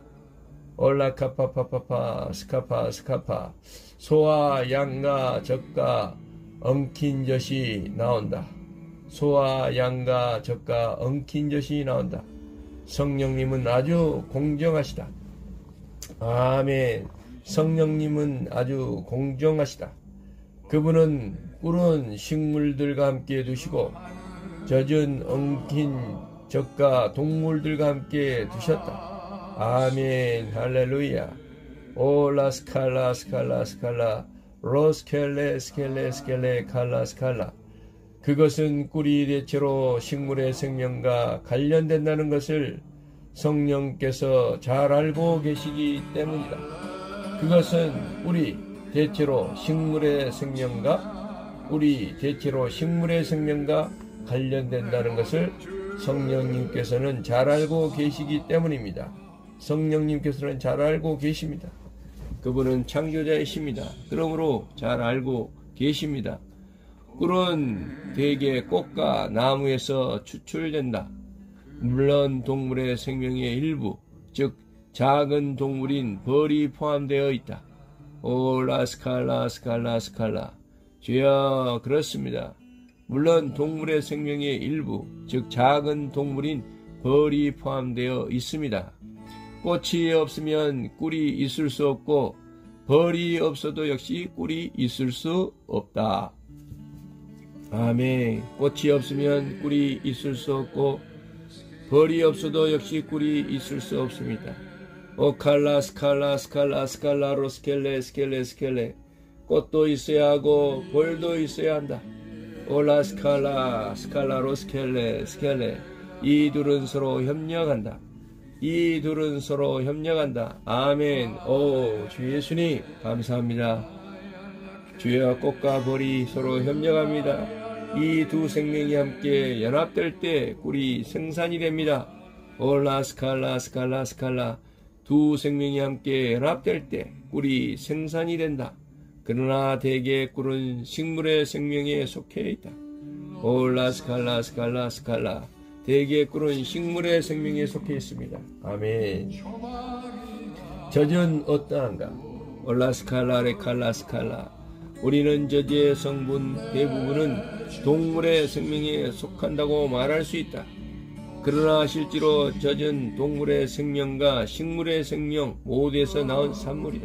올라카파파파파 스카파 스카파 소와 양과 젖과 엉킨 젖이 나온다. 소와 양과 젖과 엉킨 젖이 나온다. 성령님은 아주 공정하시다. 아멘. 성령님은 아주 공정하시다. 그분은 꿀은 식물들과 함께 두시고 젖은 엉킨 젖과 동물들과 함께 두셨다. 아멘. 할렐루야. 올라 스칼라 스칼라 스칼라 로스켈레 스켈레 스켈레 칼라 스칼라 그것은 꿀이 대체로 식물의 생명과 관련된다는 것을 성령께서 잘 알고 계시기 때문이다. 그것은 꿀이 대체로 식물의 생명과 꿀이 대체로 식물의 생명과 관련된다는 것을 성령님께서는 잘 알고 계시기 때문입니다. 성령님께서는 잘 알고 계십니다. 그분은 창조자이십니다. 그러므로 잘 알고 계십니다. 꿀은 대개 꽃과 나무에서 추출된다. 물론 동물의 생명의 일부, 즉 작은 동물인 벌이 포함되어 있다. 오 라스칼라 스칼라 스칼라. 주여, 그렇습니다. 물론 동물의 생명의 일부, 즉 작은 동물인 벌이 포함되어 있습니다. 꽃이 없으면 꿀이 있을 수 없고 벌이 없어도 역시 꿀이 있을 수 없다. 아멘. 꽃이 없으면 꿀이 있을 수 없고 벌이 없어도 역시 꿀이 있을 수 없습니다. 오 칼라 스칼라 스칼라 스칼라로 스켈레 스켈레 스켈레. 꽃도 있어야 하고 벌도 있어야 한다. 올라 스칼라 스칼라로 스켈레 스켈레. 이 둘은 서로 협력한다. 이 둘은 서로 협력한다. 아멘. 오 주 예수님 감사합니다. 주여, 꽃과 벌이 서로 협력합니다. 이 두 생명이 함께 연합될 때 꿀이 생산이 됩니다. 올라 스칼라 스칼라 스칼라. 두 생명이 함께 연합될 때 꿀이 생산이 된다. 그러나 대개 꿀은 식물의 생명에 속해 있다. 올라 스칼라 스칼라 스칼라. 대개 꿀은 식물의 생명에 속해 있습니다. 아멘. 젖은 어떠한가? 올라 스칼라 레칼라 스칼라. 우리는 젖의 성분 대부분은 동물의 생명에 속한다고 말할 수 있다. 그러나 실제로 젖은 동물의 생명과 식물의 생명 모두에서 나온 산물이다.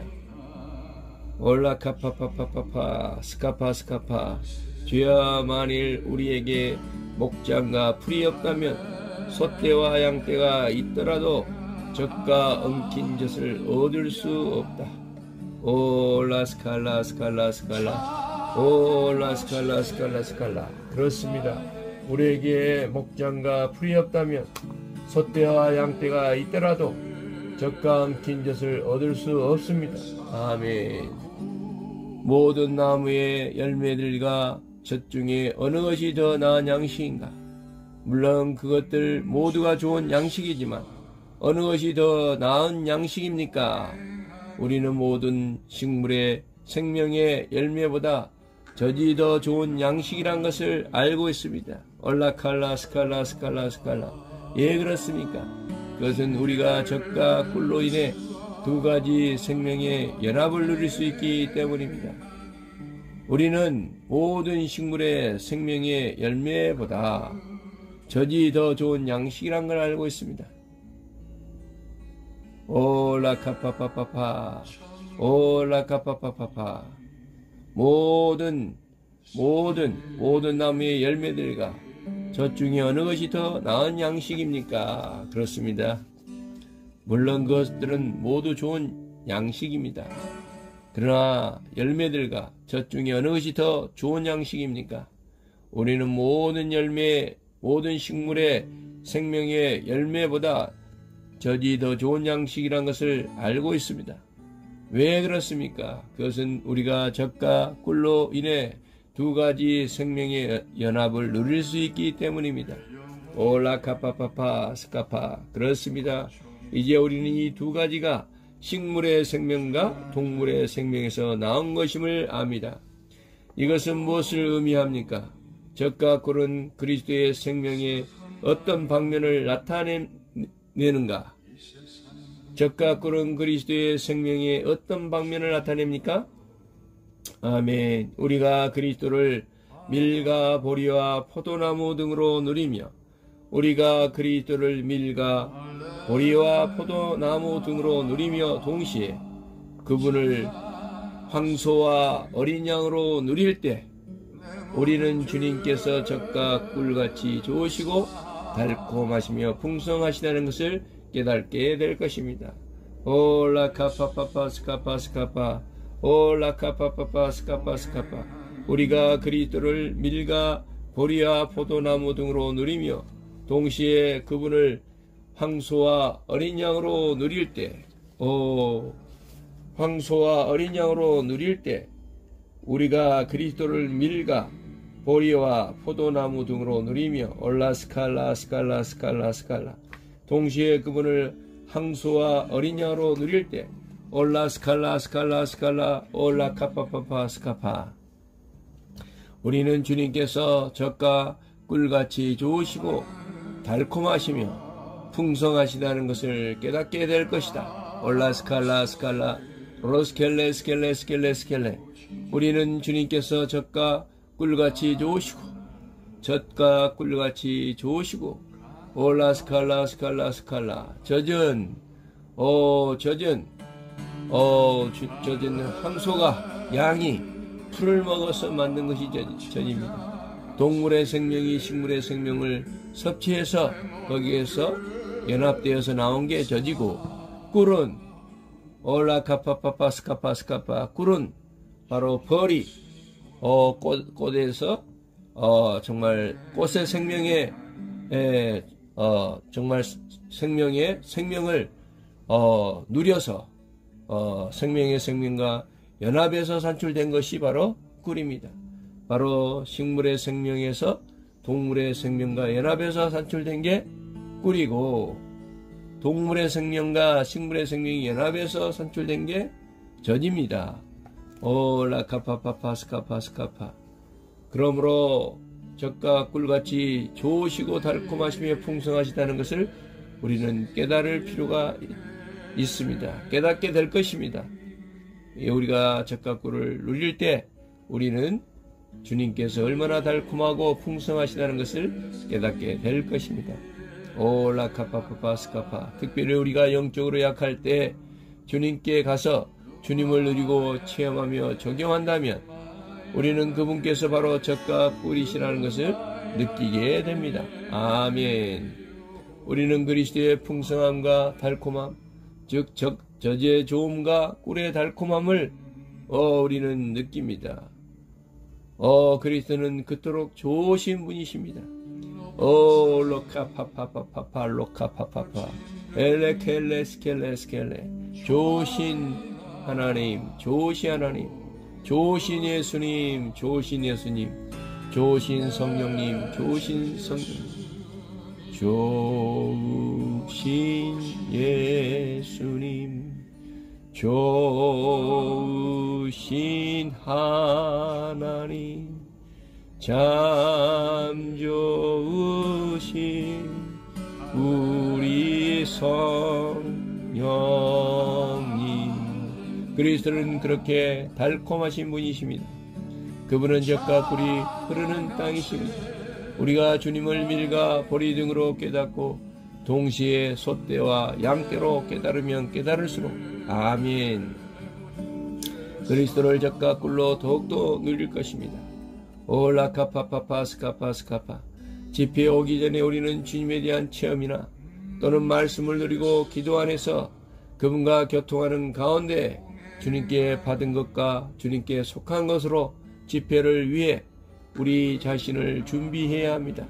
올라카파파파파파 스카파 스카파. 주여, 만일 우리에게 목장과 풀이 없다면 소떼와 양떼가 있더라도 젖과 엉킨 젖을 얻을 수 없다. 올라 스칼라 스칼라 스칼라. 올라 스칼라 스칼라 스칼라. 그렇습니다. 우리에게 목장과 풀이 없다면 소떼와 양떼가 있더라도 젖과 엉킨 젖을 얻을 수 없습니다. 아멘. 모든 나무의 열매들과 젖 중에 어느 것이 더 나은 양식인가? 물론 그것들 모두가 좋은 양식이지만 어느 것이 더 나은 양식입니까? 우리는 모든 식물의 생명의 열매보다 젖이 더 좋은 양식이란 것을 알고 있습니다. 올라칼라 스칼라 스칼라 스칼라. 예, 그렇습니까? 그것은 우리가 젖과 꿀로 인해 두 가지 생명의 연합을 누릴 수 있기 때문입니다. 우리는 모든 식물의 생명의 열매보다 젖이 더 좋은 양식이란 걸 알고 있습니다. 올라카파파파파. 올라카파파파파. 모든 나무의 열매들과 젖 중에 어느 것이 더 나은 양식입니까? 그렇습니다. 물론 그것들은 모두 좋은 양식입니다. 그러나 열매들과 젖 중에 어느 것이 더 좋은 양식입니까? 우리는 모든 열매, 모든 식물의 생명의 열매보다 젖이 더 좋은 양식이란 것을 알고 있습니다. 왜 그렇습니까? 그것은 우리가 젖과 꿀로 인해 두 가지 생명의 연합을 누릴 수 있기 때문입니다. 올라카파파파 스카파. 그렇습니다. 이제 우리는 이 두 가지가 식물의 생명과 동물의 생명에서 나온 것임을 압니다. 이것은 무엇을 의미합니까? 젖과 꿀은 그리스도의 생명의 어떤 방면을 나타내는가? 젖과 꿀은 그리스도의 생명의 어떤 방면을 나타냅니까? 아멘. 우리가 그리스도를 밀과 보리와 포도나무 등으로 누리며 우리가 그리스도를 밀과 보리와 포도나무 등으로 누리며 동시에 그분을 황소와 어린 양으로 누릴 때 우리는 주님께서 젖과 꿀같이 좋으시고 달콤하시며 풍성하시다는 것을 깨닫게 될 것입니다. 올라카파파파 스카파 스카파. 올라카파파파 스카파 스카파. 우리가 그리스도를 밀과 보리와 포도나무 등으로 누리며 동시에 그분을 황소와 어린 양으로 누릴 때, 황소와 어린 양으로 누릴 때 우리가 그리스도를 밀가 보리와 포도나무 등으로 누리며 올라 스칼라 스칼라 스칼라 스칼라 동시에 그분을 항소와 어린 양으로 누릴 때 올라 스칼라 스칼라 스칼라 올라 카파파파 스카파 우리는 주님께서 젖과 꿀같이 좋으시고 달콤하시며 풍성하시다는 것을 깨닫게 될 것이다. 올라 스칼라 스칼라 로스켈레 스켈레 스켈레 스켈레 우리는 주님께서 젖과 꿀같이 좋으시고 젖과 꿀같이 좋으시고 올라 스칼라 스칼라 스칼라 젖은 황소가 양이 풀을 먹어서 만든 것이 젖입니다. 동물의 생명이 식물의 생명을 섭취해서 거기에서 연합되어서 나온 게 젖이고 꿀은 올라카파파파스카파스카파 꿀은 바로 벌이 꽃에서 정말 꽃의 생명에 정말 생명을 누려서 생명의 생명과 연합해서 산출된 것이 바로 꿀입니다. 바로 식물의 생명에서 동물의 생명과 연합해서 산출된 게 꿀이고 동물의 생명과 식물의 생명이 연합해서 산출된 게 젖입니다. 라카파파파스카파스카파 그러므로 젖과 꿀같이 좋으시고 달콤하시며 풍성하시다는 것을 우리는 깨달을 필요가 있습니다. 깨닫게 될 것입니다. 우리가 젖과 꿀을 누릴 때 우리는 주님께서 얼마나 달콤하고 풍성하시다는 것을 깨닫게 될 것입니다. 라카파파스카파 특별히 우리가 영적으로 약할 때 주님께 가서 주님을 누리고 체험하며 적용한다면 우리는 그분께서 바로 젖과 꿀이시라는 것을 느끼게 됩니다. 아멘. 우리는 그리스도의 풍성함과 달콤함 즉 젖의 좋음과 꿀의 달콤함을 우리는 느낍니다. 그리스도는 그토록 좋으신 분이십니다. 로카파파파파파 로카파파파 엘레켈레스켈레스켈레 좋으신 하나님 좋으신 하나님 좋으신 예수님 좋으신 예수님 좋으신 성령님 좋으신 성령님 좋으신 예수님 좋으신 하나님 참 좋으신 우리 성령님 그리스도는 그렇게 달콤하신 분이십니다. 그분은 젖과 꿀이 흐르는 땅이십니다. 우리가 주님을 밀과 보리 등으로 깨닫고 동시에 소떼와 양떼로 깨달으면 깨달을수록 아멘 그리스도를 젖과 꿀로 더욱더 누릴 것입니다. 라카파파파스카파스카파 집회에 오기 전에 우리는 주님에 대한 체험이나 또는 말씀을 누리고 기도 안에서 그분과 교통하는 가운데 주님께 받은 것과 주님께 속한 것으로 집회를 위해 우리 자신을 준비해야 합니다.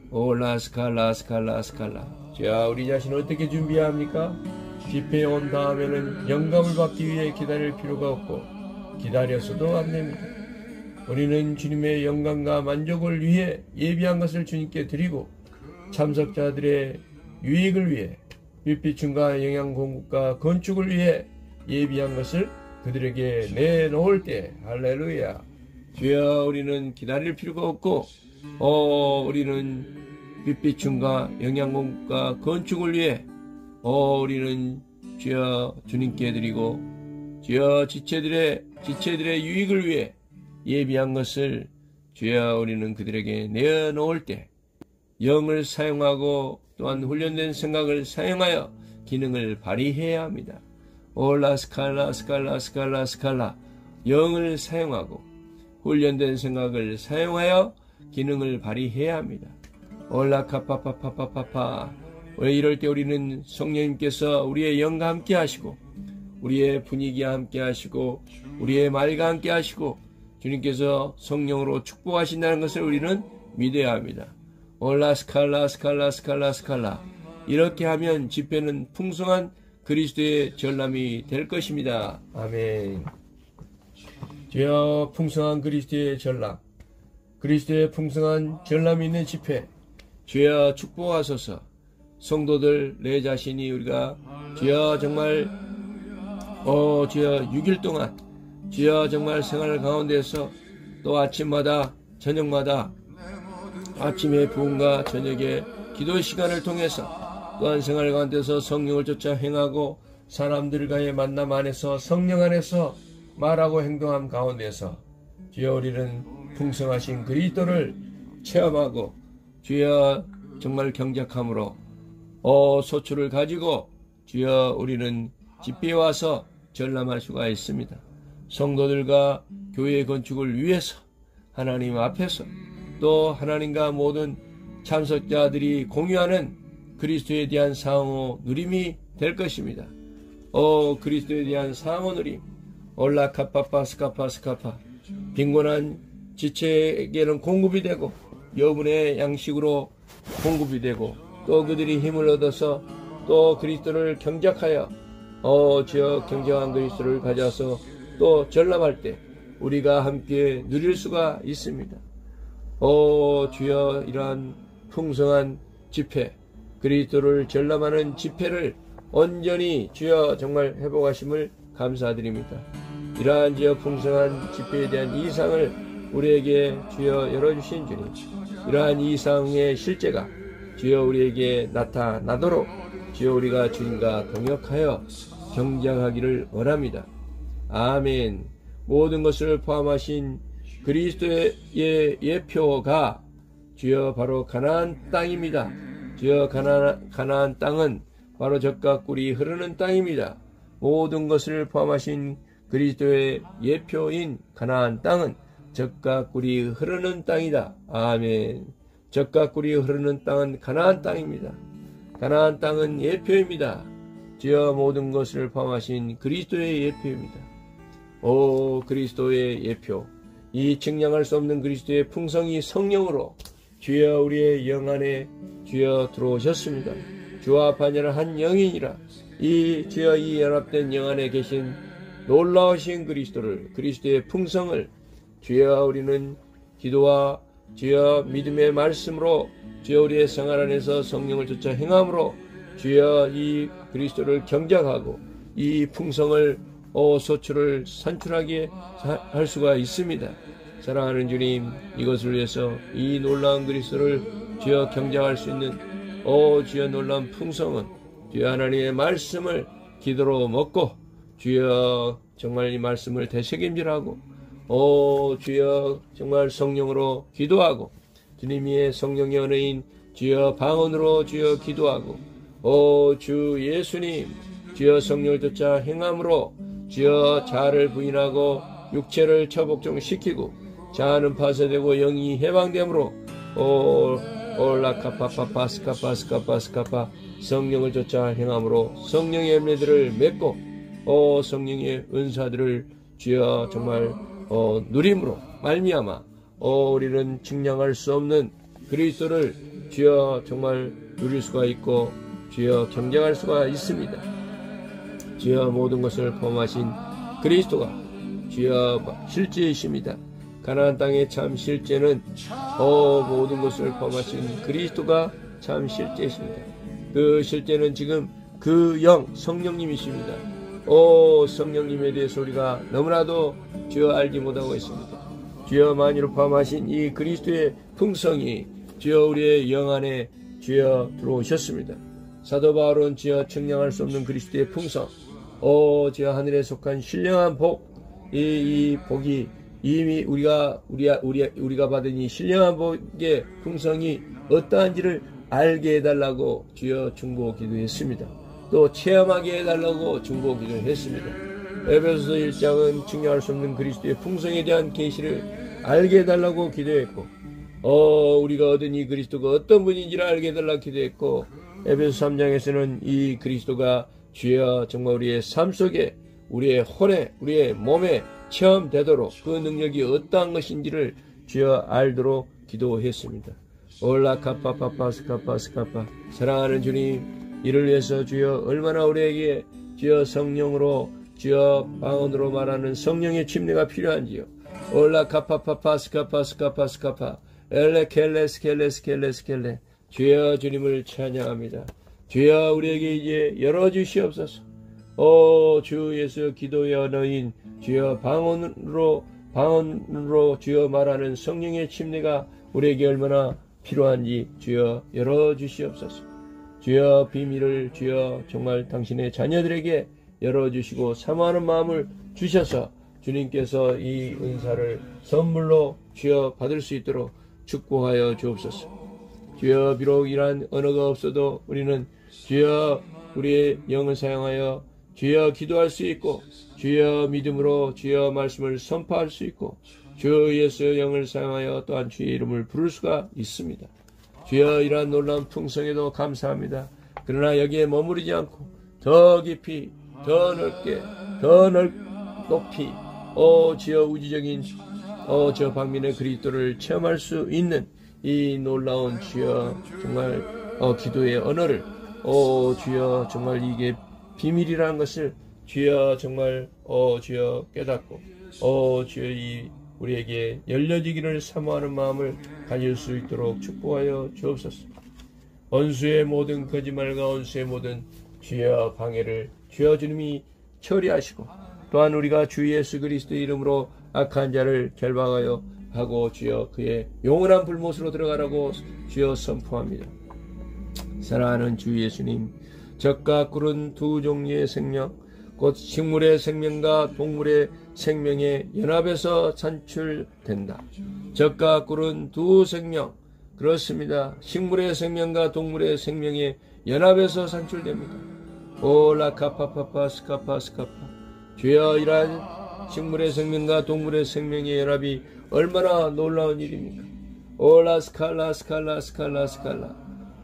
라스칼라스칼라스칼라 자 우리 자신을 어떻게 준비해야 합니까? 집회에 온 다음에는 영감을 받기 위해 기다릴 필요가 없고 기다려서도 안 됩니다. 우리는 주님의 영광과 만족을 위해 예비한 것을 주님께 드리고 참석자들의 유익을 위해 빛비춤과 영양공급과 건축을 위해 예비한 것을 그들에게 내놓을 때 할렐루야 주여 우리는 기다릴 필요가 없고 우리는 빛비춤과 영양공급과 건축을 위해 우리는 주여 주님께 드리고 주여 지체들의 유익을 위해 예비한 것을 주여 우리는 그들에게 내어놓을 때 영을 사용하고 또한 훈련된 생각을 사용하여 기능을 발휘해야 합니다. 라스칼라 영을 사용하고 훈련된 생각을 사용하여 기능을 발휘해야 합니다. 올라카파파파파파파 왜 이럴 때 우리는 성령님께서 우리의 영과 함께 하시고 우리의 분위기와 함께 하시고 우리의 말과 함께 하시고 주님께서 성령으로 축복하신다는 것을 우리는 믿어야 합니다. 올라스칼라 이렇게 하면 집회는 풍성한 그리스도의 전람이 될 것입니다. 아멘. 주여 풍성한 그리스도의 전람, 그리스도의 풍성한 전람이 있는 집회 주여 축복하소서. 성도들 내 자신이 우리가 주여 정말 주여 6일 동안 주여 정말 생활 가운데서 또 아침마다 저녁마다 아침에 부흥과 저녁에 기도 시간을 통해서 또한 생활 가운데서 성령을 쫓아 행하고 사람들과의 만남 안에서 성령 안에서 말하고 행동함 가운데서 주여 우리는 풍성하신 그리스도를 체험하고 주여 정말 경작함으로 소출을 가지고 주여 우리는 집회에 와서 전람할 수가 있습니다. 성도들과 교회 건축을 위해서 하나님 앞에서 또 하나님과 모든 참석자들이 공유하는 그리스도에 대한 상호 누림이 될 것입니다. 그리스도에 대한 상호 누림 올라카파파스카파스카파 빈곤한 지체에게는 공급이 되고 여분의 양식으로 공급이 되고 또 그들이 힘을 얻어서 또 그리스도를 경작하여 주여 경작한 그리스도를 가져서 또 전람할 때 우리가 함께 누릴 수가 있습니다. 주여 이러한 풍성한 집회 그리스도를 전람하는 집회를 온전히 주여 정말 회복하심을 감사드립니다. 이러한 주여 풍성한 집회에 대한 이상을 우리에게 주여 열어주신 주님, 이러한 이상의 실제가 주여 우리에게 나타나도록 주여 우리가 주님과 동역하여 경작하기를 원합니다. 아멘. 모든 것을 포함하신 그리스도의 예표가 주여 바로 가나안 땅입니다. 주여 가나안 땅은 바로 젖과 꿀이 흐르는 땅입니다. 모든 것을 포함하신 그리스도의 예표인 가나안 땅은 젖과 꿀이 흐르는 땅이다. 아멘. 젖과 꿀이 흐르는 땅은 가나안 땅입니다. 가나안 땅은 예표입니다. 주여 모든 것을 포함하신 그리스도의 예표입니다. 그리스도의 예표, 이 측량할 수 없는 그리스도의 풍성이 성령으로 주여 우리의 영 안에 주여 들어오셨습니다. 주와 반열한 한 영이니라. 이 주여 이 연합된 영 안에 계신 놀라우신 그리스도의 풍성을 주여 우리는 기도와 주여 믿음의 말씀으로 주여 우리의 생활 안에서 성령을 쫓아 행함으로 주여 이 그리스도를 경작하고 이 풍성을 소출을 산출하게 할 수가 있습니다. 사랑하는 주님, 이것을 위해서 이 놀라운 그리스도를 주여 경작할 수 있는 주여 놀라운 풍성은 주여 하나님의 말씀을 기도로 먹고 주여 정말 이 말씀을 되새김질하고 주여 정말 성령으로 기도하고 주님의 성령의 은혜인 주여 방언으로 주여 기도하고 주 예수님 주여 성령을 쫓아 행함으로 주여 자아를 부인하고 육체를 처복종시키고 자아는 파쇄되고 영이 해방됨으로 올라카파파파스카파스카파스카파 성령을 쫓아 행함으로 성령의 열매들을 맺고 성령의 은사들을 주여 정말 누림으로 말미암아 우리는 측량할 수 없는 그리스도를 주여 정말 누릴 수가 있고 주여 경쟁할 수가 있습니다. 주여 모든 것을 포함하신 그리스도가 주여 실제이십니다. 가나안 땅의 참 실제는 모든 것을 포함하신 그리스도가 참 실제이십니다. 그 실제는 지금 그 영 성령님이십니다. 성령님에 대해서 우리가 너무나도 주여 알지 못하고 있습니다. 주여 만유를 포함하신 이 그리스도의 풍성이 주여 우리의 영 안에 주여 들어오셨습니다. 사도 바울은 주여 측량할 수 없는 그리스도의 풍성, 주여 하늘에 속한 신령한 복, 이 복이 이미 우리가 받은 이 신령한 복의 풍성이 어떠한지를 알게 해달라고 주여 중보 기도했습니다. 또 체험하게 해달라고 중보 기도했습니다. 에베소서 1장은 측량할 수 없는 그리스도의 풍성에 대한 계시를 알게 해달라고 기도했고 우리가 얻은 이 그리스도가 어떤 분인지를 알게 해달라고 기도했고 에베소 3장에서는 이 그리스도가 주여 정말 우리의 삶 속에 우리의 혼에 우리의 몸에 체험되도록 그 능력이 어떠한 것인지를 주여 알도록 기도했습니다. 올라카파파파스카파스카파 사랑하는 주님, 이를 위해서 주여 얼마나 우리에게 주여 성령으로 주여 방언으로 말하는 성령의 침례가 필요한지요. 올라카파파파스카파스카파스카파 엘레켈레스켈레스켈레스켈레. 주여 주님을 찬양합니다. 주여 우리에게 이제 열어주시옵소서. 주 예수 기도의 언어인 주여 방언으로 주여 말하는 성령의 침례가 우리에게 얼마나 필요한지 주여 열어주시옵소서. 주여 비밀을 주여 정말 당신의 자녀들에게 열어주시고 사모하는 마음을 주셔서 주님께서 이 은사를 선물로 주여 받을 수 있도록 축복하여 주옵소서. 주여 비록 이러한 언어가 없어도 우리는 주여 우리의 영을 사용하여 주여 기도할 수 있고 주여 믿음으로 주여 말씀을 선포할 수 있고 주 예수의 영을 사용하여 또한 주의 이름을 부를 수가 있습니다. 주여 이러한 놀라운 풍성에도 감사합니다. 그러나 여기에 머무르지 않고 더 깊이 더 넓게 더 높이 주여 우주적인 저 방민의 그리스도를 체험할 수 있는 이 놀라운 주여 정말 기도의 언어를 주여 정말 이게 비밀이라는 것을 주여 정말 주여 깨닫고 주여 이 우리에게 열려지기를 사모하는 마음을 가질 수 있도록 축복하여 주옵소서. 원수의 모든 거짓말과 원수의 모든 주여 방해를 주여 주님이 처리하시고 또한 우리가 주 예수 그리스도의 이름으로 악한 자를 결박하여 하고 주여 그의 영원한 불못으로 들어가라고 주여 선포합니다. 사랑하는 주 예수님, 적과 꿀은 두 종류의 생명, 곧 식물의 생명과 동물의 생명의 연합에서 산출된다. 적과 꿀은 두 생명, 그렇습니다. 식물의 생명과 동물의 생명의 연합에서 산출됩니다. 라카파파파스카파스카파. 주여 이러한 식물의 생명과 동물의 생명의 연합이 얼마나 놀라운 일입니까? 라스칼라스칼라스칼라스칼라.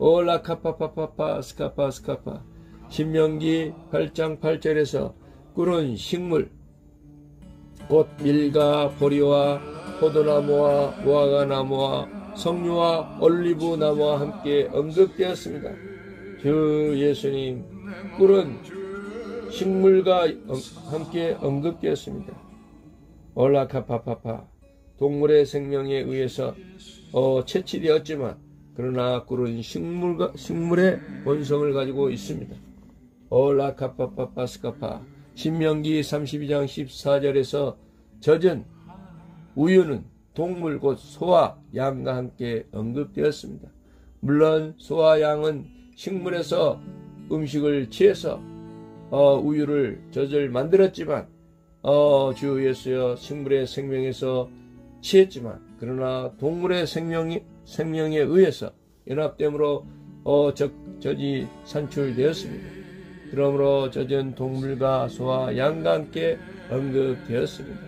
라카파파파스카파스카파. 신명기 8장 8절에서 꿀은 식물, 곧 밀과 보리와 포도나무와 무화과나무와 석류와 올리브나무와 함께 언급되었습니다. 주 예수님, 꿀은 식물과 함께 언급되었습니다. 올라카파파파. 동물의 생명에 의해서 채취되었지만 그러나 꿀은 식물의 본성을 가지고 있습니다. 올라카파파파스카파. 신명기 32장 14절에서 젖은 우유는 동물 곧 소와 양과 함께 언급되었습니다. 물론 소와 양은 식물에서 음식을 취해서 우유를 젖을 만들었지만 주 예수여 식물의 생명에서 취했지만 그러나 동물의 생명에 의해서 연합됨으로 젖이 산출되었습니다. 그러므로 젖은 동물과 소와 양과 함께 언급되었습니다.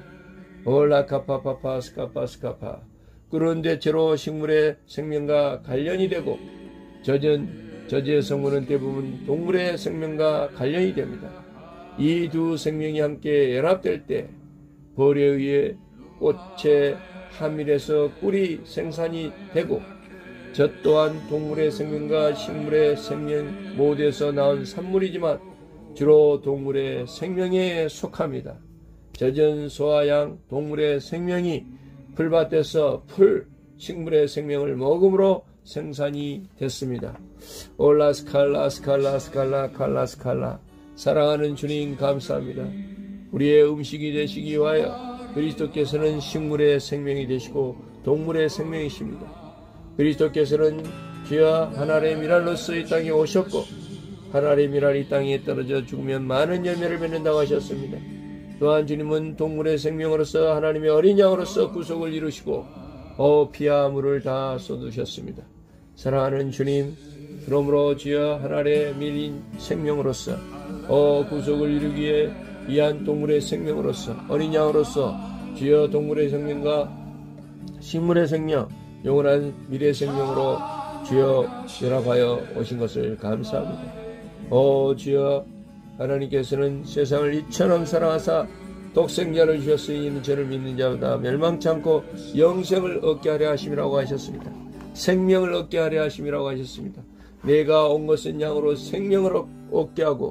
올라카파파파스카파스카파. 꿀은 대체로 식물의 생명과 관련이 되고 젖의 성분은 대부분 동물의 생명과 관련이 됩니다. 이 두 생명이 함께 연합될 때 벌에 의해 꽃의 하밀에서 꿀이 생산이 되고 젖 또한 동물의 생명과 식물의 생명 모두에서 나온 산물이지만 주로 동물의 생명에 속합니다. 젖은 소와 양, 동물의 생명이 풀밭에서 식물의 생명을 먹음으로 생산이 됐습니다. 올라스칼라스칼라스칼라 칼라스칼라. 사랑하는 주님 감사합니다. 우리의 음식이 되시기 위하여 그리스도께서는 식물의 생명이 되시고 동물의 생명이십니다. 그리스도께서는 주여 하나님의 미랄로서 이 땅에 오셨고 하나님의 미랄이 땅에 떨어져 죽으면 많은 열매를 맺는다고 하셨습니다. 또한 주님은 동물의 생명으로서 하나님의 어린 양으로서 구속을 이루시고 피와 물을 다 쏟으셨습니다. 사랑하는 주님, 그러므로 주여 하나님의 밀린 생명으로서 구속을 이루기에 이한 동물의 생명으로서 어린 양으로서 주여 동물의 생명과 식물의 생명, 영원한 미래 생명으로 주여 연합하여 오신 것을 감사합니다. 주여 하나님께서는 세상을 이처럼 사랑하사 독생자를 주셨으니 이는 저를 믿는 자보다 멸망치 않고 영생을 얻게 하려 하심이라고 하셨습니다. 생명을 얻게 하려 하심이라고 하셨습니다. 내가 온 것은 양으로 생명을 얻게 하고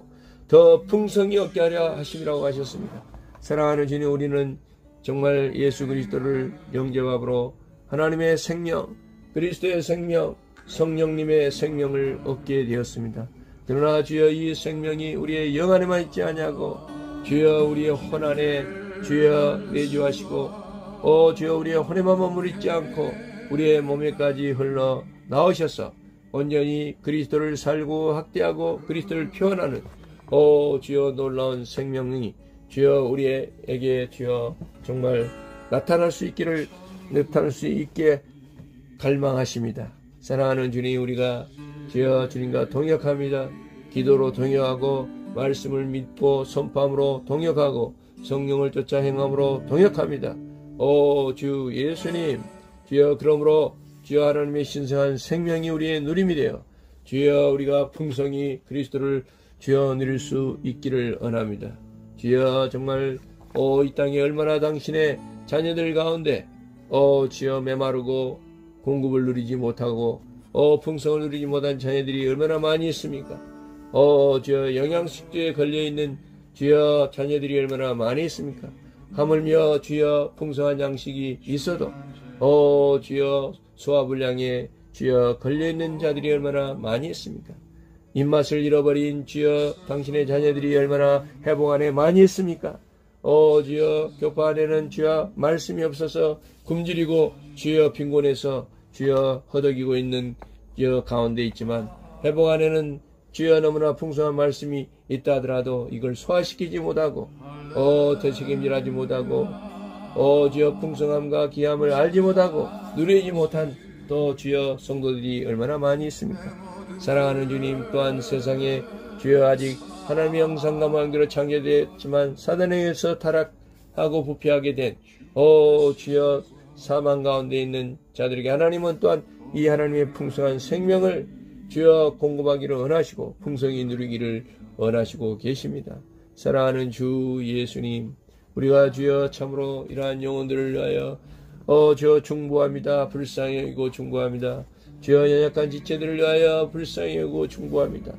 더 풍성히 얻게 하려 하심이라고 하셨습니다. 사랑하는 주님, 우리는 정말 예수 그리스도를 영접함으로 하나님의 생명, 그리스도의 생명, 성령님의 생명을 얻게 되었습니다. 그러나 주여 이 생명이 우리의 영 안에만 있지 아니하고 주여 우리의 혼 안에 주여 내주하시고 주여 우리의 혼에만 머무르지 않고 우리의 몸에까지 흘러 나오셔서 온전히 그리스도를 살고 학대하고 그리스도를 표현하는 주여 놀라운 생명이 주여 우리에게 주여 정말 나타날 수 있게 갈망하십니다. 사랑하는 주님, 우리가 주여 주님과 동역합니다. 기도로 동역하고 말씀을 믿고 선포함으로 동역하고 성령을 쫓아 행함으로 동역합니다. 주 예수님, 주여 그러므로 주여 하나님의 신성한 생명이 우리의 누림이 되어 주여 우리가 풍성히 그리스도를 주여 누릴 수 있기를 원합니다. 주여 정말 이 땅에 얼마나 당신의 자녀들 가운데 주여 메마르고 공급을 누리지 못하고 풍성을 누리지 못한 자녀들이 얼마나 많이 있습니까? 주여 영양식주에 걸려있는 주여 자녀들이 얼마나 많이 있습니까? 하물며 주여 풍성한 양식이 있어도 주여 소화불량에 주여 걸려있는 자들이 얼마나 많이 있습니까? 입맛을 잃어버린 주여 당신의 자녀들이 얼마나 회복 안에 많이 있습니까? 주여 교파 안에는 주여 말씀이 없어서 굶주리고 주여 빈곤해서 주여 허덕이고 있는 주여 가운데 있지만 회복 안에는 주여 너무나 풍성한 말씀이 있다 하더라도 이걸 소화시키지 못하고 되책임질하지 못하고 주여 풍성함과 귀함을 알지 못하고 누리지 못한 또 주여 성도들이 얼마나 많이 있습니까? 사랑하는 주님, 또한 세상에 주여 아직 하나님의 형상과 모양대로 창조되었지만 사단에 의해서 타락하고 부패하게 된 주여 사망 가운데 있는 자들에게 하나님은 또한 이 하나님의 풍성한 생명을 주여 공급하기를 원하시고 풍성히 누리기를 원하시고 계십니다. 사랑하는 주 예수님, 우리가 주여 참으로 이러한 영혼들을 위하여 주여 중보합니다. 불쌍히 여기고 중보합니다. 주여 연약한 지체들을 위하여 불쌍히 여기고 중보합니다.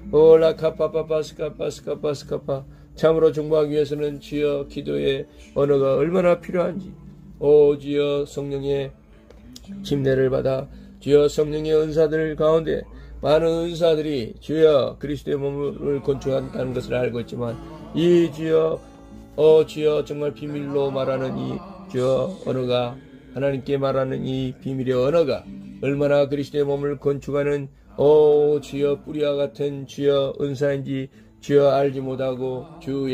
라카파파파스카파스카파스카파 참으로 중보하기 위해서는 주여 기도의 언어가 얼마나 필요한지 주여 성령의 침례를 받아 주여 성령의 은사들 가운데 많은 은사들이 주여 그리스도의 몸을 건축한다는 것을 알고 있지만 이 주여 주여 정말 비밀로 말하는 이 주여 언어가 하나님께 말하는 이 비밀의 언어가 얼마나 그리스도의 몸을 건축하는 주여 뿌리와 같은 주여 은사인지 주여 알지 못하고 주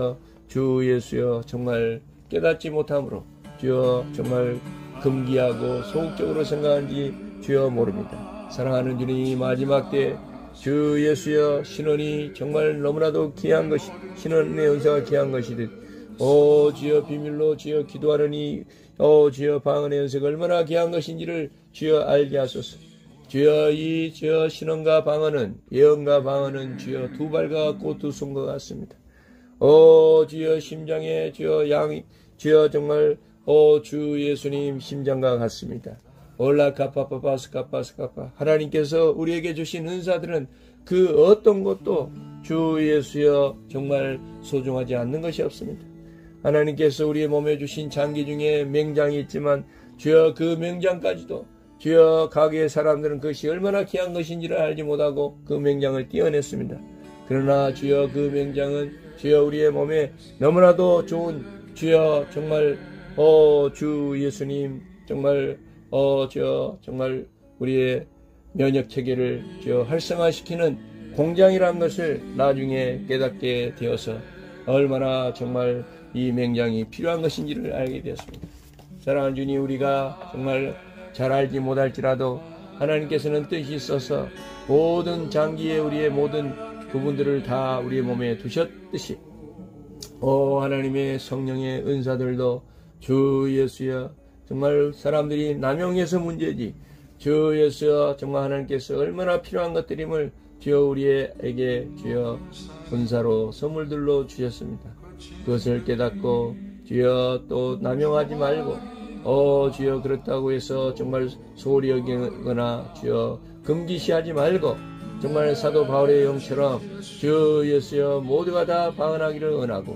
예수여 정말 깨닫지 못함으로 주여 정말 금기하고 소극적으로 생각하는지 주여 모릅니다. 사랑하는 주님, 마지막 때 주 예수여 신원이 정말 너무나도 귀한 것이 신원의 은사가 귀한 것이듯 주여 비밀로 주여 기도하는 이 주여 방언의 연세가 얼마나 귀한 것인지를 주여 알게 하소서. 주여 이 주여 신언과 방언은 예언과 방언은 주여 두 발과 같고 두 손과 같습니다. 주여 심장에 주여 양이 주여 정말 주 예수님 심장과 같습니다. 올라카파파파스카파스카파 하나님께서 우리에게 주신 은사들은 그 어떤 것도 주 예수여 정말 소중하지 않는 것이 없습니다. 하나님께서 우리의 몸에 주신 장기 중에 맹장이 있지만 주여 그 맹장까지도 주여 가게의 사람들은 그것이 얼마나 귀한 것인지를 알지 못하고 그 맹장을 떼어냈습니다. 그러나 주여 그 맹장은 주여 우리의 몸에 너무나도 좋은 주여 정말 주 예수님 정말 주여 정말 우리의 면역 체계를 주여 활성화시키는 공장이라는 것을 나중에 깨닫게 되어서 얼마나 정말 이 맹장이 필요한 것인지를 알게 되었습니다. 사랑하는 주님, 우리가 정말 잘 알지 못할지라도 하나님께서는 뜻이 있어서 모든 장기에 우리의 모든 부분들을 다 우리의 몸에 두셨듯이 하나님의 성령의 은사들도 주 예수여 정말 사람들이 남용해서 문제지 주 예수여 정말 하나님께서 얼마나 필요한 것들임을 주여 우리에게 주여 은사로 선물들로 주셨습니다. 그것을 깨닫고 주여 또 남용하지 말고 주여 그렇다고 해서 정말 소홀히 여기거나 주여 금기시하지 말고 정말 사도 바울의 영처럼 주 예수여 모두가 다 방언하기를 원하고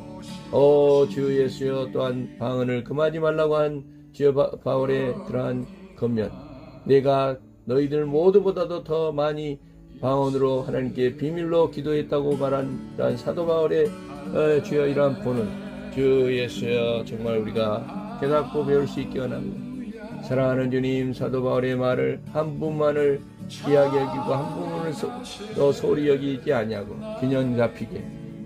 주 예수여 또한 방언을 금하지 말라고 한 주여 바울의 그러한 권면, 내가 너희들 모두보다도 더 많이 방언으로 하나님께 비밀로 기도했다고 말한 그러한 사도 바울의 주여 이러한 본을 주 예수여 정말 우리가 깨닫고 배울 수 있게 원합니다. 사랑하는 주님, 사도 바울의 말을 한 분만을 귀하게 여기고 한 분만을 더 소홀히 여기지 아니하고 균형 잡히게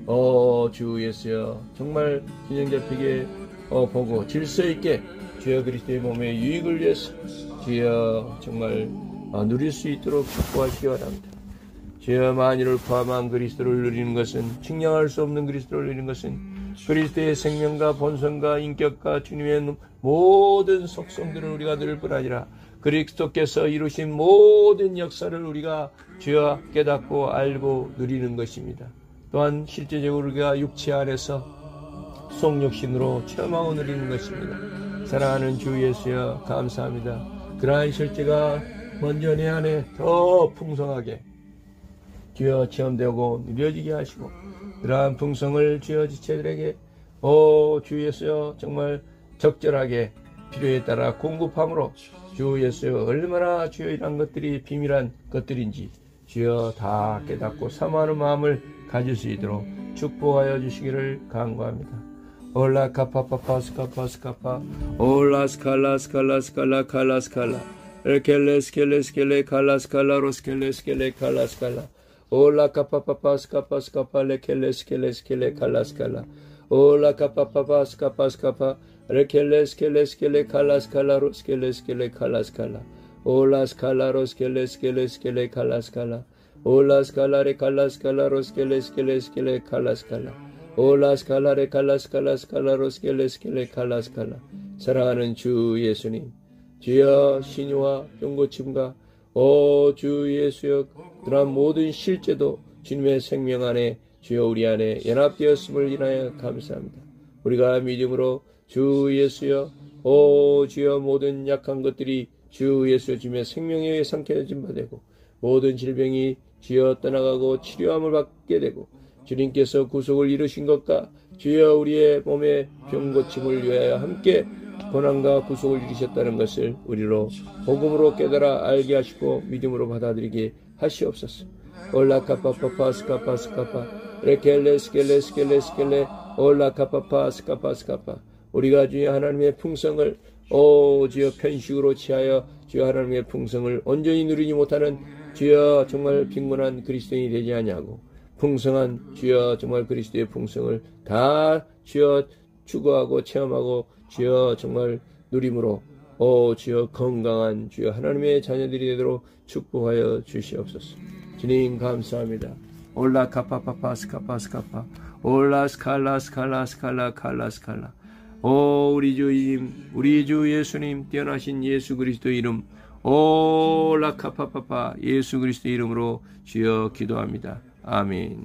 주 예수여 정말 균형 잡히게 보고 질서 있게 주여 그리스도의 몸의 유익을 위해서 주여 정말 누릴 수 있도록 축복하시기 바랍니다. 주여 만유를 포함한 그리스도를 누리는 것은 측량할 수 없는 그리스도를 누리는 것은 그리스도의 생명과 본성과 인격과 주님의 모든 속성들을 우리가 누릴 뿐 아니라 그리스도께서 이루신 모든 역사를 우리가 주여 깨닫고 알고 누리는 것입니다. 또한 실제적으로 우리가 육체 안에서 속육신으로 체험하고 누리는 것입니다. 사랑하는 주 예수여 감사합니다. 그러한 실제가 먼저 내 안에 더 풍성하게 주여 체험되고 누려지게 하시고 그러한 풍성을 주여 지체들에게 주 예수여 정말 적절하게 필요에 따라 공급함으로 주 예수여 얼마나 주여 이러한 것들이 비밀한 것들인지 주여 다 깨닫고 사모하는 마음을 가질 수 있도록 축복하여 주시기를 간구합니다. 올라 카파파파스카파스카파 올라 스칼라 스칼라 스칼라 칼라 스칼라 엘켈레 스켈레 스켈레 칼라 스칼라 로스켈레 스켈레 칼라 스칼라 올라 카파파파스카파스카파 레켈레 스켈레 스켈레 칼라 스칼라 올라 카파파파스카파스카파 레켈레 스켈레 스켈레 칼라 스칼라 로스켈레 스켈레 칼라 스칼라 올라 스칼라 로스켈레 스켈레 스켈레 칼라 스칼라 올라 스칼라레 칼라 스칼라 로스켈레 스켈레 스켈레 칼라 스칼라 올라 스칼라레 칼라 스칼라 스칼라 로스켈레 스켈레 칼라 스칼라. 사랑하는 주 예수님, 주여 신유와 병고침과 주 예수여 그러한 모든 실제도 주님의 생명 안에 주여 우리 안에 연합되었음을 인하여 감사합니다. 우리가 믿음으로 주 예수여 주여 모든 약한 것들이 주 예수여 주님의 생명에 의해 상쾌해진 바 되고 모든 질병이 주여 떠나가고 치료함을 받게 되고 주님께서 구속을 이루신 것과 주여 우리의 몸의 병고침을 위하여 함께 고난과 구속을 이루셨다는 것을 우리로 복음으로 깨달아 알게 하시고 믿음으로 받아들이게 하시옵소서. 올라카파파파스카파스카파 레켈레스켈레스켈레스켈레 올라카파파스카파스카파. 우리가 주여 하나님의 풍성을 주여 편식으로 취하여 주여 하나님의 풍성을 온전히 누리지 못하는 주여 정말 빈곤한 그리스도인이 되지 아니하고 풍성한 주여 정말 그리스도의 풍성을 다 주여 추구하고 체험하고 주여 정말 누림으로 주여 건강한 주여 하나님의 자녀들이 되도록 축복하여 주시옵소서. 주님 감사합니다. 올라 카파파파스카파스카파 올라 스칼라 스칼라 스칼라 칼라 스칼라. 우리 주님 우리 주 예수님 뛰어나신 예수 그리스도 이름 올라 카파파파 예수 그리스도 이름으로 주여 기도합니다. 아멘.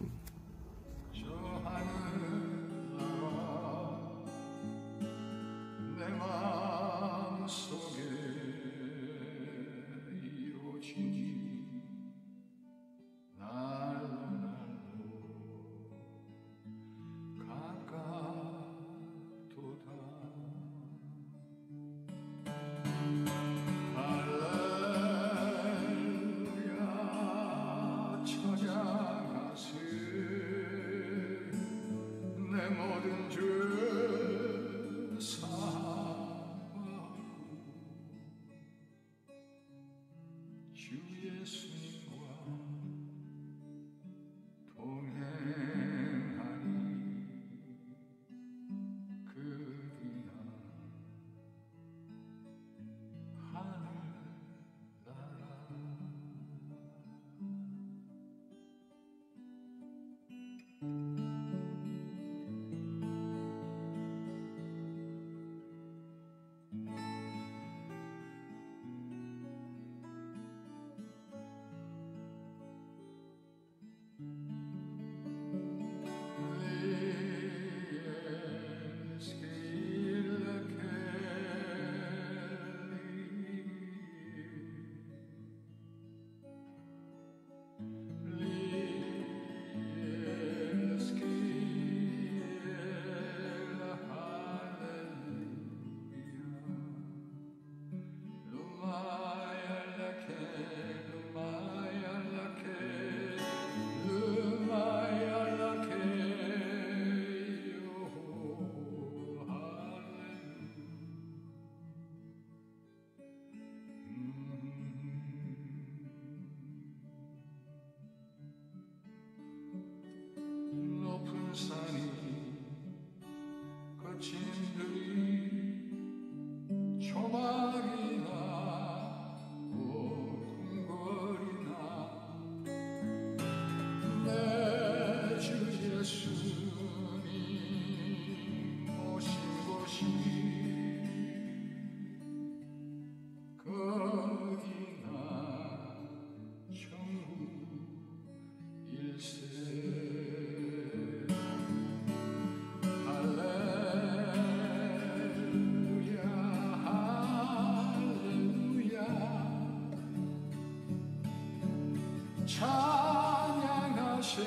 찬양하세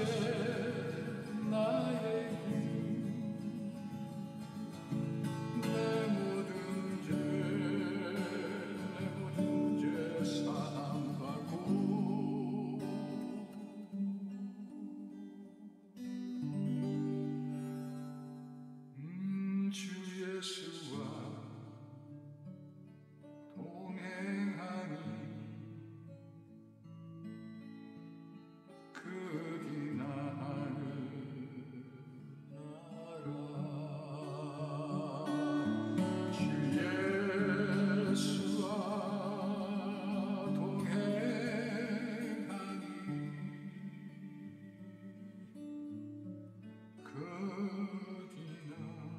나의 내 모든 죄 사함받고 주 예수와 동행하니 그디나 하늘나라 주 예수와 동행하니 그디나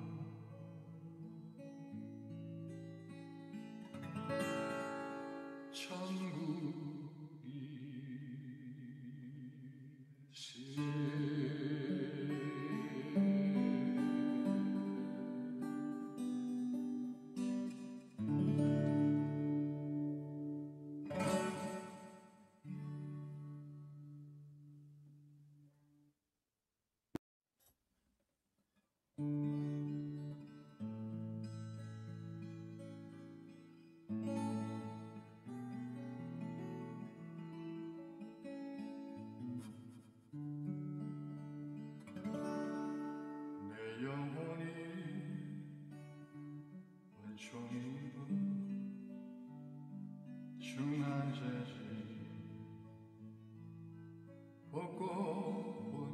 내 영혼이 은총이고 중한 죄지 벗고 보니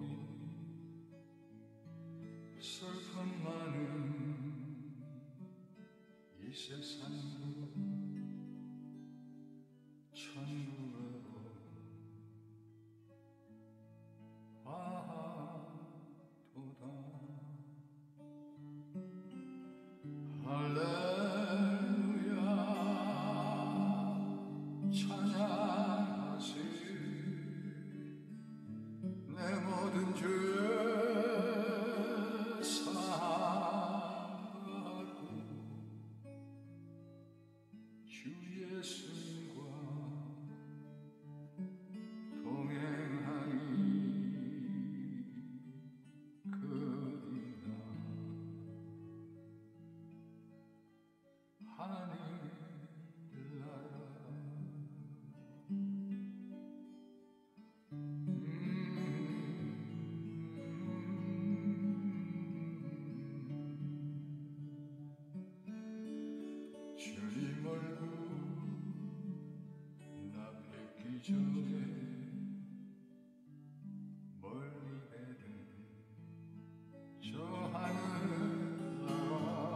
슬픔 많은 이 세상도 천국으로 화도다 할렐루야 찬양하세 내 모든 죄 사하고 주 예수님과 동행하니 그리나 하늘나라 주님 얼굴 나 뵙기 전에 멀리 뵈는 저 하늘나라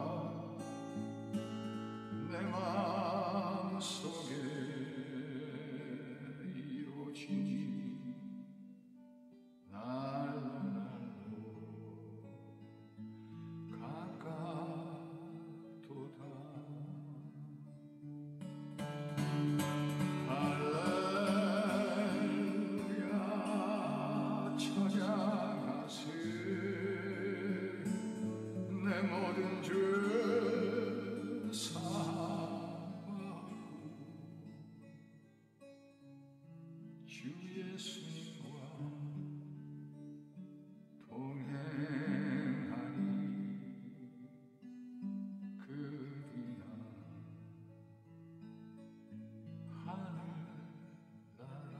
내 마음속에 이루어지니 날로 날로 가까도다 할렐루야 찬양하세 내 모든 죄 사하고 주 예수님과 동행하니 그리나 하늘나라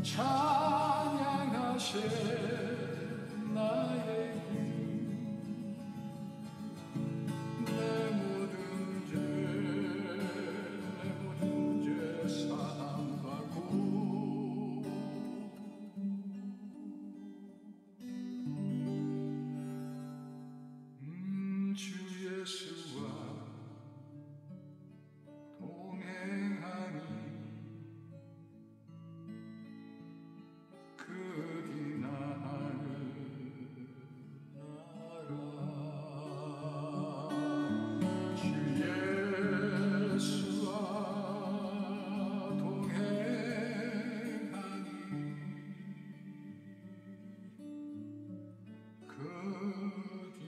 찬양하세 나의 힘 내 모든 죄 사함받고 주 예수와 동행하니 그리 나를 알아 주 예수와 동행하니 그리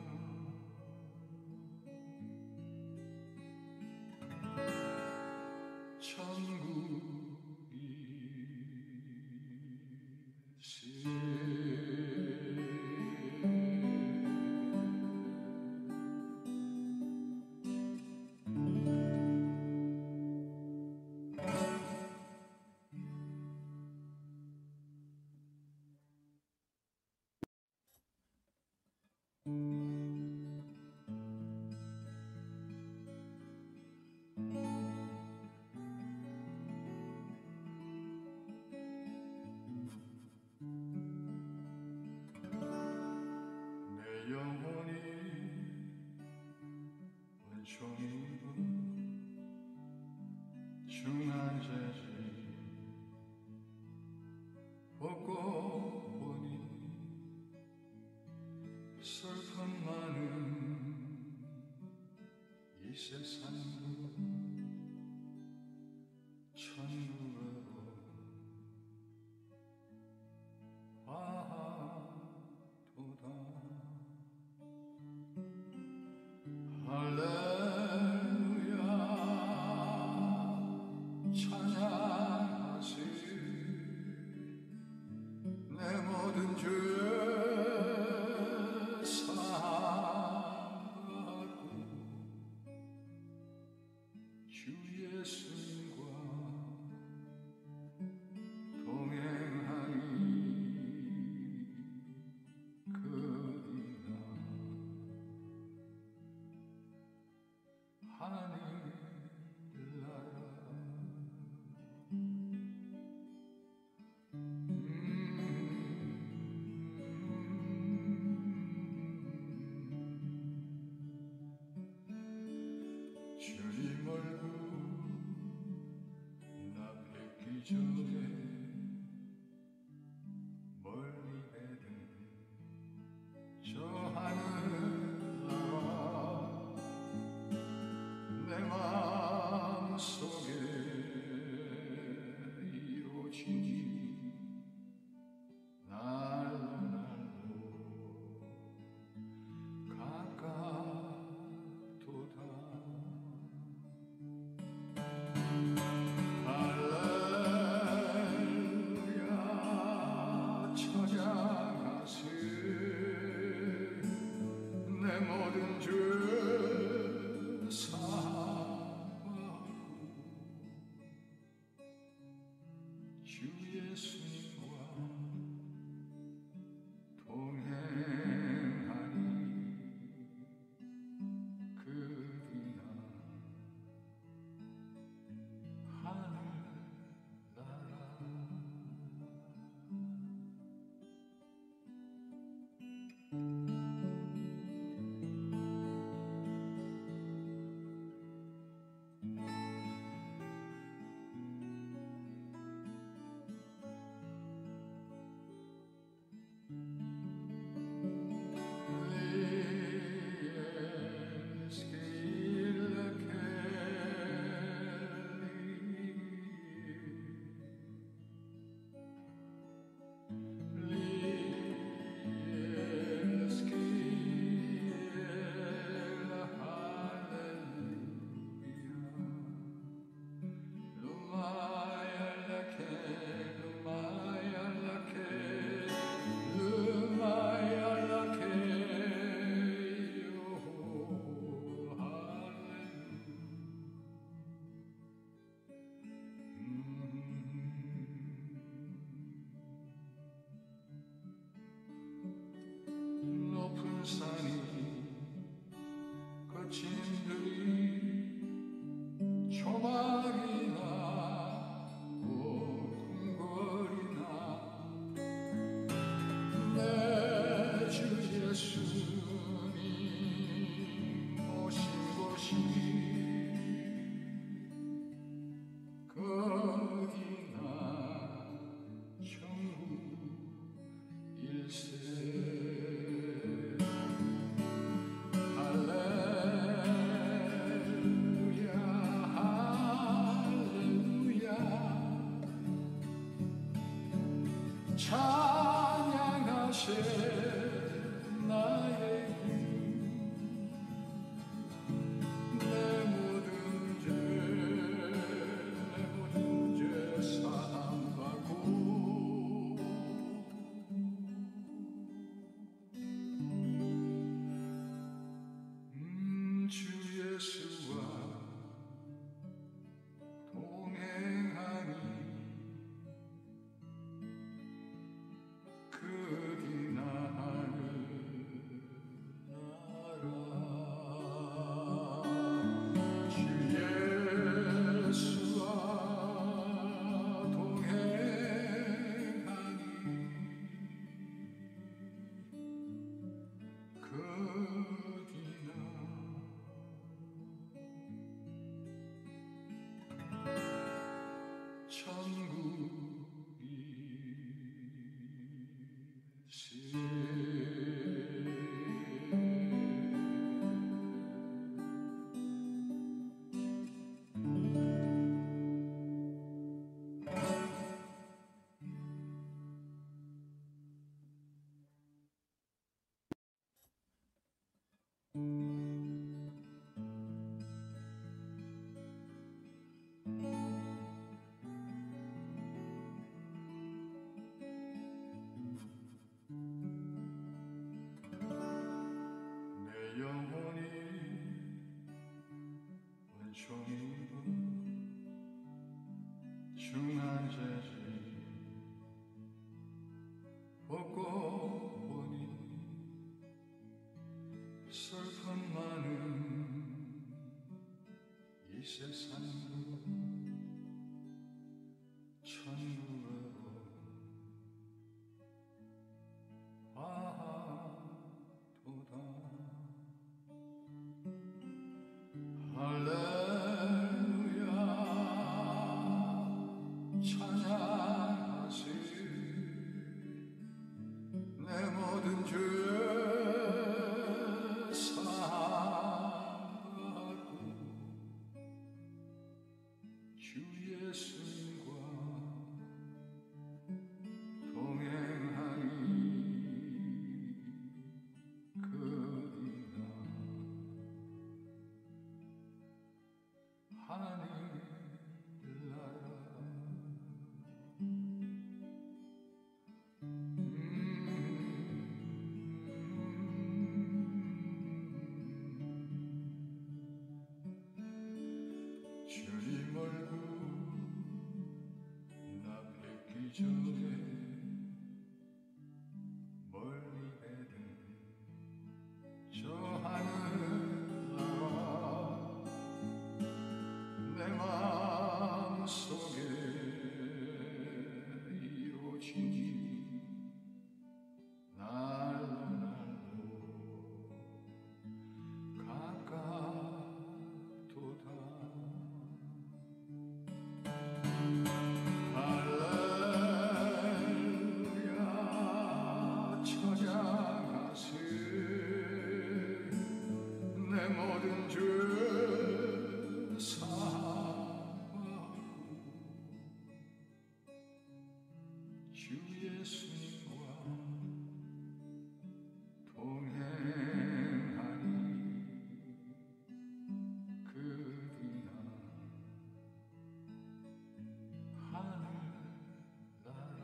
내 영혼이 은총이고 중한 죄지 벗고 보니 슬픔 많은 이 세상도 천국으로 화도다 할렐루야 찬양하세 내 모든 죄 사하고 주 예수님과 동행하니 그리나 하늘나라 주님 얼굴 나 뵙기 전에 멀리 뵈는 저 하늘나라 내 마음속에 이루어지니 날로 가깝도다 할렐루야 찬양하세 내 모든 죄 사하고 주 예수님과 동행하니 그리나 하늘나라 예수님 오신 곳이 거기나 천국일세. 할렐루야 할렐루야 찬양하세 나의 내 모든 죄 사함받고 주 예수와 동행하니 거기나 하늘나라. 주 예수와 동행하니 거기나 천국일세. 내 영혼이 은총이고 중한 죄지 벗고 보니 슬픔 많은 이 세상도 천국으로 와도다. 할렐루야 찬양하세 내 모든 죄 사함받고 주 예수님과 동행하니 거기나 하늘나라. 주님 얼굴 나 뵙기 전에 멀리 해든 저 하늘나라 내 마음속에 이루어지니 날로 가깝도다. 할렐루야 찬양하세 내 모든 죄 사함받고 주 예수님과 동행하니 거기나 하늘나라.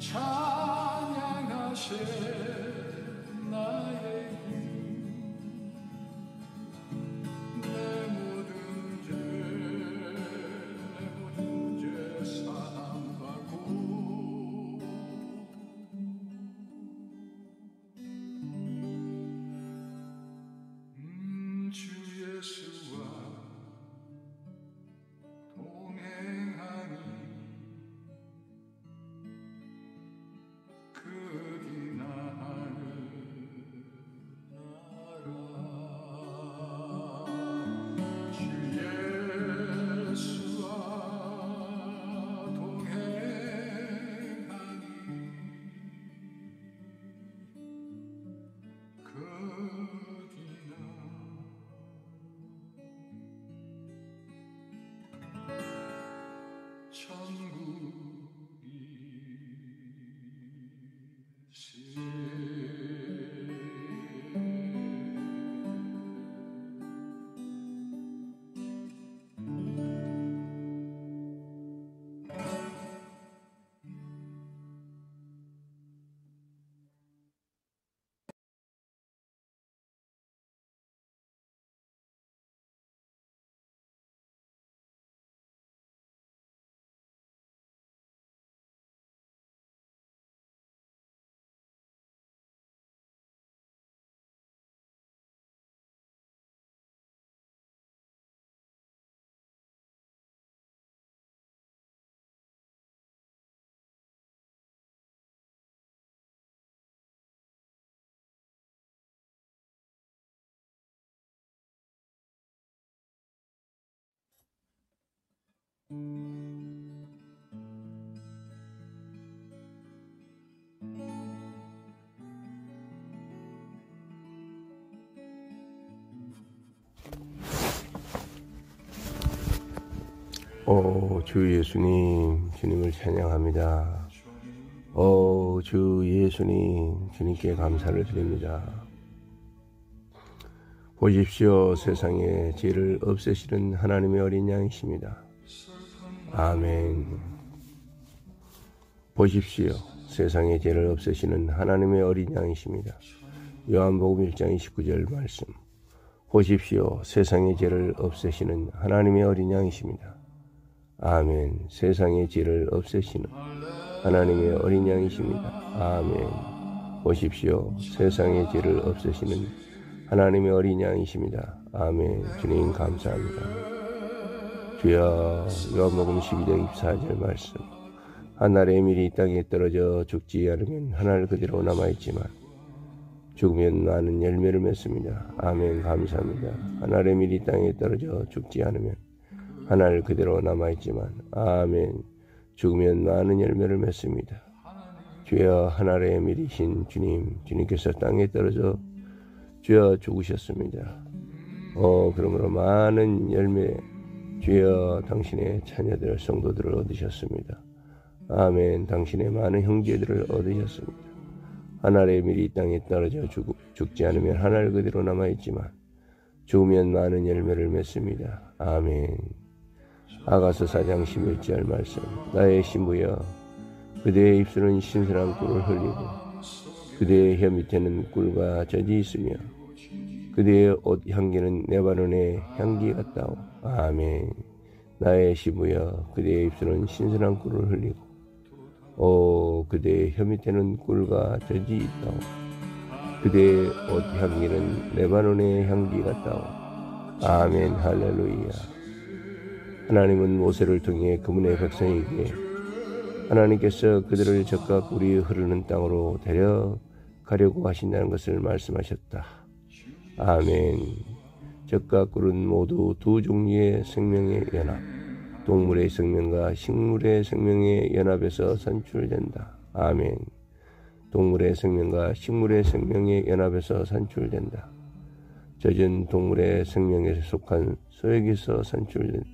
찬양하세 나의 내 모든 죄 사함받고 주 예수와 동행하니 그리 나를 알아 주 예수와 동행하니
주 예수님, 주님을 찬양합니다. 주 예수님, 주님께 감사를 드립니다. 보십시오, 세상의 죄를 없애시는 하나님의 어린 양이십니다. 아멘. 보십시오, 세상의 죄를 없애시는 하나님의 어린 양이십니다. 요한복음 1장 29절 말씀. 보십시오, 세상의 죄를 없애시는 하나님의 어린 양이십니다. 아멘. 세상의 죄를 없애시는 하나님의 어린 양이십니다. 아멘. 보십시오, 세상의 죄를 없애시는 하나님의 어린 양이십니다. 아멘. 주님 감사합니다. 주여, 요한복음 12장 24절 말씀. 한 알의 밀이 땅에 떨어져 죽지 않으면 한 알 그대로 남아있지만 죽으면 많은 열매를 맺습니다. 아멘. 감사합니다. 한 알의 밀이 땅에 떨어져 죽지 않으면 한 알 그대로 남아있지만 아멘. 죽으면 많은 열매를 맺습니다. 주여, 한 알의 밀이신 주님, 주님께서 땅에 떨어져 주여 죽으셨습니다. 그러므로 많은 열매, 주여 당신의 자녀들, 성도들을 얻으셨습니다. 아멘. 당신의 많은 형제들을 얻으셨습니다. 한 알의 밀이 땅에 떨어져 죽지 않으면 한 알 그대로 남아있지만 죽으면 많은 열매를 맺습니다. 아멘. 아가서 4장 11절 말씀. 나의 신부여, 그대의 입술은 신선한 꿀을 흘리고 그대의 혀 밑에는 꿀과 젖이 있으며 그대의 옷 향기는 레바논의 향기 같다오. 아멘. 나의 신부여, 그대의 입술은 신선한 꿀을 흘리고 그대의 혀 밑에는 꿀과 젖이 있다오. 그대의 옷 향기는 레바논의 향기 같다오. 아멘. 할렐루야. 하나님은 모세를 통해 그분의 백성에게 하나님께서 그들을 젖과 꿀이 흐르는 땅으로 데려가려고 하신다는 것을 말씀하셨다. 아멘. 젖과 꿀은 모두 두 종류의 생명의 연합, 동물의 생명과 식물의 생명의 연합에서 산출된다. 아멘. 동물의 생명과 식물의 생명의 연합에서 산출된다. 젖은 동물의 생명에 속한 소액에서 산출된다.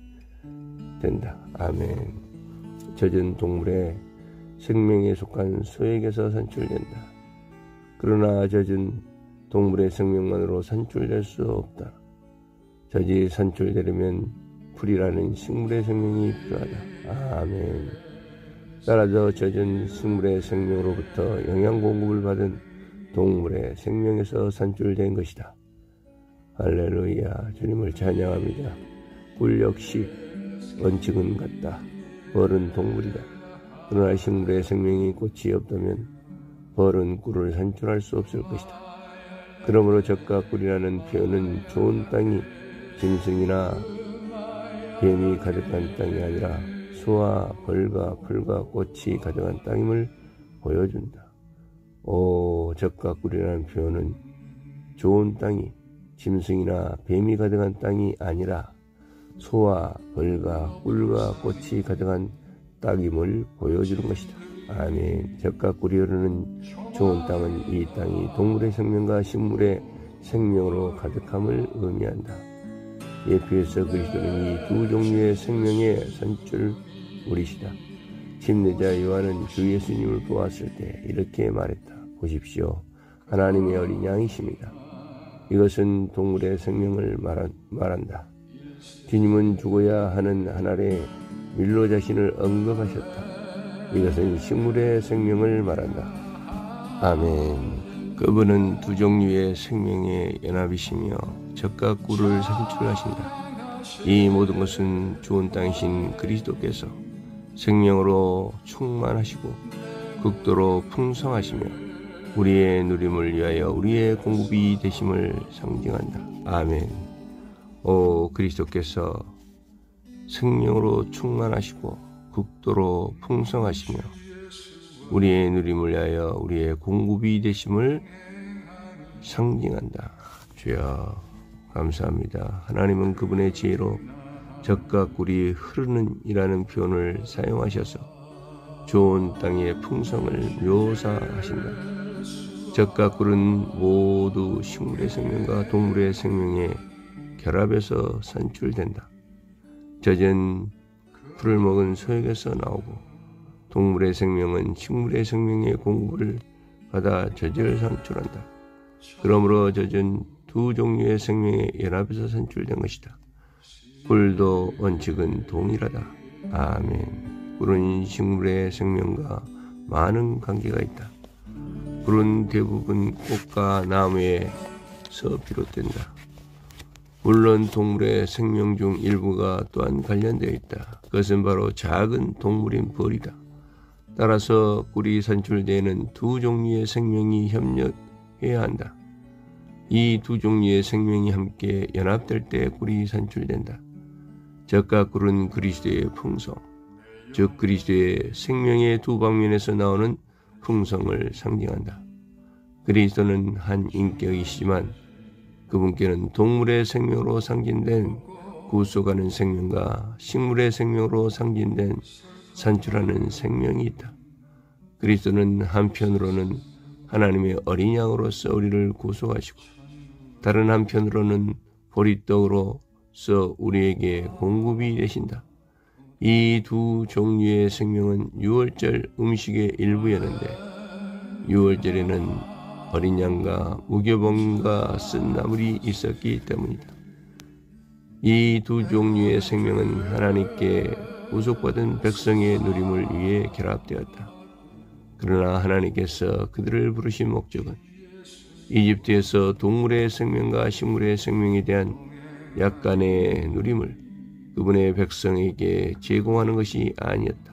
아멘. 젖은 동물의 생명에 속한 소액에서 산출된다. 그러나 젖은 동물의 생명만으로 산출될 수 없다. 젖이 산출되려면 풀이라는 식물의 생명이 필요하다. 아멘. 따라서 젖은 식물의 생명으로부터 영양 공급을 받은 동물의 생명에서 산출된 것이다. 할렐루야. 주님을 찬양합니다. 꿀 역시 원칙은 같다. 벌은 동물이다. 그러나 식물의 생명이 꽃이 없다면 벌은 꿀을 산출할 수 없을 것이다. 그러므로 젖과 꿀이라는 표현은 좋은 땅이 짐승이나 뱀이 가득한 땅이 아니라 소와 벌과 풀과 꽃이 가득한 땅임을 보여준다. 젖과 꿀이라는 표현은 좋은 땅이 짐승이나 뱀이 가득한 땅이 아니라 소와 벌과 꿀과 꽃이 가득한 땅임을 보여주는 것이다. 아멘. 젖과 꿀이 흐르는 좋은 땅은 이 땅이 동물의 생명과 식물의 생명으로 가득함을 의미한다. 예표에서 그리스도는 이 두 종류의 생명의 산출물이시다. 침례자 요한은 주 예수님을 보았을 때 이렇게 말했다. 보십시오. 하나님의 어린 양이십니다. 이것은 동물의 생명을 말한다. 주님은 죽어야 하는 한 알의 밀로 자신을 언급하셨다. 이것은 식물의 생명을 말한다. 아멘. 그분은 두 종류의 생명의 연합이시며 젖과 꿀을 산출하신다. 이 모든 것은 좋은 땅이신 그리스도께서 생명으로 충만하시고 극도로 풍성하시며 우리의 누림을 위하여 우리의 공급이 되심을 상징한다. 아멘. 그리스도께서 생명으로 충만하시고 극도로 풍성하시며 우리의 누림을 위하여 우리의 공급이 되심을 상징한다. 주여 감사합니다. 하나님은 그분의 지혜로 젖과 꿀이 흐르는 이라는 표현을 사용하셔서 좋은 땅의 풍성을 묘사하신다. 젖과 꿀은 모두 식물의 생명과 동물의 생명의 결합에서 산출된다. 젖은 풀을 먹은 소에게서 나오고 동물의 생명은 식물의 생명의 공급을 받아 젖을 산출한다. 그러므로 젖은 두 종류의 생명의 연합에서 산출된 것이다. 꿀도 원칙은 동일하다. 아멘. 꿀은 식물의 생명과 많은 관계가 있다. 꿀은 대부분 꽃과 나무에서 비롯된다. 물론 동물의 생명 중 일부가 또한 관련되어 있다. 그것은 바로 작은 동물인 벌이다. 따라서 꿀이 산출되는 두 종류의 생명이 협력해야 한다. 이 두 종류의 생명이 함께 연합될 때 꿀이 산출된다. 젖과 꿀은 그리스도의 풍성, 즉 그리스도의 생명의 두 방면에서 나오는 풍성을 상징한다. 그리스도는 한 인격이시지만 그분께는 동물의 생명으로 상징된 구속하는 생명과 식물의 생명으로 상징된 산출하는 생명이 있다. 그리스도는 한편으로는 하나님의 어린 양으로서 우리를 구속하시고 다른 한편으로는 보리떡으로서 우리에게 공급이 되신다. 이 두 종류의 생명은 유월절 음식의 일부였는데 유월절에는 어린 양과 무교봉과 쓴 나물이 있었기 때문이다. 이 두 종류의 생명은 하나님께 구속받은 백성의 누림을 위해 결합되었다. 그러나 하나님께서 그들을 부르신 목적은 이집트에서 동물의 생명과 식물의 생명에 대한 약간의 누림을 그분의 백성에게 제공하는 것이 아니었다.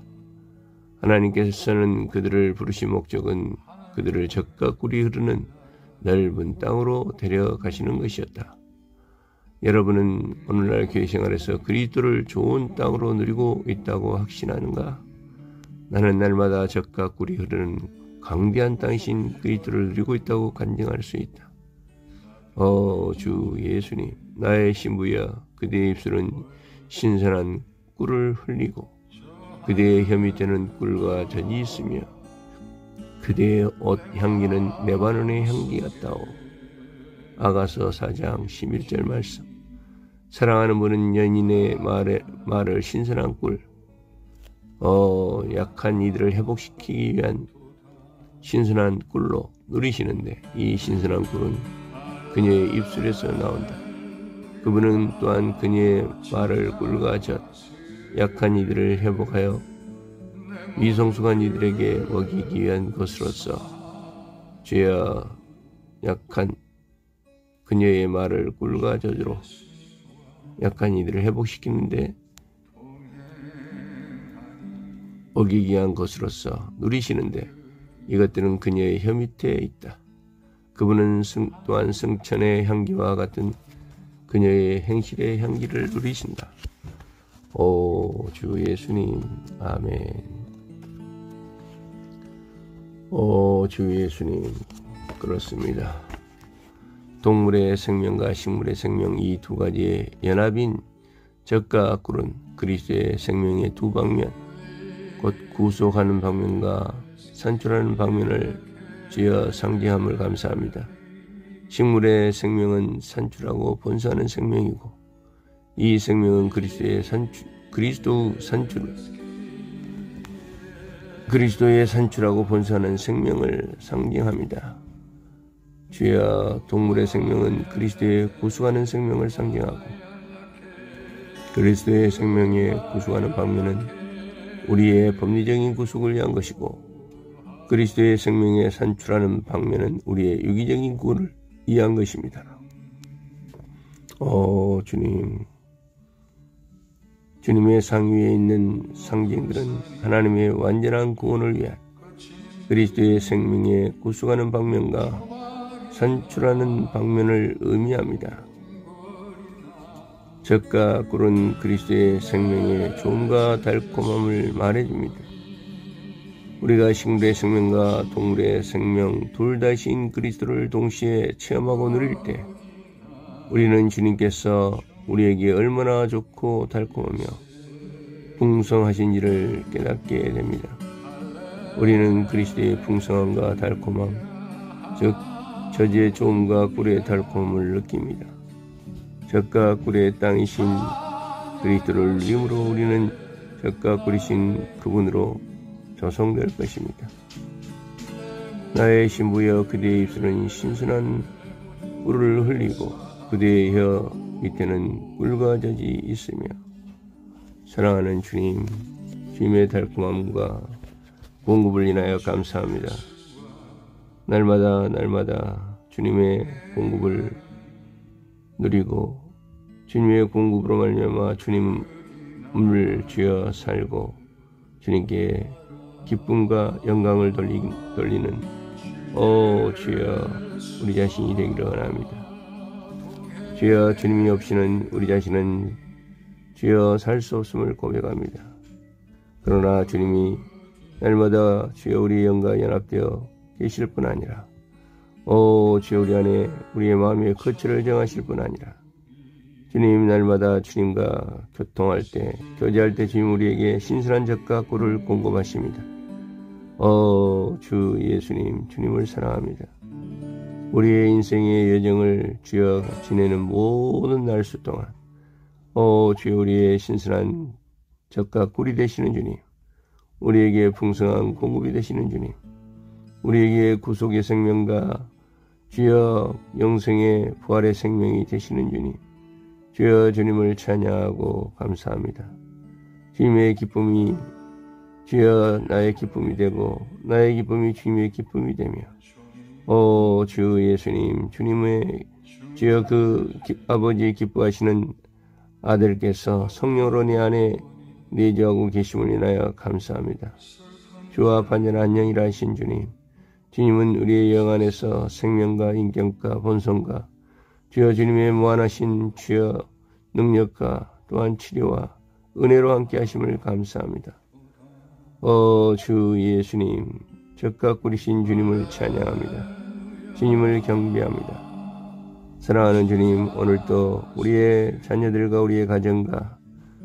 하나님께서는 그들을 부르신 목적은 그들을 젖과 꿀이 흐르는 넓은 땅으로 데려가시는 것이었다. 여러분은 오늘날 교회 생활에서 그리스도를 좋은 땅으로 누리고 있다고 확신하는가? 나는 날마다 젖과 꿀이 흐르는 광대한 땅이신 그리스도를 누리고 있다고 간증할 수 있다. 주 예수님, 나의 신부여, 그대의 입술은 신선한 꿀을 흘리고 그대의 혀 밑에는 꿀과 젖이 있으며 그대의 옷 향기는 레바논의 향기 같다오. 아가서 4장 11절 말씀. 사랑하는 분은 연인의 말을 신선한 꿀, 약한 이들을 회복시키기 위한 신선한 꿀로 누리시는데 이 신선한 꿀은 그녀의 입술에서 나온다. 그분은 또한 그녀의 말을 꿀과 젖, 약한 이들을 회복하여 위성숙한 이들에게 먹이기 위한 것으로서 주여 약한 그녀의 말을 꿀과 저주로 약한 이들을 회복시키는데 먹이기 위한 것으로서 누리시는데 이것들은 그녀의 혀 밑에 있다. 그분은 또한 승천의 향기와 같은 그녀의 행실의 향기를 누리신다. 오 주 예수님 아멘. 오 주 예수님 그렇습니다. 동물의 생명과 식물의 생명 이 두 가지의 연합인 적과 꿀은 그리스도의 생명의 두 방면 곧 구속하는 방면과 산출하는 방면을 주여 상징함을 감사합니다. 식물의 생명은 산출하고 본사하는 생명이고 이 생명은 그리스도의 산출하고 본사하는 생명을 상징합니다. 주여 동물의 생명은 그리스도의 구속하는 생명을 상징하고 그리스도의 생명에 구속하는 방면은 우리의 법리적인 구속을 위한 것이고 그리스도의 생명에 산출하는 방면은 우리의 유기적인 구원을 위한 것입니다. 주님, 주님의 상위에 있는 상징들은 하나님의 완전한 구원을 위한 그리스도의 생명에 구속하는 방면과 산출하는 방면을 의미합니다. 적과 꿀은 그리스도의 생명의 좋음과 달콤함을 말해줍니다. 우리가 식물의 생명과 동물의 생명 둘 다신 그리스도를 동시에 체험하고 누릴 때 우리는 주님께서 우리에게 얼마나 좋고 달콤하며 풍성하신지를 깨닫게 됩니다. 우리는 그리스도의 풍성함과 달콤함, 즉 저지의 좋음과 꿀의 달콤함을 느낍니다. 적과 꿀의 땅이신 그리스도를 누림으로 우리는 적과 꿀이신 그분으로 조성될 것입니다. 나의 신부여 그대의 입술은 신선한 꿀을 흘리고 그대의 혀 밑에는 꿀과 젖이 있으며 사랑하는 주님, 주님의 달콤함과 공급을 인하여 감사합니다. 날마다 주님의 공급을 누리고 주님의 공급으로 말미암아 주님을 주여 살고 주님께 기쁨과 영광을 돌리는 주여 우리 자신이 되기를 원합니다. 주여 주님이 없이는 우리 자신은 주여 살 수 없음을 고백합니다. 그러나 주님이 날마다 주여 우리의 영과 연합되어 계실 뿐 아니라 주여 우리 안에 우리의 마음의 거처를 정하실 뿐 아니라 주님 날마다 주님과 교통할 때 교제할 때 주님 우리에게 신선한 젖과 꿀을 공급하십니다. 주 예수님 주님을 사랑합니다. 우리의 인생의 여정을 주여 지내는 모든 날수 동안 주여 우리의 신선한 젖과 꿀이 되시는 주님, 우리에게 풍성한 공급이 되시는 주님, 우리에게 구속의 생명과 주여 영생의 부활의 생명이 되시는 주님, 주여 주님을 찬양하고 감사합니다. 주님의 기쁨이 주여 나의 기쁨이 되고 나의 기쁨이 주님의 기쁨이 되며 주 예수님 주님의 주여 아버지 기뻐하시는 아들께서 성령으로 내 안에 내주하고 계심을 인하여 감사합니다. 주와 반전한 안녕이라 하신 주님, 주님은 우리의 영 안에서 생명과 인격과 본성과 주여 주님의 무한하신 주여 능력과 또한 치료와 은혜로 함께 하심을 감사합니다. 주 예수님, 젖과 꿀이신 주님을 찬양합니다. 주님을 경배합니다. 사랑하는 주님, 오늘도 우리의 자녀들과 우리의 가정과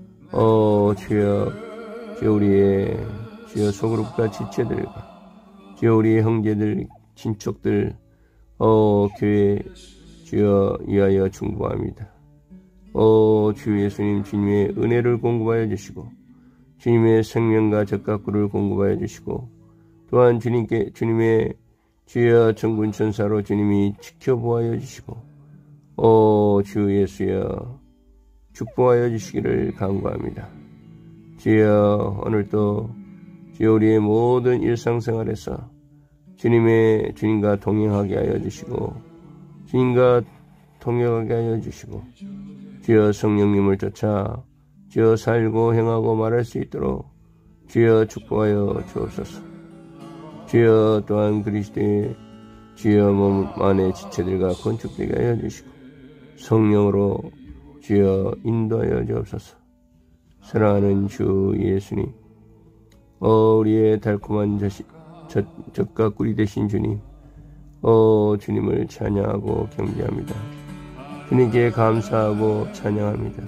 주여 우리의 주여 소그룹과 지체들과 주여 우리의 형제들, 친척들, 교회 주여 위하여 중보합니다. 주 예수님 주님의 은혜를 공급하여 주시고 주님의 생명과 젖과 꿀을 공급하여 주시고 또한 주님의 주여 정군 천사로 주님이 지켜보아여 주시고 주 예수여 축복하여 주시기를 간구합니다. 주여 오늘도 주여 우리의 모든 일상생활에서 주님과 동행하게 하여 주시고 주님과 동행하게 하여 주시고 주여 성령님을 쫓아 주여 살고 행하고 말할 수 있도록 주여 축복하여 주옵소서. 주여 또한 그리스도의 주여 몸 안의 지체들과 건축되게 하여 주시고 성령으로 주여 인도하여 주옵소서. 사랑하는 주 예수님, 우리의 달콤한 젖과 꿀이 되신 주님, 주님을 찬양하고 경배합니다. 주님께 감사하고 찬양합니다.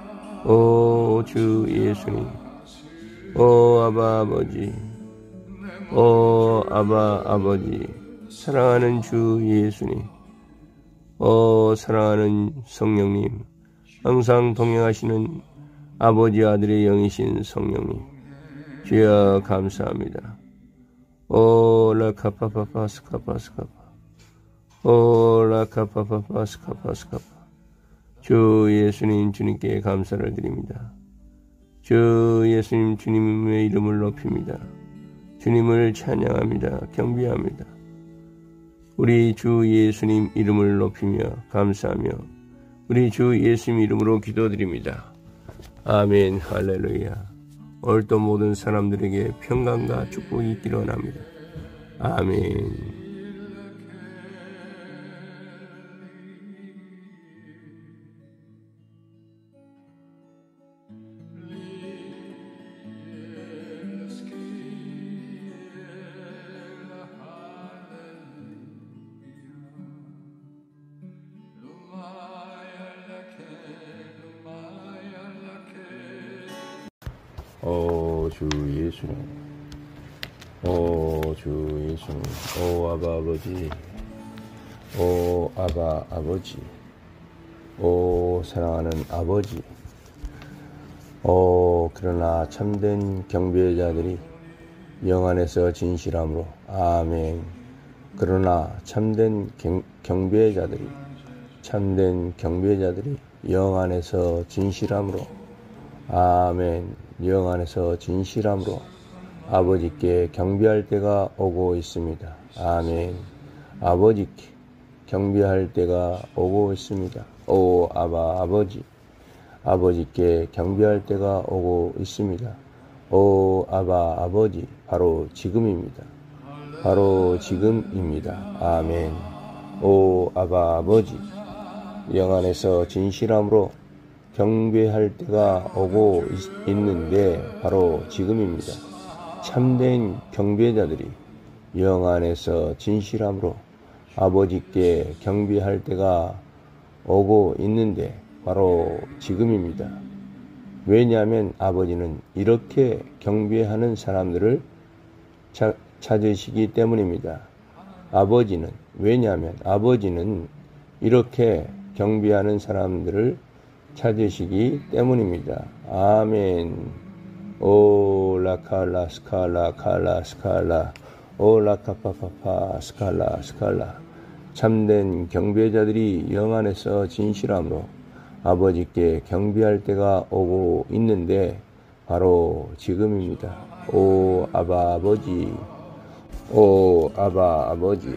주 예수님, 아바 아버지, 아바 아버지, 사랑하는 주 예수님, 사랑하는 성령님, 항상 동행하시는 아버지 아들의 영이신 성령님, 주여 감사합니다. 라카파파파스카파스카파, 라카파파파스카파스카파. 주 예수님, 주님께 감사를 드립니다. 주 예수님, 주님의 이름을 높입니다. 주님을 찬양합니다. 경배합니다. 우리 주 예수님 이름을 높이며 감사하며 우리 주 예수님 이름으로 기도드립니다. 아멘. 할렐루야. 오늘도 모든 사람들에게 평강과 축복이 있기를 원합니다. 아멘. 주 예수님, 주 예수님, 아바 아버지, 아바 아버지, 사랑하는 아버지, 그러나 참된 경배자들이 영 안에서 진실함으로, 아멘. 그러나 참된 경배자들이 영 안에서 진실함으로, 아멘. 영 안에서 진실함으로 아버지께 경배할 때가 오고 있습니다. 아멘. 아버지께 경배할 때가 오고 있습니다. 아바 아버지, 아버지께 경배할 때가 오고 있습니다. 아바 아버지, 바로 지금입니다. 바로 지금입니다. 아멘. 아바 아버지, 영 안에서 진실함으로 경배할 때가 오고 있는데 바로 지금입니다. 참된 경배자들이 영 안에서 진실함으로 아버지께 경배할 때가 오고 있는데 바로 지금입니다. 왜냐하면 아버지는 이렇게 경배하는 사람들을 찾으시기 때문입니다. 왜냐하면 아버지는 이렇게 경배하는 사람들을 찾으시기 때문입니다. 아멘. 라칼라 스칼라 칼라 스칼라 라카파파파 스칼라 스칼라. 참된 경배자들이 영 안에서 진실함으로 아버지께 경배할 때가 오고 있는데 바로 지금입니다. 아바 아버지, 아바 아버지,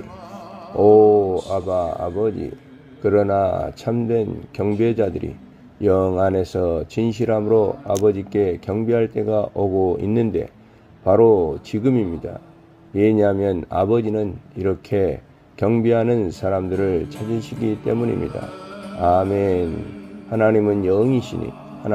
아바 아버지. 그러나 참된 경배자들이 영 안에서 진실함으로 아버지께 경배할 때가 오고 있는데 바로 지금입니다. 왜냐하면 아버지는 이렇게 경배하는 사람들을 찾으시기 때문입니다. 아멘. 하나님은 영이시니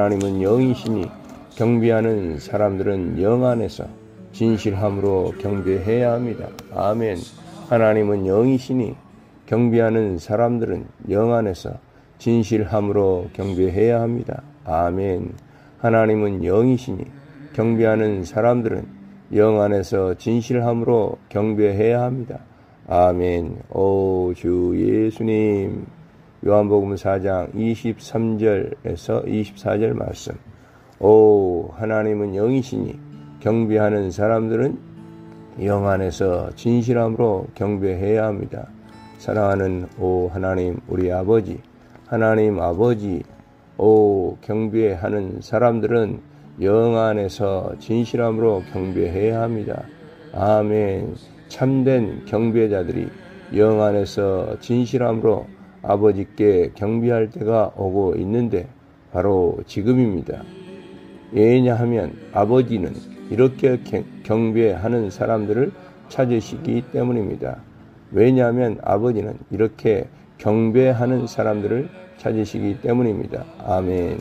경배하는 사람들은 영 안에서 진실함으로 경배해야 합니다. 아멘. 하나님은 영이시니 경배하는 사람들은 영 안에서 진실함으로 경배해야 합니다. 아멘. 하나님은 영이시니 경배하는 사람들은 영 안에서 진실함으로 경배해야 합니다. 아멘. 주 예수님. 요한복음 4장 23절에서 24절 말씀. 하나님은 영이시니 경배하는 사람들은 영 안에서 진실함으로 경배해야 합니다. 사랑하는 하나님 우리 아버지, 하나님 아버지, 경배하는 사람들은 영 안에서 진실함으로 경배해야 합니다. 아멘. 참된 경배자들이 영 안에서 진실함으로 아버지께 경배할 때가 오고 있는데 바로 지금입니다. 왜냐하면 아버지는 이렇게 경배하는 사람들을 찾으시기 때문입니다. 왜냐하면 아버지는 이렇게 경배하는 사람들을 찾으시기 때문입니다. 아멘.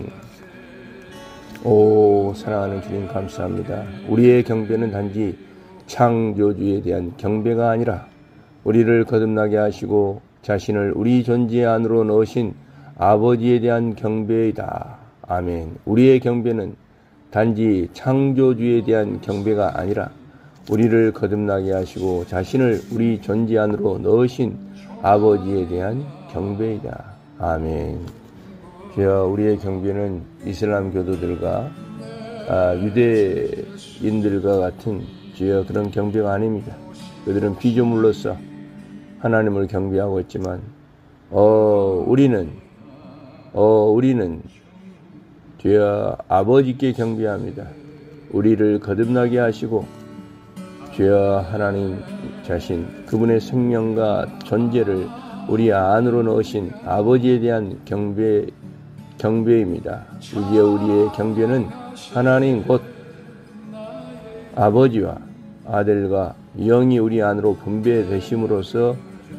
오, 사랑하는 주님 감사합니다. 우리의 경배는 단지 창조주에 대한 경배가 아니라 우리를 거듭나게 하시고 자신을 우리 존재 안으로 넣으신 아버지에 대한 경배이다. 아멘. 우리의 경배는 단지 창조주에 대한 경배가 아니라 우리를 거듭나게 하시고 자신을 우리 존재 안으로 넣으신 아버지에 대한 경배이다. 아멘. 주여, 우리의 경배는 이슬람 교도들과 유대인들과 같은 주여 그런 경배가 아닙니다. 그들은 피조물로서 하나님을 경배하고 있지만 우리는 주여 아버지께 경배합니다. 우리를 거듭나게 하시고 주여 하나님 자신 그분의 생명과 존재를 우리 안으로 넣으신 아버지에 대한 경배입니다. 우리의 경배는 하나님 곧 아버지와 아들과 영이 우리 안으로 분배되심으로써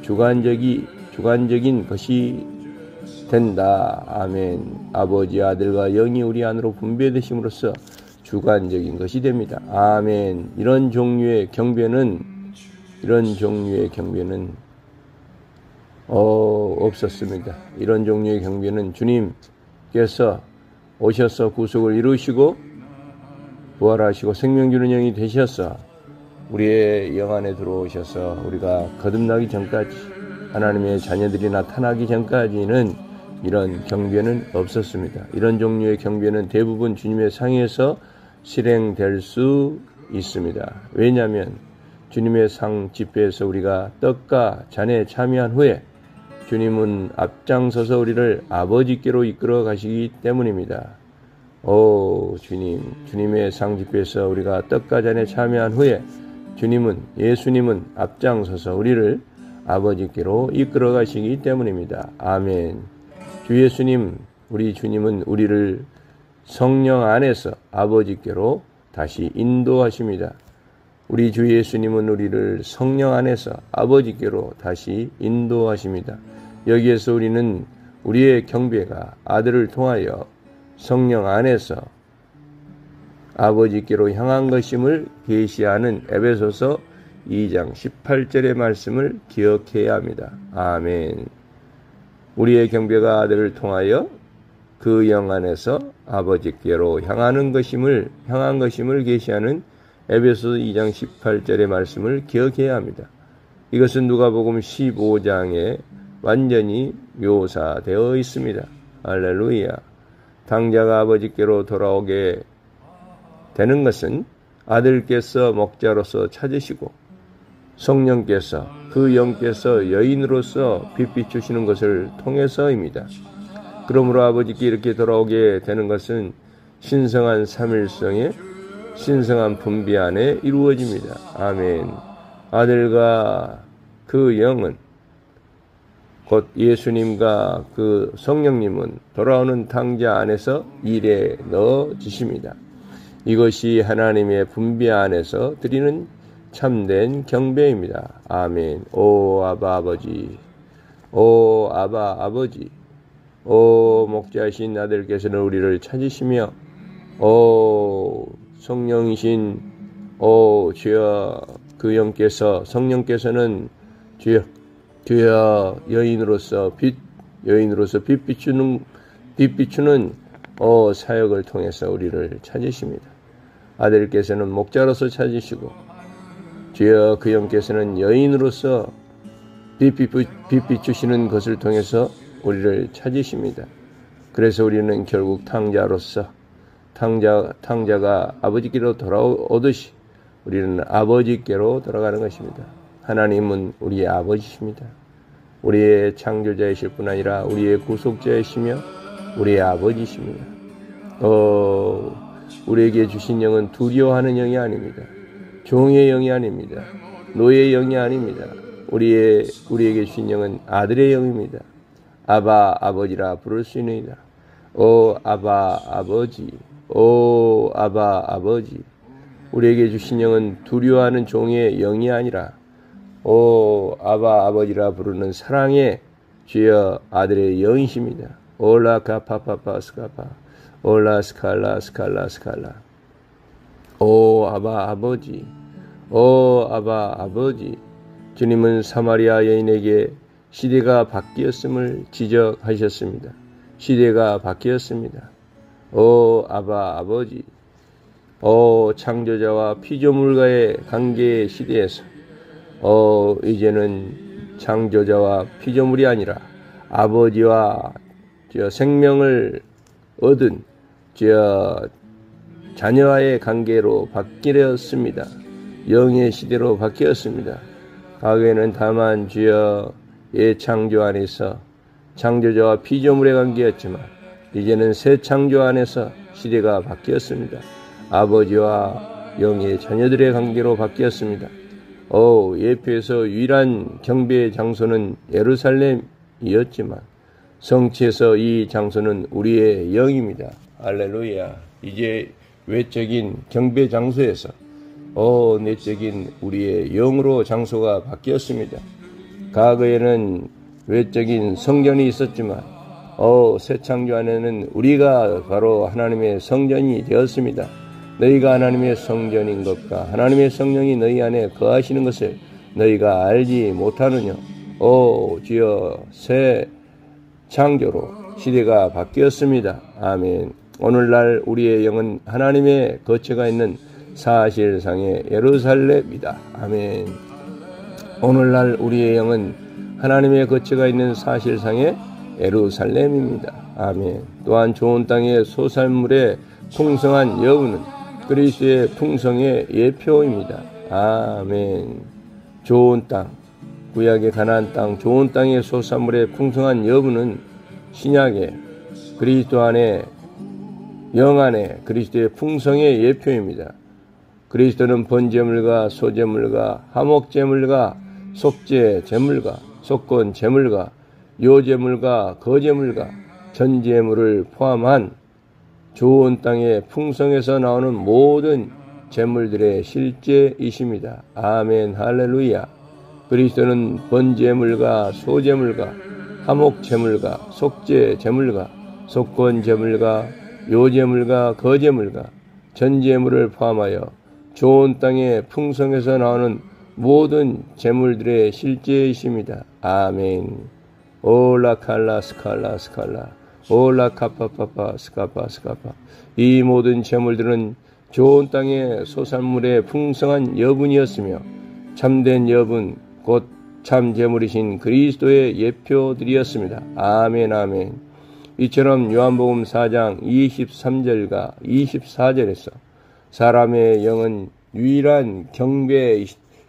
주관적인 것이 된다. 아멘. 아버지, 아들과 영이 우리 안으로 분배되심으로써 주관적인 것이 됩니다. 아멘. 이런 종류의 경배는 없었습니다. 이런 종류의 경배는 주님께서 오셔서 구속을 이루시고 부활하시고 생명 주는 영이 되셔서 우리의 영 안에 들어오셔서 우리가 거듭나기 전까지 하나님의 자녀들이 나타나기 전까지는 이런 경배는 없었습니다. 이런 종류의 경배는 대부분 주님의 상에서 실행될 수 있습니다. 왜냐하면 주님의 상 집회에서 우리가 떡과 잔에 참여한 후에 주님은 앞장서서 우리를 아버지께로 이끌어 가시기 때문입니다. 오 주님의 상 집회에서 우리가 떡과 잔에 참여한 후에 예수님은 앞장서서 우리를 아버지께로 이끌어 가시기 때문입니다. 아멘. 주 예수님, 우리 주님은 우리를 성령 안에서 아버지께로 다시 인도하십니다. 우리 주 예수님은 우리를 성령 안에서 아버지께로 다시 인도하십니다. 여기에서 우리는 우리의 경배가 아들을 통하여 성령 안에서 아버지께로 향한 것임을 계시하는 에베소서 2장 18절의 말씀을 기억해야 합니다. 아멘. 우리의 경배가 아들을 통하여 그 영 안에서 아버지께로 향한 것임을 계시하는 에베소서 2장 18절의 말씀을 기억해야 합니다. 이것은 누가복음 15장에 완전히 묘사되어 있습니다. 할렐루야. 당자가 아버지께로 돌아오게 되는 것은 아들께서 목자로서 찾으시고 성령께서 그 영께서 여인으로서 빛비추시는 것을 통해서입니다. 그러므로 아버지께 이렇게 돌아오게 되는 것은 신성한 삼일성의 신성한 분비 안에 이루어집니다. 아멘. 아들과 그 영은 곧 예수님과 그 성령님은 돌아오는 당자 안에서 일에 넣어지십니다. 이것이 하나님의 분비 안에서 드리는 참된 경배입니다. 아멘. 오 아바 아버지, 오 아바 아버지, 오 목자이신 아들께서는 우리를 찾으시며 오 성령이신 오 주여 그 영께서 성령께서는 주여 여인으로서 빛 비추는 사역을 통해서 우리를 찾으십니다. 아들께서는 목자로서 찾으시고 주여 그 영께서는 여인으로서 빛 비추시는 것을 통해서 우리를 찾으십니다. 그래서 우리는 결국 탕자가 아버지께로 돌아오듯이 우리는 아버지께로 돌아가는 것입니다. 하나님은 우리의 아버지십니다. 우리의 창조자이실 뿐 아니라 우리의 구속자이시며 우리의 아버지십니다. 우리에게 주신 영은 두려워하는 영이 아닙니다. 종의 영이 아닙니다. 노예의 영이 아닙니다. 우리에게 주신 영은 아들의 영입니다. 아바 아버지라 부를 수 있느니라. 오 아바 아버지, 오 아바 아버지. 우리에게 주신 영은 두려워하는 종의 영이 아니라 오 아바 아버지라 부르는 사랑의 주여 아들의 영이십니다. 올라카 파파파 스카파 올라 스칼라 스칼라 스칼라. 오 아바 아버지, 오 아바 아버지. 주님은 사마리아 여인에게 시대가 바뀌었음을 지적하셨습니다. 시대가 바뀌었습니다. 오 아바 아버지, 오 창조자와 피조물과의 관계의 시대에서 이제는 창조자와 피조물이 아니라 아버지와 생명을 얻은 자녀와의 관계로 바뀌었습니다. 영의 시대로 바뀌었습니다. 과거에는 다만 주여 예창조 안에서 창조자와 피조물의 관계였지만 이제는 새 창조 안에서 시대가 바뀌었습니다. 아버지와 영의 자녀들의 관계로 바뀌었습니다. 예표에서 유일한 경배의 장소는 예루살렘이었지만 성취에서 이 장소는 우리의 영입니다. 할렐루야. 이제 외적인 경배 장소에서 내적인 우리의 영으로 장소가 바뀌었습니다. 과거에는 외적인 성전이 있었지만 새 창조 안에는 우리가 바로 하나님의 성전이 되었습니다. 너희가 하나님의 성전인 것과 하나님의 성령이 너희 안에 거하시는 것을 너희가 알지 못하느냐. 주여 새 창조로 시대가 바뀌었습니다. 아멘. 오늘날 우리의 영은 하나님의 거처가 있는 사실상의 예루살렘이다. 아멘. 오늘날 우리의 영은 하나님의 거처가 있는 사실상의 예루살렘입니다. 아멘. 또한 좋은 땅의 소산물의 풍성한 여부는 그리스도의 풍성의 예표입니다. 아멘. 좋은 땅, 구약의 가나안 땅, 좋은 땅의 소산물의 풍성한 여부는 신약의 그리스도 안에 영 안에 그리스도의 풍성의 예표입니다. 그리스도는 번제물과 소제물과 화목제물과 속죄 제물과 속건 제물과 요제물과 거제물과 전제물을 포함한 좋은 땅의 풍성에서 나오는 모든 제물들의 실제이십니다. 아멘. 할렐루야. 그리스도는 번제물과 소제물과 화목제물과 속죄 제물과 속건 제물과 요제물과 거제물과 전제물을 포함하여 좋은 땅의 풍성에서 나오는 모든 제물들의 실제이십니다. 아멘. 올라칼라 스칼라 스칼라 올라카파파파 스카파 스카파. 이 모든 제물들은 좋은 땅의 소산물의 풍성한 여분이었으며 참된 여분 곧 참 제물이신 그리스도의 예표들이었습니다. 아멘 아멘. 이처럼 요한복음 4장 23절과 24절에서 사람의 영은 유일한 경배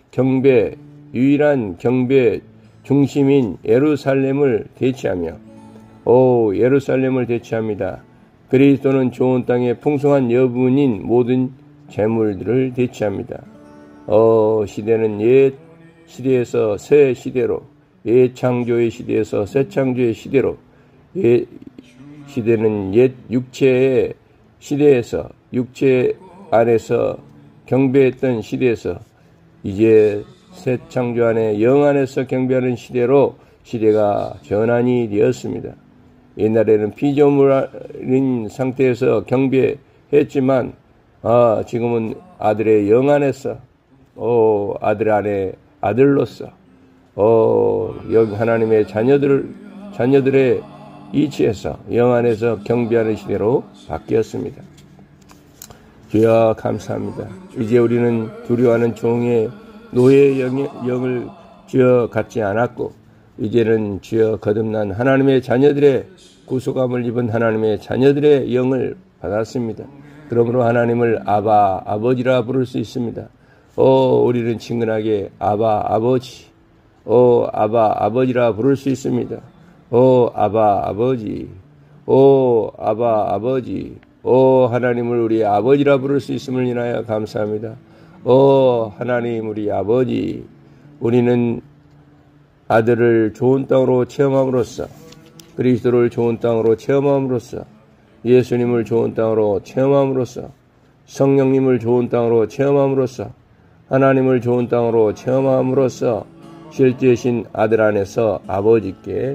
중심인 예루살렘을 대치하며 예루살렘을 대치합니다. 그리스도는 좋은 땅의 풍성한 여분인 모든 재물들을 대치합니다. 시대는 옛 시대에서 새 시대로, 옛 창조의 시대에서 새 창조의 시대로, 시대는 옛 육체의 시대에서 육체 안에서 경배했던 시대에서 이제 새 창조 안에 영 안에서 경배하는 시대로 시대가 전환이 되었습니다. 옛날에는 피조물인 상태에서 경배했지만 지금은 아들의 영 안에서 아들 안에 아들로서 여기 하나님의 자녀들의 이치에서 영 안에서 경배하는 시대로 바뀌었습니다. 주여 감사합니다. 이제 우리는 두려워하는 종의 노예의 영을 주여 갖지 않았고 이제는 주여 거듭난 하나님의 자녀들의 구속함을 입은 하나님의 자녀들의 영을 받았습니다. 그러므로 하나님을 아바 아버지라 부를 수 있습니다. 우리는 친근하게 아바 아버지 아바 아버지라 부를 수 있습니다. 아바 아버지 아바 아버지 하나님을 우리 아버지라 부를 수 있음을 인하여 감사합니다. 하나님 우리 아버지, 우리는 아들을 좋은 땅으로 체험함으로써, 그리스도를 좋은 땅으로 체험함으로써, 예수님을 좋은 땅으로 체험함으로써, 성령님을 좋은 땅으로 체험함으로써, 하나님을 좋은 땅으로 체험함으로써 실제신 아들 안에서 아버지께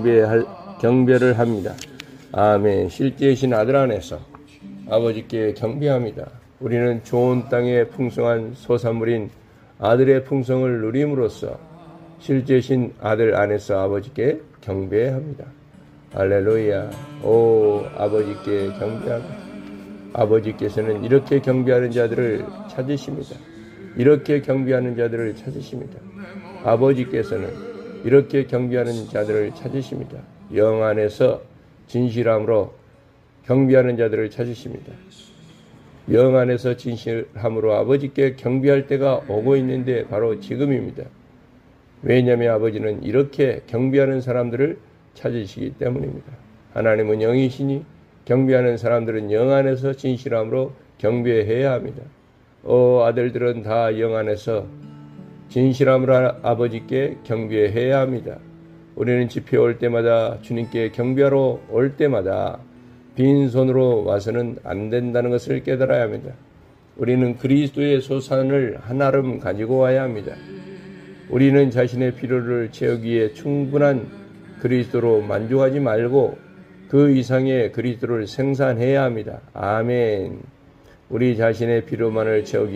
경배를 합니다. 아멘. 실제신 아들 안에서 아버지께 경배합니다. 우리는 좋은 땅의 풍성한 소산물인 아들의 풍성을 누림으로써 실제신 아들 안에서 아버지께 경배합니다. 할렐루야. 아버지께 경배합니다. 아버지께서는 이렇게 경배하는 자들을 찾으십니다. 이렇게 경배하는 자들을 찾으십니다. 아버지께서는 이렇게 경배하는 자들을 찾으십니다. 영 안에서 진실함으로 경배하는 자들을 찾으십니다. 영 안에서 진실함으로 아버지께 경배할 때가 오고 있는데 바로 지금입니다. 왜냐하면 아버지는 이렇게 경배하는 사람들을 찾으시기 때문입니다. 하나님은 영이시니 경배하는 사람들은 영 안에서 진실함으로 경배해야 합니다. 아들들은 다 영 안에서 진실함으로 아버지께 경배해야 합니다. 우리는 집회 올 때마다 주님께 경배하러 올 때마다 빈손으로 와서는 안 된다는 것을 깨달아야 합니다. 우리는 그리스도의 소산을 한아름 가지고 와야 합니다. 우리는 자신의 필요를 채우기에 충분한 그리스도로 만족하지 말고 그 이상의 그리스도를 생산해야 합니다. 아멘. 우리 자신의 필요만을 채우기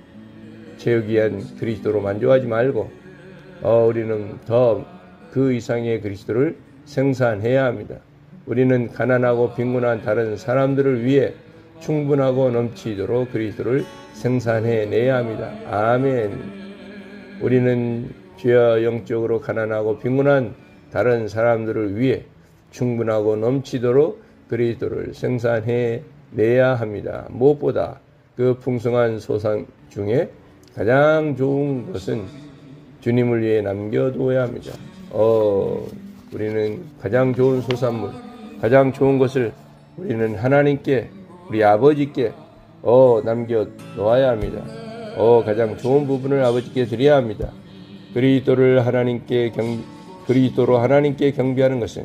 위한 그리스도로 만족하지 말고 우리는 더 그 이상의 그리스도를 생산해야 합니다. 우리는 가난하고 빈곤한 다른 사람들을 위해 충분하고 넘치도록 그리스도를 생산해내야 합니다. 아멘. 우리는 죄와 영적으로 가난하고 빈곤한 다른 사람들을 위해 충분하고 넘치도록 그리스도를 생산해내야 합니다. 무엇보다 그 풍성한 소산 중에 가장 좋은 것은 주님을 위해 남겨두어야 합니다. 우리는 가장 좋은 소산물, 가장 좋은 것을 우리는 하나님께, 우리 아버지께 남겨놓아야 합니다. 가장 좋은 부분을 아버지께 드려야 합니다. 그리스도로 하나님께 경배하는 것은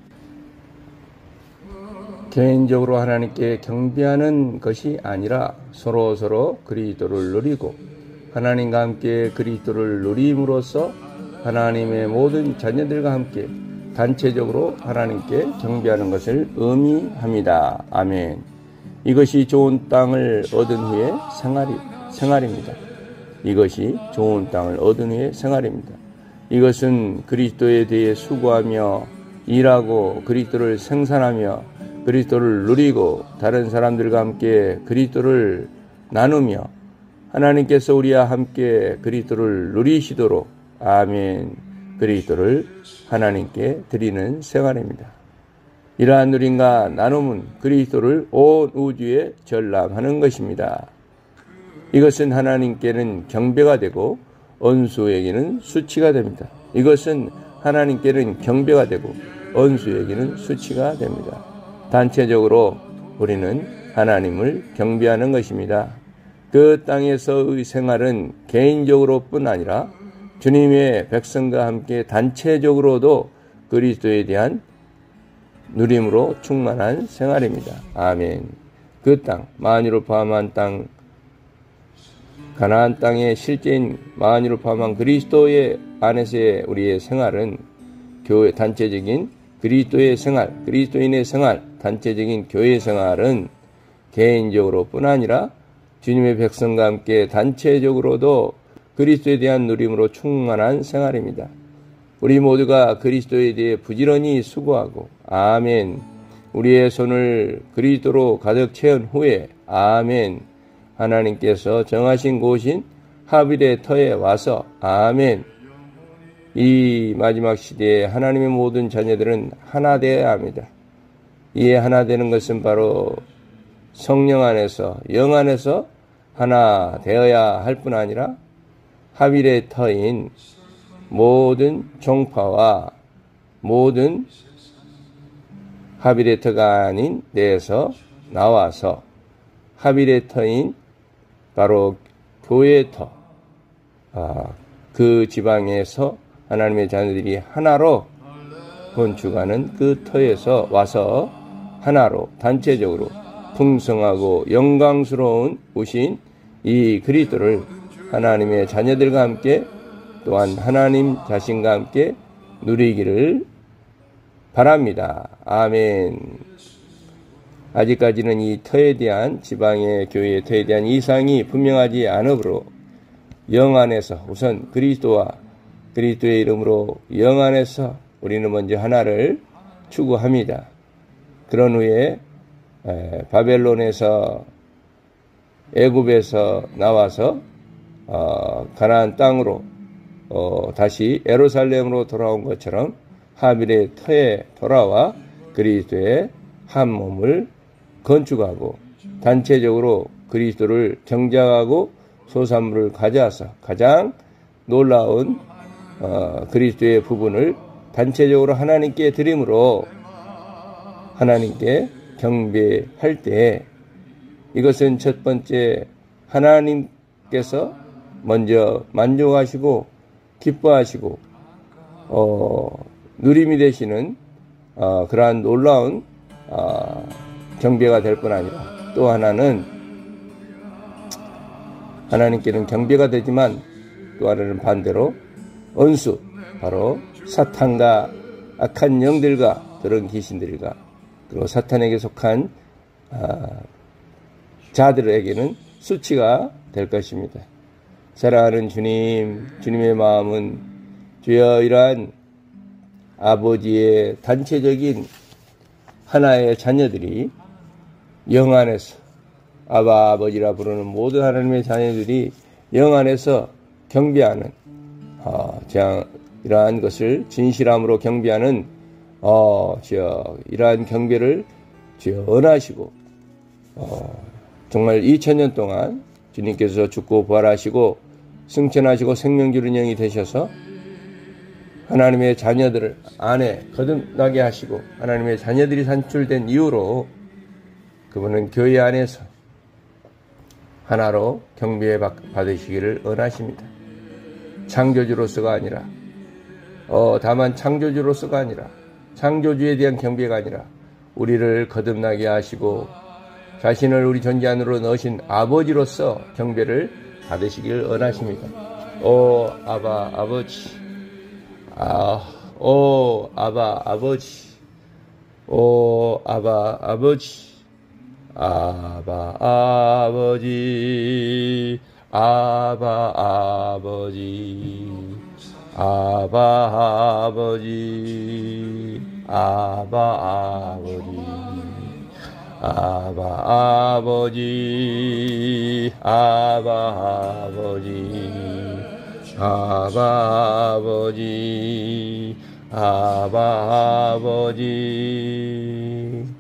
개인적으로 하나님께 경배하는 것이 아니라 서로 그리스도를 누리고 하나님과 함께 그리스도를 누림으로써 하나님의 모든 자녀들과 함께 단체적으로 하나님께 경배하는 것을 의미합니다. 아멘. 이것이 좋은 땅을 얻은 후의 생활입니다. 이것이 좋은 땅을 얻은 후의 생활입니다. 이것은 그리스도에 대해 수고하며 일하고 그리스도를 생산하며 그리스도를 누리고 다른 사람들과 함께 그리스도를 나누며 하나님께서 우리와 함께 그리스도를 누리시도록 아멘. 그리스도를 하나님께 드리는 생활입니다. 이러한 누림과 나눔은 그리스도를 온 우주에 전람하는 것입니다. 이것은 하나님께는 경배가 되고 원수에게는 수치가 됩니다. 이것은 하나님께는 경배가 되고 원수에게는 수치가 됩니다. 단체적으로 우리는 하나님을 경배하는 것입니다. 그 땅에서의 생활은 개인적으로뿐 아니라 주님의 백성과 함께 단체적으로도 그리스도에 대한 누림으로 충만한 생활입니다. 아멘. 그 땅, 만유를 포함한 땅, 가나안 땅의 실제인 만유를 포함한 그리스도의 안에서의 우리의 생활은 교회 단체적인 그리스도의 생활, 그리스도인의 생활, 단체적인 교회 생활은 개인적으로뿐 아니라 주님의 백성과 함께 단체적으로도 그리스도에 대한 누림으로 충만한 생활입니다. 우리 모두가 그리스도에 대해 부지런히 수고하고 아멘. 우리의 손을 그리스도로 가득 채운 후에 아멘. 하나님께서 정하신 곳인 하빌의 터에 와서 아멘. 이 마지막 시대에 하나님의 모든 자녀들은 하나 되어야 합니다. 이 하나 되는 것은 바로 성령 안에서 영 안에서 하나 되어야 할 뿐 아니라 하빌의 터인 모든 종파와 모든 하빌의 터가 아닌 데에서 나와서 하빌의 터인 바로 교회의 터, 그 지방에서 하나님의 자녀들이 하나로 건축하는 그 터에서 와서 하나로 단체적으로 풍성하고 영광스러운 오신 이 그리스도를 하나님의 자녀들과 함께 또한 하나님 자신과 함께 누리기를 바랍니다. 아멘. 아직까지는 이 터에 대한 지방의 교회의 터에 대한 이상이 분명하지 않으므로 영 안에서 우선 그리스도와 그리스도의 이름으로 영 안에서 우리는 먼저 하나를 추구합니다. 그런 후에 바벨론에서 애굽에서 나와서 가나안 땅으로 다시 예루살렘으로 돌아온 것처럼 하빌의 터에 돌아와 그리스도의 한 몸을 건축하고 단체적으로 그리스도를 경작하고 소산물을 가져와서 가장 놀라운 그리스도의 부분을 단체적으로 하나님께 드림으로 하나님께 경배할 때 이것은 첫 번째 하나님께서 먼저 만족하시고 기뻐하시고 누림이 되시는 그러한 놀라운 경배가 될 뿐 아니라 또 하나는 하나님께는 경배가 되지만 또 하나는 반대로 원수 바로 사탄과 악한 영들과 그런 귀신들과 그리고 사탄에게 속한 자들에게는 수치가 될 것입니다. 사랑하는 주님, 주님의 마음은 주여 이러한 아버지의 단체적인 하나의 자녀들이 영 안에서 아바 아버지라 부르는 모든 하나님의 자녀들이 영 안에서 경배하는 이러한 것을 진실함으로 경배하는 주여 이러한 경배를 주여恩하시고 정말 2000년 동안 주님께서 죽고 부활하시고 승천하시고 생명 주는 영이 되셔서 하나님의 자녀들을 안에 거듭나게 하시고 하나님의 자녀들이 산출된 이후로 그분은 교회 안에서 하나로 경배 받으시기를 원하십니다. 창조주로서가 아니라 다만 창조주로서가 아니라 창조주에 대한 경배가 아니라 우리를 거듭나게 하시고 자신을 우리 존재 안으로 넣으신 아버지로서 경배를 받으시기를 원하십니다. 오 아바 아버지, 오 아바 아버지, 오 아바 아버지, 아바 아버지, 아바 아버지, 아바 아버지, 아바 아버지, 아바 아버지, 아바 아버지, 아바 아버지, 아바 아버지,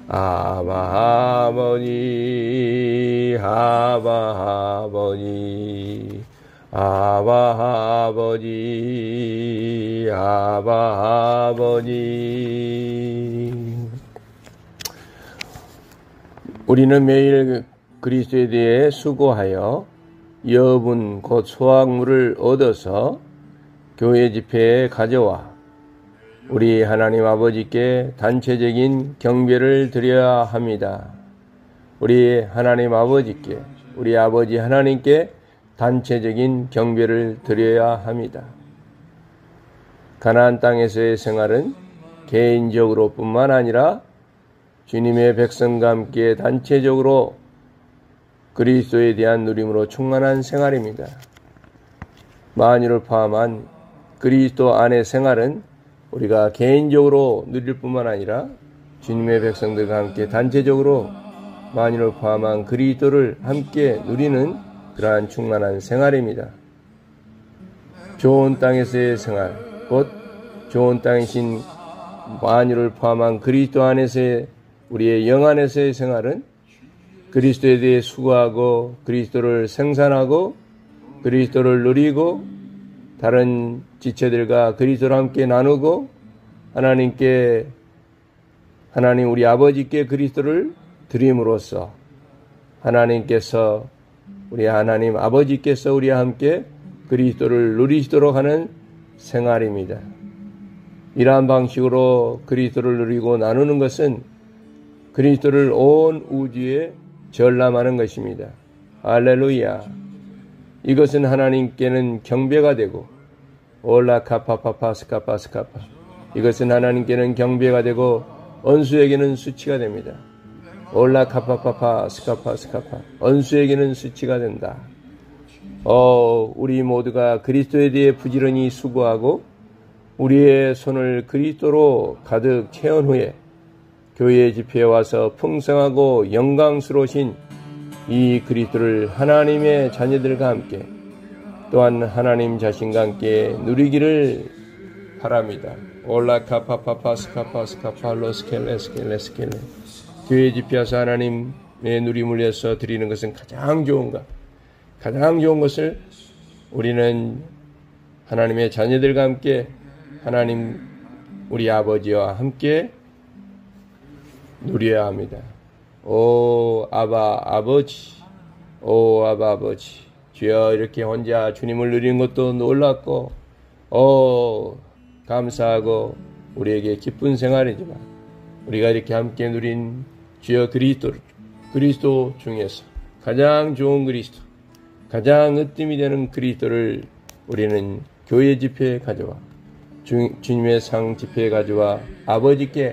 아바 아버지 아바 아버지 아바 아버지 아바 아버지. 우리는 매일 그리스도에 대해 수고하여 여분 곧 소확물을 얻어서 교회 집회에 가져와 우리 하나님 아버지께 단체적인 경배를 드려야 합니다. 우리 하나님 아버지께, 우리 아버지 하나님께 단체적인 경배를 드려야 합니다. 가나안 땅에서의 생활은 개인적으로 뿐만 아니라 주님의 백성과 함께 단체적으로 그리스도에 대한 누림으로 충만한 생활입니다. 만유를 포함한 그리스도 안의 생활은 우리가 개인적으로 누릴 뿐만 아니라 주님의 백성들과 함께 단체적으로 만유를 포함한 그리스도를 함께 누리는 그러한 충만한 생활입니다. 좋은 땅에서의 생활, 곧 좋은 땅이신 만유를 포함한 그리스도 안에서의 우리의 영 안에서의 생활은 그리스도에 대해 수고하고 그리스도를 생산하고 그리스도를 누리고 다른 지체들과 그리스도를 함께 나누고 하나님 우리 아버지께 그리스도를 드림으로써 하나님께서 우리 하나님 아버지께서 우리와 함께 그리스도를 누리시도록 하는 생활입니다. 이러한 방식으로 그리스도를 누리고 나누는 것은 그리스도를 온 우주에 전람하는 것입니다. 할렐루야. 이것은 하나님께는 경배가 되고 올라카파파파스카파스카파 이것은 하나님께는 경배가 되고 원수에게는 수치가 됩니다. 올라카파파파스카파스카파 원수에게는 수치가 된다. 우리 모두가 그리스도에 대해 부지런히 수고하고 우리의 손을 그리스도로 가득 채운 후에 교회 집회에 와서 풍성하고 영광스러우신 이 그리스도를 하나님의 자녀들과 함께 또한 하나님 자신과 함께 누리기를 바랍니다. 올라카파파파스카파스카팔로스켈레스켈레스켈레 교회 집회에서 하나님의 누림을 위해서 드리는 것은 가장 좋은 것을 우리는 하나님의 자녀들과 함께 하나님 우리 아버지와 함께 누려야 합니다. 오 아바 아버지 주여 이렇게 혼자 주님을 누리는 것도 놀랍고 감사하고 우리에게 기쁜 생활이지만 우리가 이렇게 함께 누린 주여 그리스도 중에서 가장 좋은 그리스도 가장 으뜸이 되는 그리스도를 우리는 교회 집회에 가져와 주님의 상 집회에 가져와 아버지께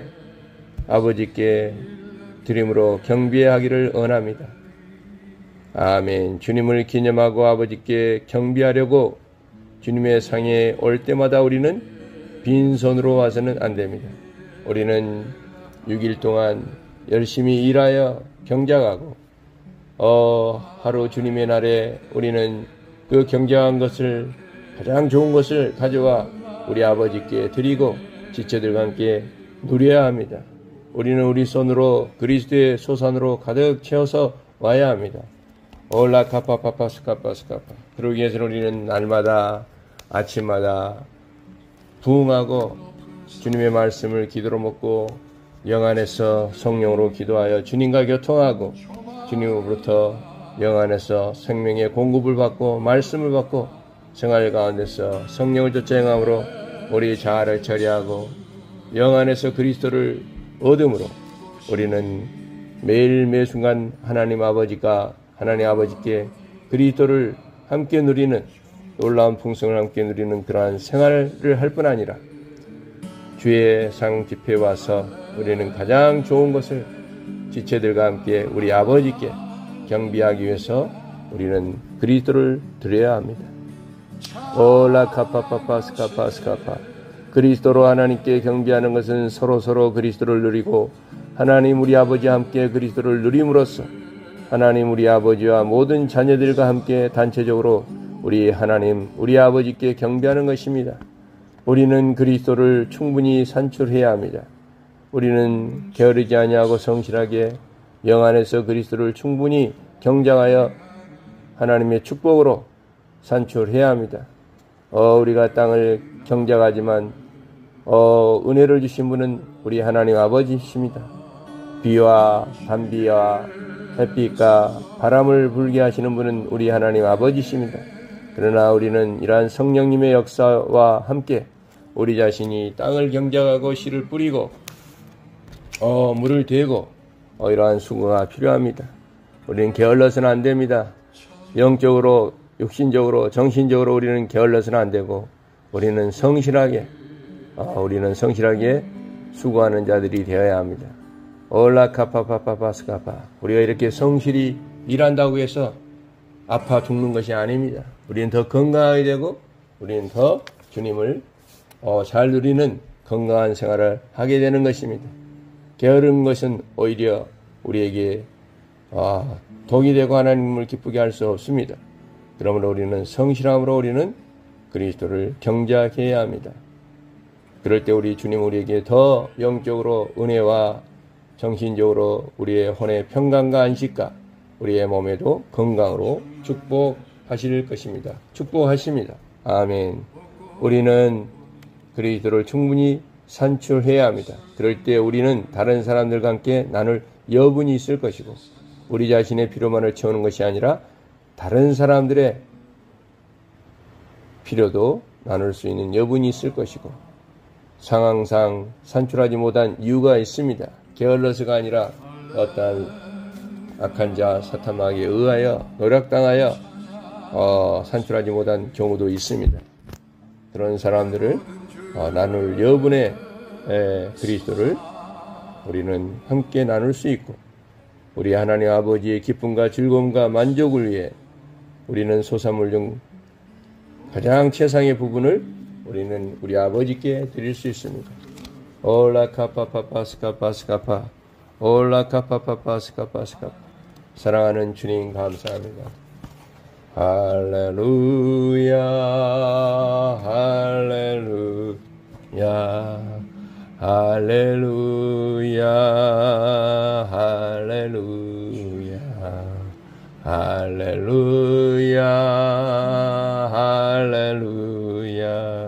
드림으로 경배하기를 원합니다. 아멘. 주님을 기념하고 아버지께 경배하려고 주님의 상에 올 때마다 우리는 빈손으로 와서는 안 됩니다. 우리는 6일 동안 열심히 일하여 경작하고 하루 주님의 날에 우리는 그 경작한 것을 가장 좋은 것을 가져와 우리 아버지께 드리고 지체들과 함께 누려야 합니다. 우리는 우리 손으로 그리스도의 소산으로 가득 채워서 와야 합니다. 올라카파파파스카파스카파 그러기 위해서 우리는 날마다 아침마다 부응하고 주님의 말씀을 기도로 먹고 영 안에서 성령으로 기도하여 주님과 교통하고 주님으로부터 영 안에서 생명의 공급을 받고 말씀을 받고 생활 가운데서 성령을 쫓아 행함으로 우리 자아를 처리하고 영 안에서 그리스도를 얻음으로 우리는 매일 매순간 하나님 아버지께 그리스도를 함께 누리는 놀라운 풍성을 함께 누리는 그러한 생활을 할 뿐 아니라 주의 상 집회에 와서 우리는 가장 좋은 것을 지체들과 함께 우리 아버지께 경배하기 위해서 우리는 그리스도를 드려야 합니다. 올라카파파파스카파스카파 그리스도로 하나님께 경배하는 것은 서로 그리스도를 누리고 하나님 우리 아버지와 함께 그리스도를 누림으로써 하나님 우리 아버지와 모든 자녀들과 함께 단체적으로 우리 하나님 우리 아버지께 경배하는 것입니다. 우리는 그리스도를 충분히 산출해야 합니다. 우리는 게으르지 아니하고 성실하게 영 안에서 그리스도를 충분히 경작하여 하나님의 축복으로 산출해야 합니다. 우리가 땅을 경작하지만 은혜를 주신 분은 우리 하나님 아버지이십니다. 비와 단비와 햇빛과 바람을 불게 하시는 분은 우리 하나님 아버지이십니다. 그러나 우리는 이러한 성령님의 역사와 함께 우리 자신이 땅을 경작하고 씨를 뿌리고 물을 대고 이러한 수고가 필요합니다. 우리는 게을러서는 안 됩니다. 영적으로, 육신적으로, 정신적으로 우리는 게을러서는 안 되고 우리는 성실하게 수고하는 자들이 되어야 합니다. 올라카파파파파스카파. 우리가 이렇게 성실히 일한다고 해서 아파 죽는 것이 아닙니다. 우리는 더 건강하게 되고 우리는 더 주님을 잘 누리는 건강한 생활을 하게 되는 것입니다. 게으른 것은 오히려 우리에게 독이 되고 하나님을 기쁘게 할 수 없습니다. 그러므로 우리는 성실함으로 우리는 그리스도를 경작해야 합니다. 그럴 때 우리 주님 우리에게 더 영적으로 은혜와 정신적으로 우리의 혼의 평강과 안식과 우리의 몸에도 건강으로 축복하실 것입니다. 축복하십니다. 아멘. 우리는 그리스도를 충분히 산출해야 합니다. 그럴 때 우리는 다른 사람들과 함께 나눌 여분이 있을 것이고 우리 자신의 필요만을 채우는 것이 아니라 다른 사람들의 필요도 나눌 수 있는 여분이 있을 것이고 상황상 산출하지 못한 이유가 있습니다. 게을러서가 아니라 어떠한 악한 자 사탄마귀에 의하여 노력당하여 산출하지 못한 경우도 있습니다. 그런 사람들을 나눌 여분의 그리스도를 우리는 함께 나눌 수 있고 우리 하나님 아버지의 기쁨과 즐거움과 만족을 위해 우리는 소산물 중 가장 최상의 부분을 우리는 우리 아버지께 드릴 수 있습니다. 올라카파파파스카파스카파 올라카파파파스카파스카파. 사랑하는 주님 감사합니다. 할렐루야 할렐루야 할렐루야 할렐루야 할렐루야 할렐루야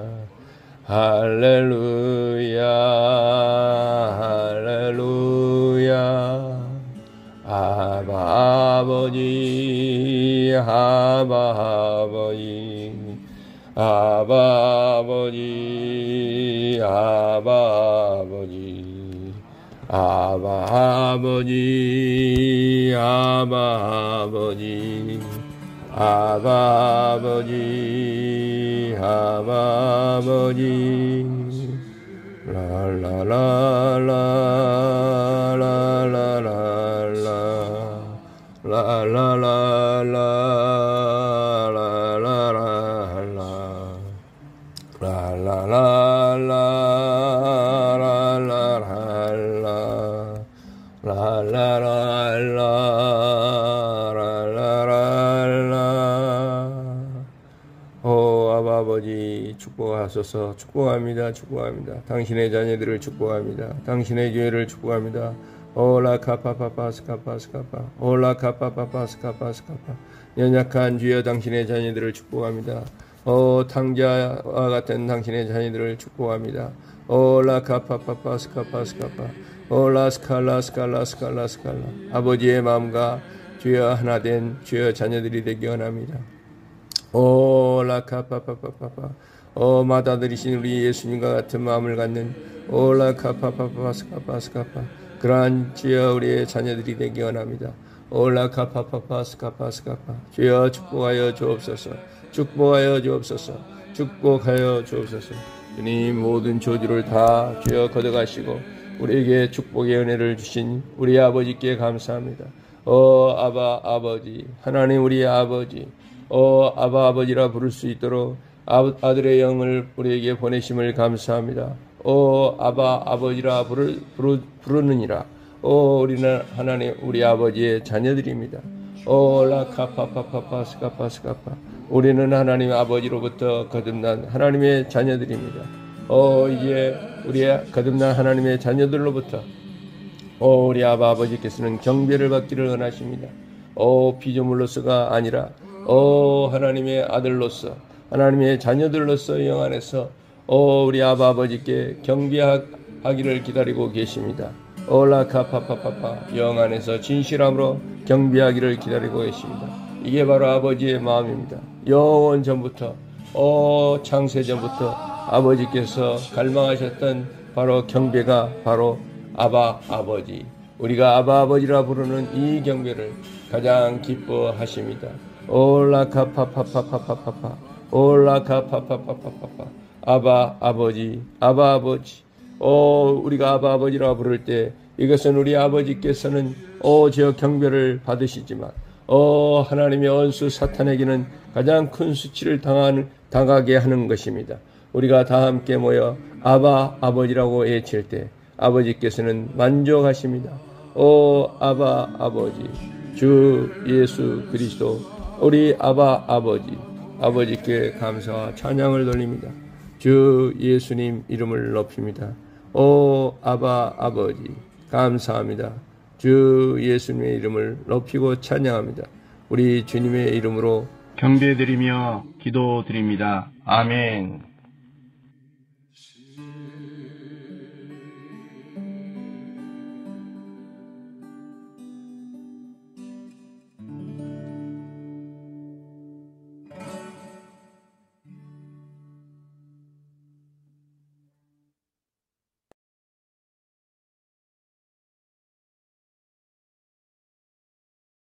할렐루야 할렐루야. 아바 아버지 아바 아버지 아바 아버지 아바 아버지 아바 아버지 아바 아버지 아바 아버지 아바 아버지 아버지 축복하소서. 축복합니다. 축복합니다. 당신의 자녀들을 축복합니다. 당신의 교회를 축복합니다. 올라카파파파스카파스카파 올라카파파파스카파스카파. 연약한 주여 당신의 자녀들을 축복합니다. 탕자와 같은 당신의 자녀들을 축복합니다. 올라카파파파스카파스카파 올라스칼라스칼라스칼라스칼라. 아버지의 마음과 주여 하나 된 주여 자녀들이 되기 원합니다. 올라카파파파파 맏아들이신 우리 예수님과 같은 마음을 갖는 올라카파파파스카파스카파. 그러한 주여 우리의 자녀들이 되기 원합니다. 올라카파파파스카파스카파. 주여 축복하여 주옵소서. 축복하여 주옵소서. 축복하여 주옵소서. 주님 모든 저주를 다 주여 걷어가시고 우리에게 축복의 은혜를 주신 우리 아버지께 감사합니다. 아바 아버지 하나님 우리 아버지 아바 아버지라 부를 수 있도록 아들의 영을 우리에게 보내심을 감사합니다. 아바 아버지라 부르느니라. 우리는 하나님 우리 아버지의 자녀들입니다. 라카파파파파스카파스카파. 우리는 하나님 아버지로부터 거듭난 하나님의 자녀들입니다. 이제 우리의 거듭난 하나님의 자녀들로부터 우리 아버지께서는 경배를 받기를 원하십니다. 피조물로서가 아니라 하나님의 아들로서 하나님의 자녀들로서 영 안에서 우리 아버지께 경배하기를 기다리고 계십니다. 라카파파파파 영 안에서 진실함으로 경배하기를 기다리고 계십니다. 이게 바로 아버지의 마음입니다. 영원 전부터 창세 전부터 아버지께서 갈망하셨던 바로 경배가 바로 아버지, 우리가 아버지라 부르는 이 경배를 가장 기뻐하십니다. 라카파파파파파파 라카파파파파파파 아버지 우리가 아버지라 부를 때 이것은 우리 아버지께서는 저 경배를 받으시지만 하나님의 원수 사탄에게는 가장 큰 수치를 당하게 하는 것입니다. 우리가 다 함께 모여 아버지라고 외칠 때 아버지께서는 만족하십니다. 아버지 주 예수 그리스도 우리 아버지께 감사와 찬양을 돌립니다. 주 예수님 이름을 높입니다. 아버지 감사합니다. 주 예수님의 이름을 높이고 찬양합니다. 우리 주님의 이름으로
경배드리며 기도드립니다. 아멘.